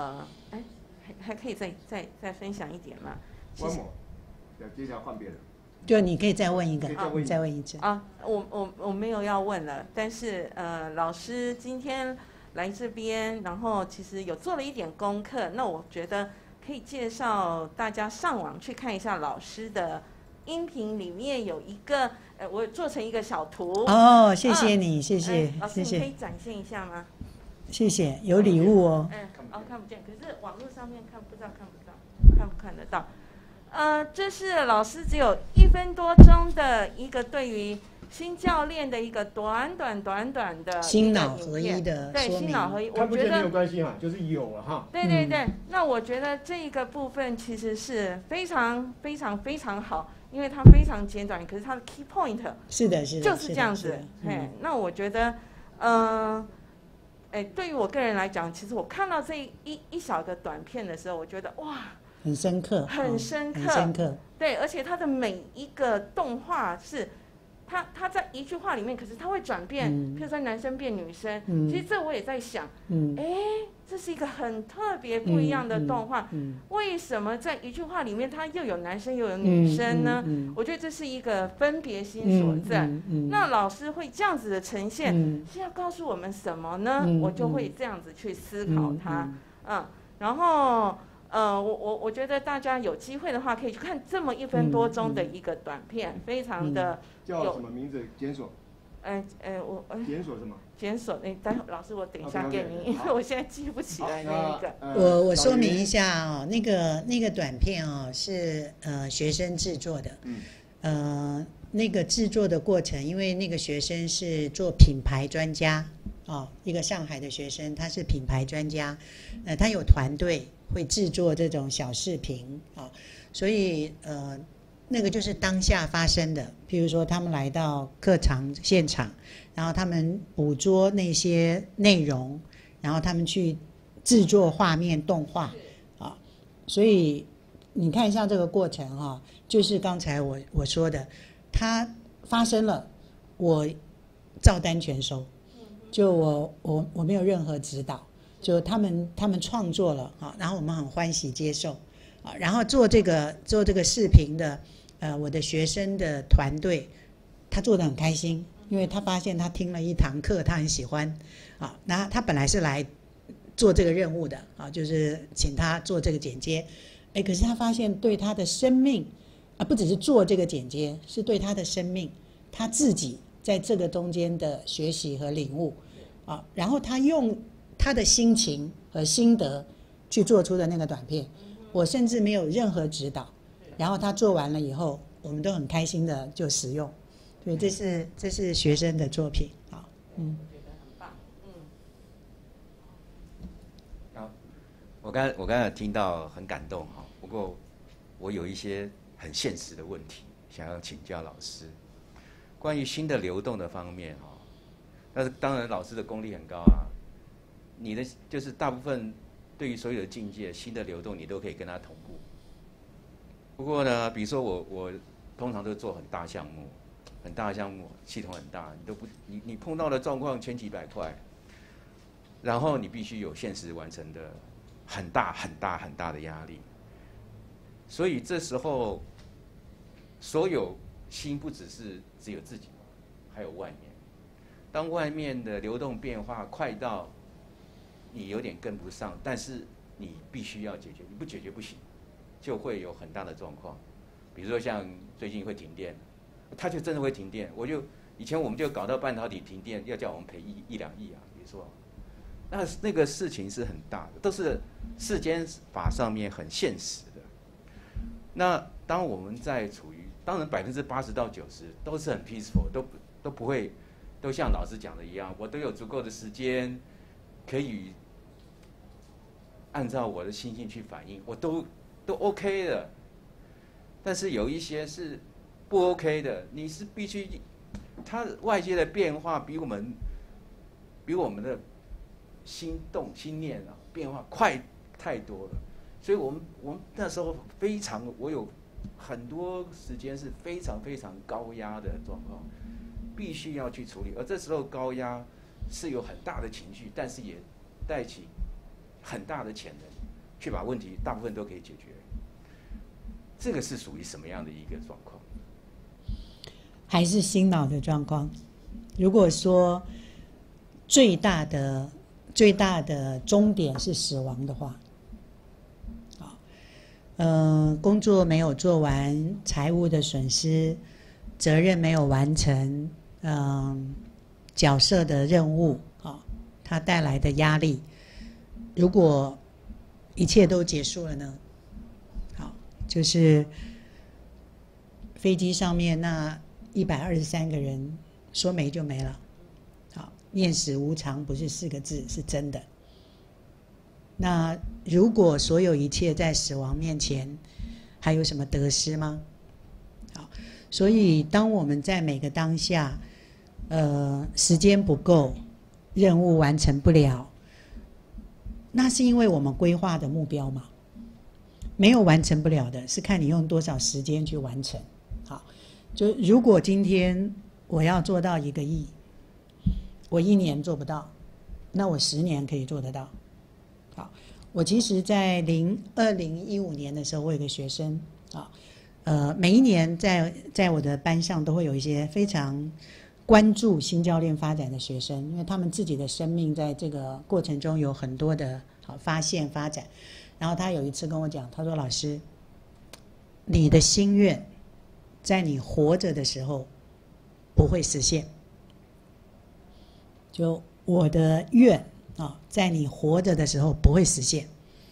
还可以再分享一点吗？ one more，接下来换别人。 就你可以再问一个，你再问一次。 啊，我没有要问了，但是老师今天来这边，然后其实有做了一点功课，那我觉得可以介绍大家上网去看一下老师的音频，里面有一个我做成一个小图。 哦，谢谢你，谢谢， 老师你可以展现一下吗？ 谢谢，有礼物哦。 看不见，可是网络上面看不看得到？这是老师只有1分多钟的一个对于新教练的一个短的心脑合一的对，心脑合一， 看不见没有关系嘛，就是有了哈。 对，那我觉得这一个部分其实是非常好，因为它非常简短，可是它的 key point 是的， 就是这样子。那我觉得，对于我个人来讲，其实我看到这一小个短片的时候，我觉得哇。 很深刻， 很深刻，对，而且它的每一个动画是，它在一句话里面，可是它会转变，譬如说男生变女生，其实这我也在想，这是一个很特别不一样的动画，为什么在一句话里面它又有男生又有女生呢？我觉得这是一个分别心所在。那老师会这样子的呈现，是要告诉我们什么呢？我就会这样子去思考它，然后。我觉得大家有机会的话，可以去看这么1分多钟的一个短片，非常的叫什么名字？检索。检索什么？ 检索，待会老师我等一下给您，因为我现在记不起来那一个。 我说明一下哦，那个短片哦是学生制作的，那个制作的过程，因为那个学生是做品牌专家一个上海的学生，他是品牌专家，他有团队。会制作这种小视频所以那个就是当下发生的。譬如说他们来到课堂现场，然后他们捕捉那些内容，然后他们去制作画面动画所以你看一下这个过程就是刚才我说的，它发生了，我照单全收，就我没有任何指导。就他们创作了然后我们很欢喜接受然后做这个视频的我的学生的团队，他做得很开心，因为他发现他听了一堂课，他很喜欢那他本来是来做这个任务的就是请他做这个剪接，可是他发现对他的生命不只是做这个剪接，是对他的生命，他自己在这个中间的学习和领悟然后他用他的心情和心得去做出的那个短片，我甚至没有任何指导，然后他做完了以后，我们都很开心的就使用，所以这是学生的作品我觉得很棒好，我刚才听到很感动不过我有一些很现实的问题想要请教老师，关于心的流动的方面但是当然老师的功力很高你的就是大部分对于所有的境界心的流动你都可以跟他同步。不过呢，比如说我通常都做很大项目系统很大，你碰到的状况千奇百怪，然后你必须有现实完成的很大的压力，所以这时候所有心不只有自己，还有外面。当外面的流动变化快到你有点跟不上，但是你必须要解决，你不解决不行，就会有很大的状况。比如说像最近会停电，它就真的会停电。以前我们就搞到半导体停电，要叫我们赔1-2亿比如说，那个事情是很大的，都是世间法上面很现实的。那当我们在处于，当然80%到90%都是很 peaceful， 都不会，都像老师讲的一样，我都有足够的时间。可以按照我的心性去反应，我都 OK 的。但是有一些是不 OK 的，你是必须，它外界的变化比我们的心动心念变化快太多了，所以我们那时候我有很多时间是非常高压的状况，必须要去处理，而这时候高压是有很大的情绪，但是也带起很大的潜能，去把问题大部分都可以解决。这个是属于什么样的一个状况？ 还是心脑的状况。如果说最大的终点是死亡的话，工作没有做完，财务的损失，责任没有完成，角色的任务，它带来的压力，如果一切都结束了呢？好，就是飞机上面那123个人说没就没了。好，念死无常不是4个字，是真的。那如果所有一切在死亡面前，还有什么得失吗？好，所以当我们在每个当下，时间不够，任务完成不了，那是因为我们规划的目标嘛，没有完成不了的，是看你用多少时间去完成。好，就如果今天我要做到1个亿，我1年做不到，那我10年可以做得到。好，我其实在2015年的时候，我有个学生每一年在我的班上都会有一些非常关注新教练发展的学生，因为他们自己的生命在这个过程中有很多的发现发展。然后他有一次跟我讲，他说：“老师，你的心愿在你活着的时候不会实现，就我的愿在你活着的时候不会实现。”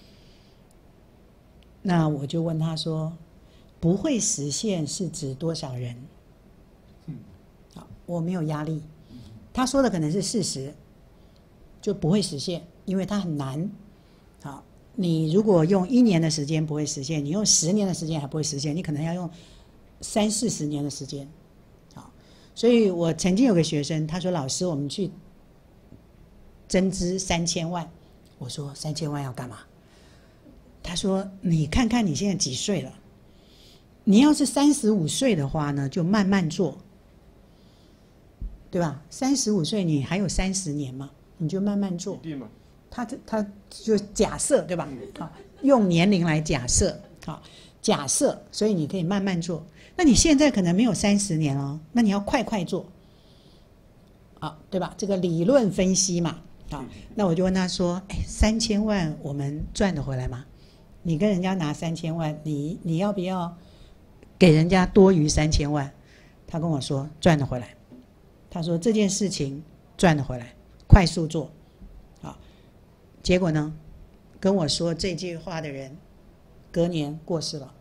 那我就问他说：“不会实现是指多少人？”好，我没有压力。他说的可能是事实，就不会实现，因为它很难。好，你如果用1年的时间不会实现，你用10年的时间还不会实现，你可能要用30-40年的时间。好，所以我曾经有个学生，他说：“老师，我们去增资3000万。”我说：“3000万要干嘛？”他说：“你看看你现在几岁了？你要是35岁的话呢，就慢慢做，对吧？35岁你还有30年嘛，你就慢慢做。”他就假设，对吧？好，用年龄来假设，好，假设，所以你可以慢慢做。那你现在可能没有30年哦，那你要快快做，好，对吧？这个理论分析嘛，好，那我就问他说：“3000万我们赚得回来吗？你跟人家拿3000万，你要不要给人家多余3000万？”他跟我说赚得回来。他说这件事情赚得回来，快速做。好，结果呢，跟我说这句话的人隔年过世了。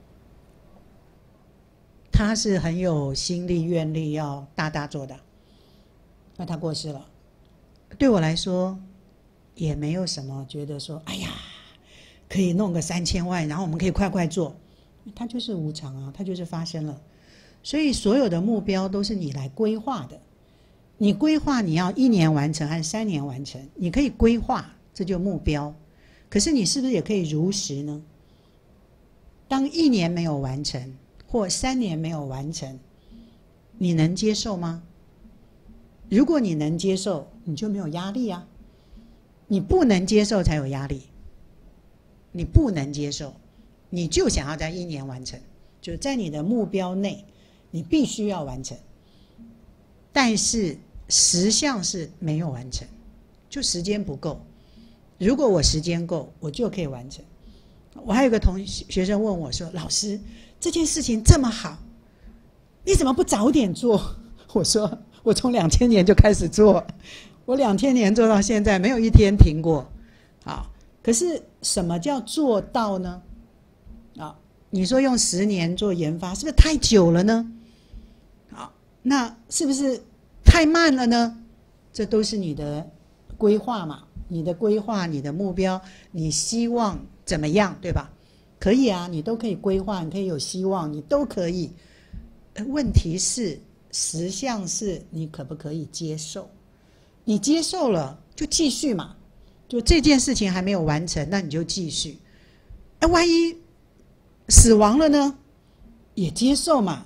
他是很有心力愿力要大大做的，那他过世了。对我来说也没有什么觉得说哎呀可以弄个3000万，然后我们可以快快做，它就是无常啊，它就是发生了。所以所有的目标都是你来规划的，你规划你要1年完成还是3年完成，你可以规划，这就目标。可是你是不是也可以如实呢？当1年没有完成或3年没有完成，你能接受吗？如果你能接受，你就没有压力啊。你不能接受才有压力，你不能接受，你就想要在1年完成，就在你的目标内，你必须要完成。但是实相是没有完成，就时间不够。如果我时间够，我就可以完成。我还有个学生问我说：“老师，这件事情这么好，你怎么不早点做？”我说：“我从2000年就开始做，我2000年做到现在，没有一天停过。”好，可是什么叫做到呢？啊，你说用10年做研发，是不是太久了呢？好，那是不是太慢了呢？这都是你的规划嘛，你的规划，你的目标，你希望怎么样，对吧？可以啊，你都可以规划，你可以有希望，你都可以。问题是实相是你可不可以接受？你接受了就继续嘛，就这件事情还没有完成，那你就继续。万一死亡了呢？也接受嘛，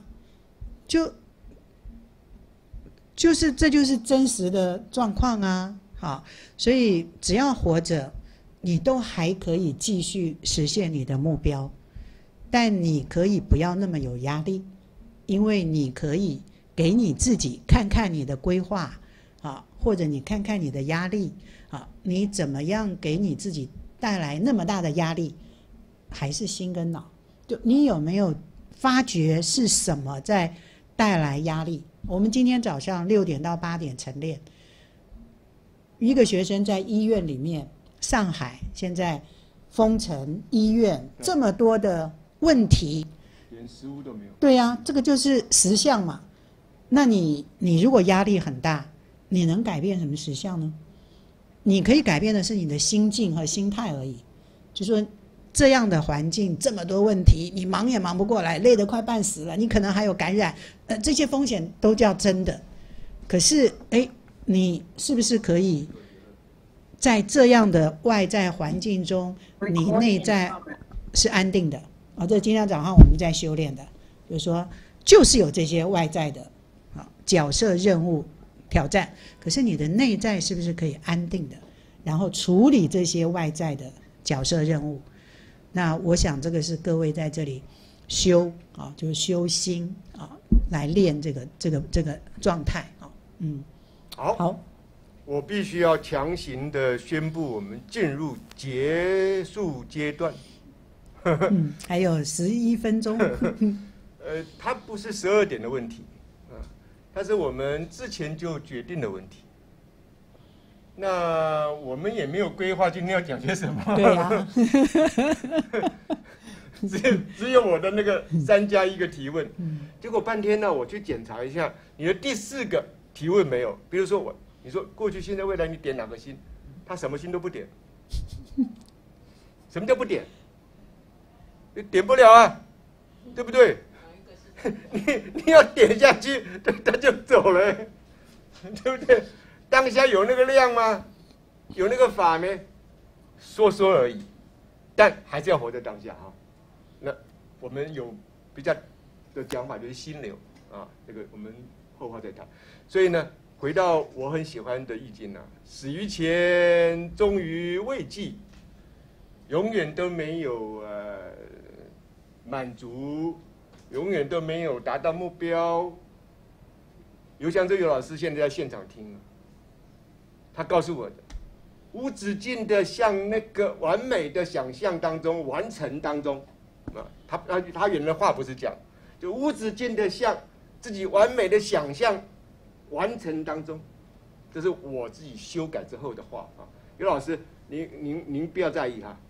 就是这就是真实的状况啊。好，所以只要活着，你都还可以继续实现你的目标，但你可以不要那么有压力，因为你可以给你自己看看你的规划啊，或者你看看你的压力啊，你怎么样给你自己带来那么大的压力？还是心跟脑？就你有没有发觉是什么在带来压力？我们今天早上6点到8点晨练，一个学生在医院里面，上海现在封城，医院这么多的问题， 连食物都没有。 对啊，这个就是实相嘛。那你如果压力很大，你能改变什么实相呢？你可以改变的是你的心境和心态而已。就说这样的环境这么多问题，你忙也忙不过来，累得快半死了，你可能还有感染，这些风险都叫真的。可是你是不是可以在这样的外在环境中，你内在是安定的啊？这今天早上我们在修炼的，就是说就是有这些外在的角色任务挑战，可是你的内在是不是可以安定的，然后处理这些外在的角色任务？那我想这个是各位在这里修啊，就是修心啊，来练这个状态啊。好， 我必须要强行的宣布，我们进入结束阶段。 还有11分钟。 它不是12点的问题啊，它是我们之前就决定的问题。那我们也没有规划今天要讲些什么。 对啊。 只有我的那个3+1个提问，结果半天呢，我去检查一下你的第4个提问没有。比如说你说过去、现在、未来，你点哪个心？他什么心都不点。什么叫不点？你点不了啊，对不对？你要点下去，他就走了，对不对？当下有那个量吗？有那个法没？说而已，但还是要活在当下哈。那我们有比较的讲法，就是心流啊，这个我们后话再谈。所以呢，回到我很喜欢的意境呢，死于前，终于未济，永远都没有满足，永远都没有达到目标。尤祥洲尤老师现在在现场听了，他告诉我的，无止境的向那个完美的想象当中完成当中，他原来的话不是这样，就无止境的向自己完美的想象完成当中，这是我自己修改之后的话啊。尤老师，您不要在意哈，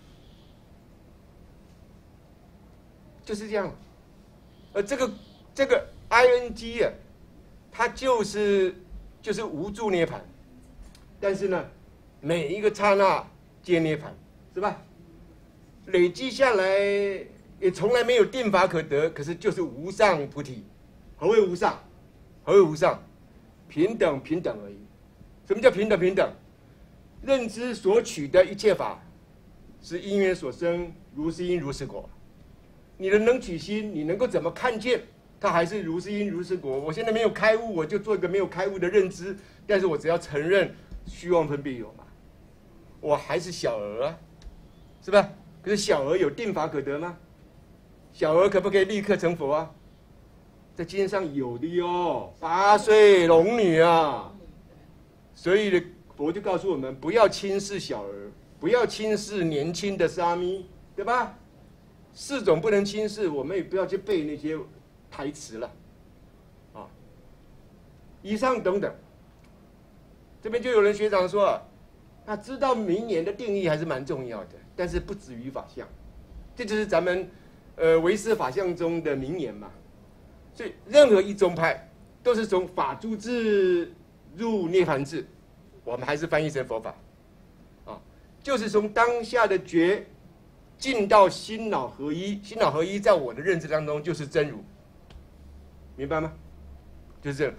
就是这样。这个 ing 啊，它就是无助涅槃，但是呢，每一个刹那皆涅槃，是吧？累积下来也从来没有定法可得，可是就是无上菩提。何谓无上？何谓无上？平等而已。什么叫平等？认知所取的一切法是因缘所生，如是因如是果。你的能取心，你能够怎么看见它还是如是因如是果？我现在没有开悟，我就做一个没有开悟的认知，但是我只要承认虚妄分别有嘛，我还是小儿啊，是吧？可是小儿有定法可得吗？小儿可不可以立刻成佛啊？在经上有的哟，8岁龙女啊。所以呢，佛就告诉我们，不要轻视小儿，不要轻视年轻的沙弥，对吧？4种不能轻视，我们也不要去背那些台词了，啊。以上等等，这边就有人学长说，知道明年的定义还是蛮重要的，但是不止于法相，这就是咱们唯识法相中的名言嘛。所以任何一宗派都是从法住智入涅槃智，我们还是翻译成佛法，啊，就是从当下的觉进到心脑合一，心脑合一在我的认知当中就是真如，明白吗？就是这样，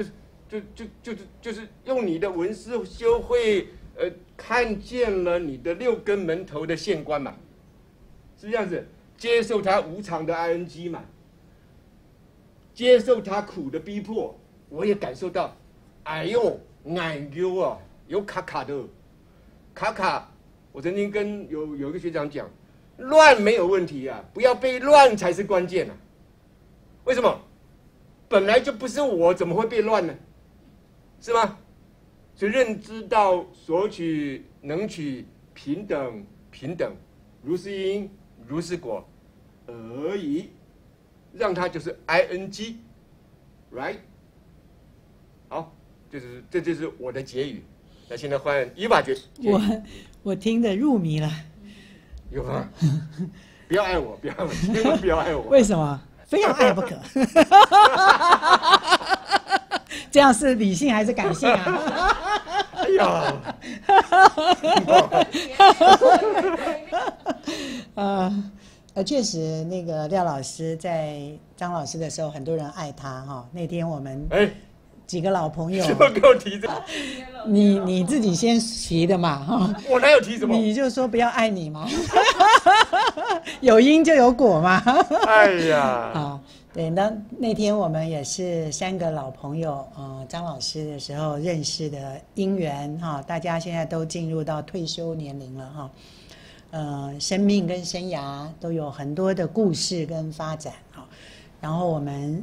就是用你的闻思修慧，看见了你的6根门头的现观嘛，是这样子，接受它无常的 ing 嘛，接受它苦的逼迫，我也感受到，哎呦，眼揪啊，有卡卡的，卡，我曾经跟有一个学长讲。乱没有问题啊，不要被乱才是关键啊。为什么？ 本来就不是我，怎么会变乱呢？是吗？所以认知到所取能取平等，平等，如是因如是果而已，让它就是 ing，right？ 好，这就是我的结语。那现在换伊娃结语。 我听得入迷了。 有吗？不要爱我，不要爱我，千万不要爱我。 为什么？非要爱不可。这样是理性还是感性啊？ 哎呀， 确实，那个廖老师在张老师的时候，很多人爱他哈。那天我们几个老朋友， 怎么给我提这个？ 你自己先提的嘛哈。 我哪有提什么？ 你就说不要爱你嘛，有因就有果嘛。 哎呀， 啊。对，那天我们也是3个老朋友，张老师的时候认识的因缘哈，大家现在都进入到退休年龄了哈，生命跟生涯都有很多的故事跟发展哈，然后我们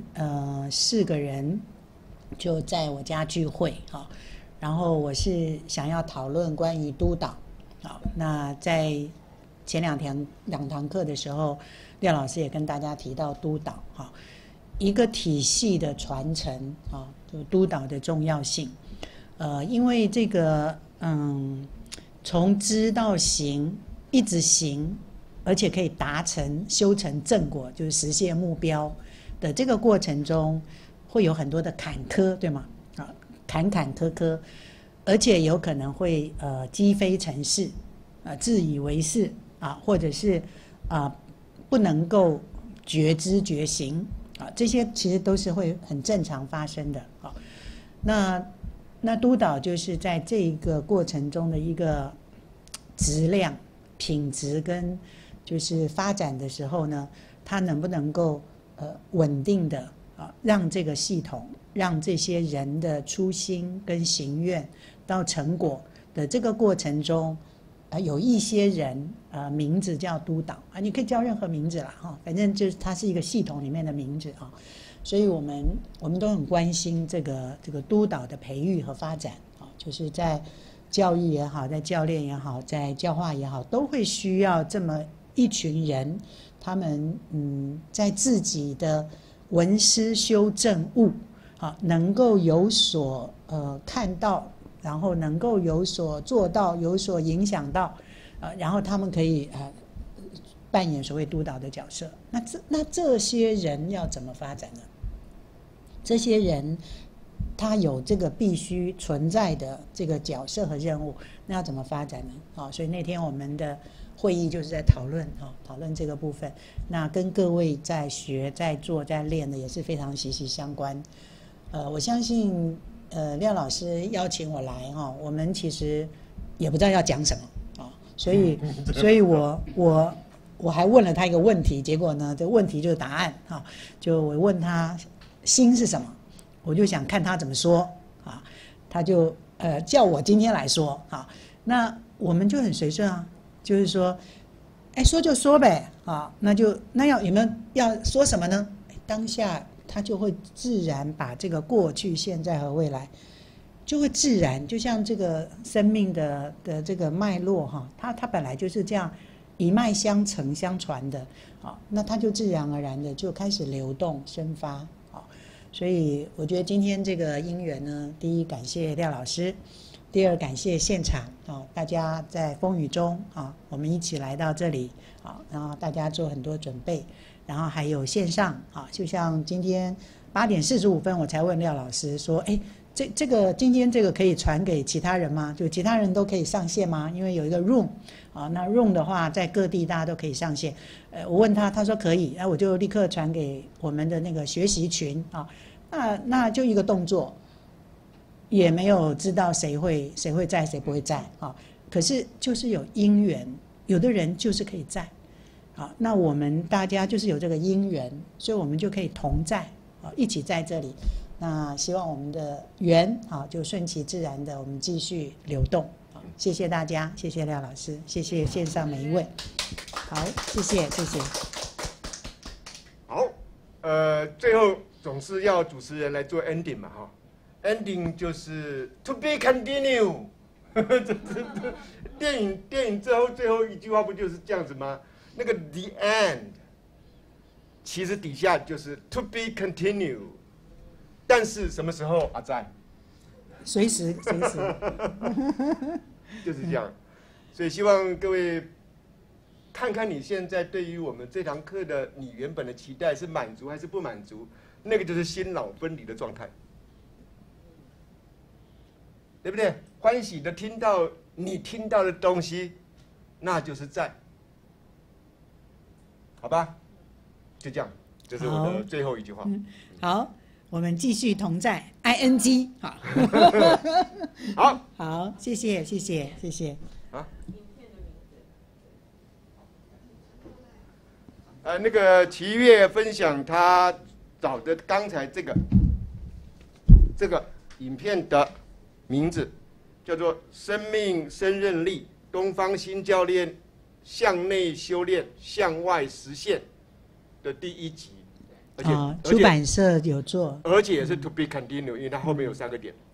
4个人就在我家聚会哈，然后我是想要讨论关于督导，好，那在前两堂课的时候，廖老师也跟大家提到督导哈，一个体系的传承啊，就督导的重要性。因为这个从知到行，一直行，而且可以达成修成正果，就是实现目标的这个过程中，会有很多的坎坷，对吗？啊，坎坎坷坷，而且有可能会积非成是，自以为是啊，或者是不能够觉知觉行啊，这些其实都是会很正常发生的啊。那督导就是在这个过程中的一个质量、品质跟就是发展的时候呢，它能不能够稳定的让这个系统，让这些人的初心跟行愿到成果的这个过程中。有一些人名字叫督导啊，你可以叫任何名字啦哈，反正就是它是一个系统里面的名字啊，所以我们都很关心这个督导的培育和发展啊，就是在教育也好，在教练也好，在教化也好，都会需要这么一群人，他们在自己的闻思修正悟啊，能够有所看到。然后能够有所做到，有所影响到，然后他们可以扮演所谓督导的角色。那这些人要怎么发展呢？这些人他有这个必须存在的这个角色和任务，那要怎么发展呢？所以那天我们的会议就是在讨论这个部分。那跟各位在学、在做、在练的也是非常息息相关。我相信。廖老师邀请我来哈，我们其实也不知道要讲什么啊，所以我还问了他一个问题，结果呢，这问题就是答案哈，就我问他心是什么，我就想看他怎么说啊，他就叫我今天来说啊，那我们就很随顺啊，就是说，说就说呗啊，那有没有要说什么呢？当下。他就会自然把这个过去、现在和未来，就会自然，就像这个生命的这个脉络哈，它本来就是这样一脉相承、相传的，那它就自然而然的就开始流动、生发，所以我觉得今天这个因缘呢，第一感谢廖老师，第二感谢现场大家在风雨中我们一起来到这里然后大家做很多准备。然后还有线上就像今天8点45分我才问廖老师说，这个今天这个可以传给其他人吗？就其他人都可以上线吗？因为有一个 room 那 room 的话在各地大家都可以上线。我问他说可以，我就立刻传给我们的那个学习群那就一个动作，也没有知道谁会在谁不会在可是就是有因缘，有的人就是可以在。好，那我们大家就是有这个因缘，所以我们就可以同在，一起在这里。那希望我们的缘就顺其自然的，我们继续流动。谢谢大家，谢谢廖老师，谢谢线上每一位。好，谢谢。 好，最后总是要主持人来做 ending 嘛，哈 ，ending 就是 to be continue 电影最后一句话不就是这样子吗？那个 the end， 其实底下就是 to be continue， 但是什么时候啊在？ 随时就是这样，所以希望各位看看你现在对于我们这堂课的你原本的期待是满足还是不满足，那个就是心脑分离的状态，对不对？欢喜的听到你听到的东西，那就是在，好吧？就这样，这是我的最后一句话。 好，我们继续同在 ing 好，好，谢谢。 啊，那个齐越分享他找的刚才这个影片的名字叫做《生命胜任力：东方新教练向内修炼，向外实现》的第1集，而且出版社有做， 而且也是 to be continue， 因为它后面有3个点。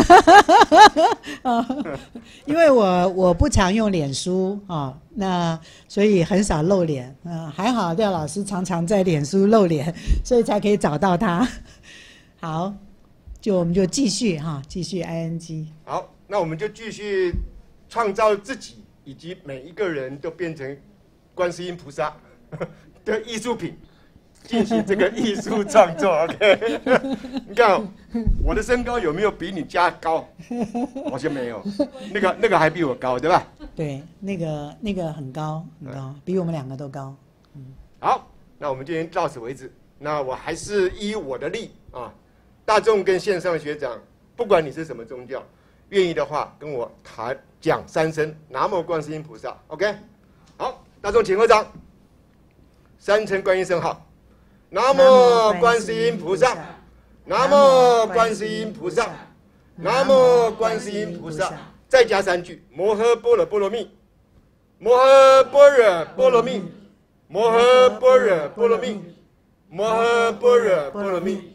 因为我不常用脸书啊，那所以很少露脸，还好廖老师常常在脸书露脸，所以才可以找到他。好，我们就继续 ing。 好，那我们就继续创造自己以及每一个人都变成观世音菩萨的艺术品。进行这个艺术创作 ，OK？ 你看我的身高有没有比你家高？好像没有，那个还比我高，对吧？ 对，那个很高，比我们2个都高。 好，那我们今天到此为止。那我还是依我的例啊，大众跟线上学长，不管你是什么宗教，愿意的话跟我讲3声南无观世音菩萨 ，OK？ 好，大众请合掌，3称观音圣号。南无观世音菩萨，南无观世音菩萨，南无观世音菩萨，再加3句：摩诃般若波罗蜜，摩诃般若波罗蜜，摩诃般若波罗蜜，摩诃般若波罗蜜。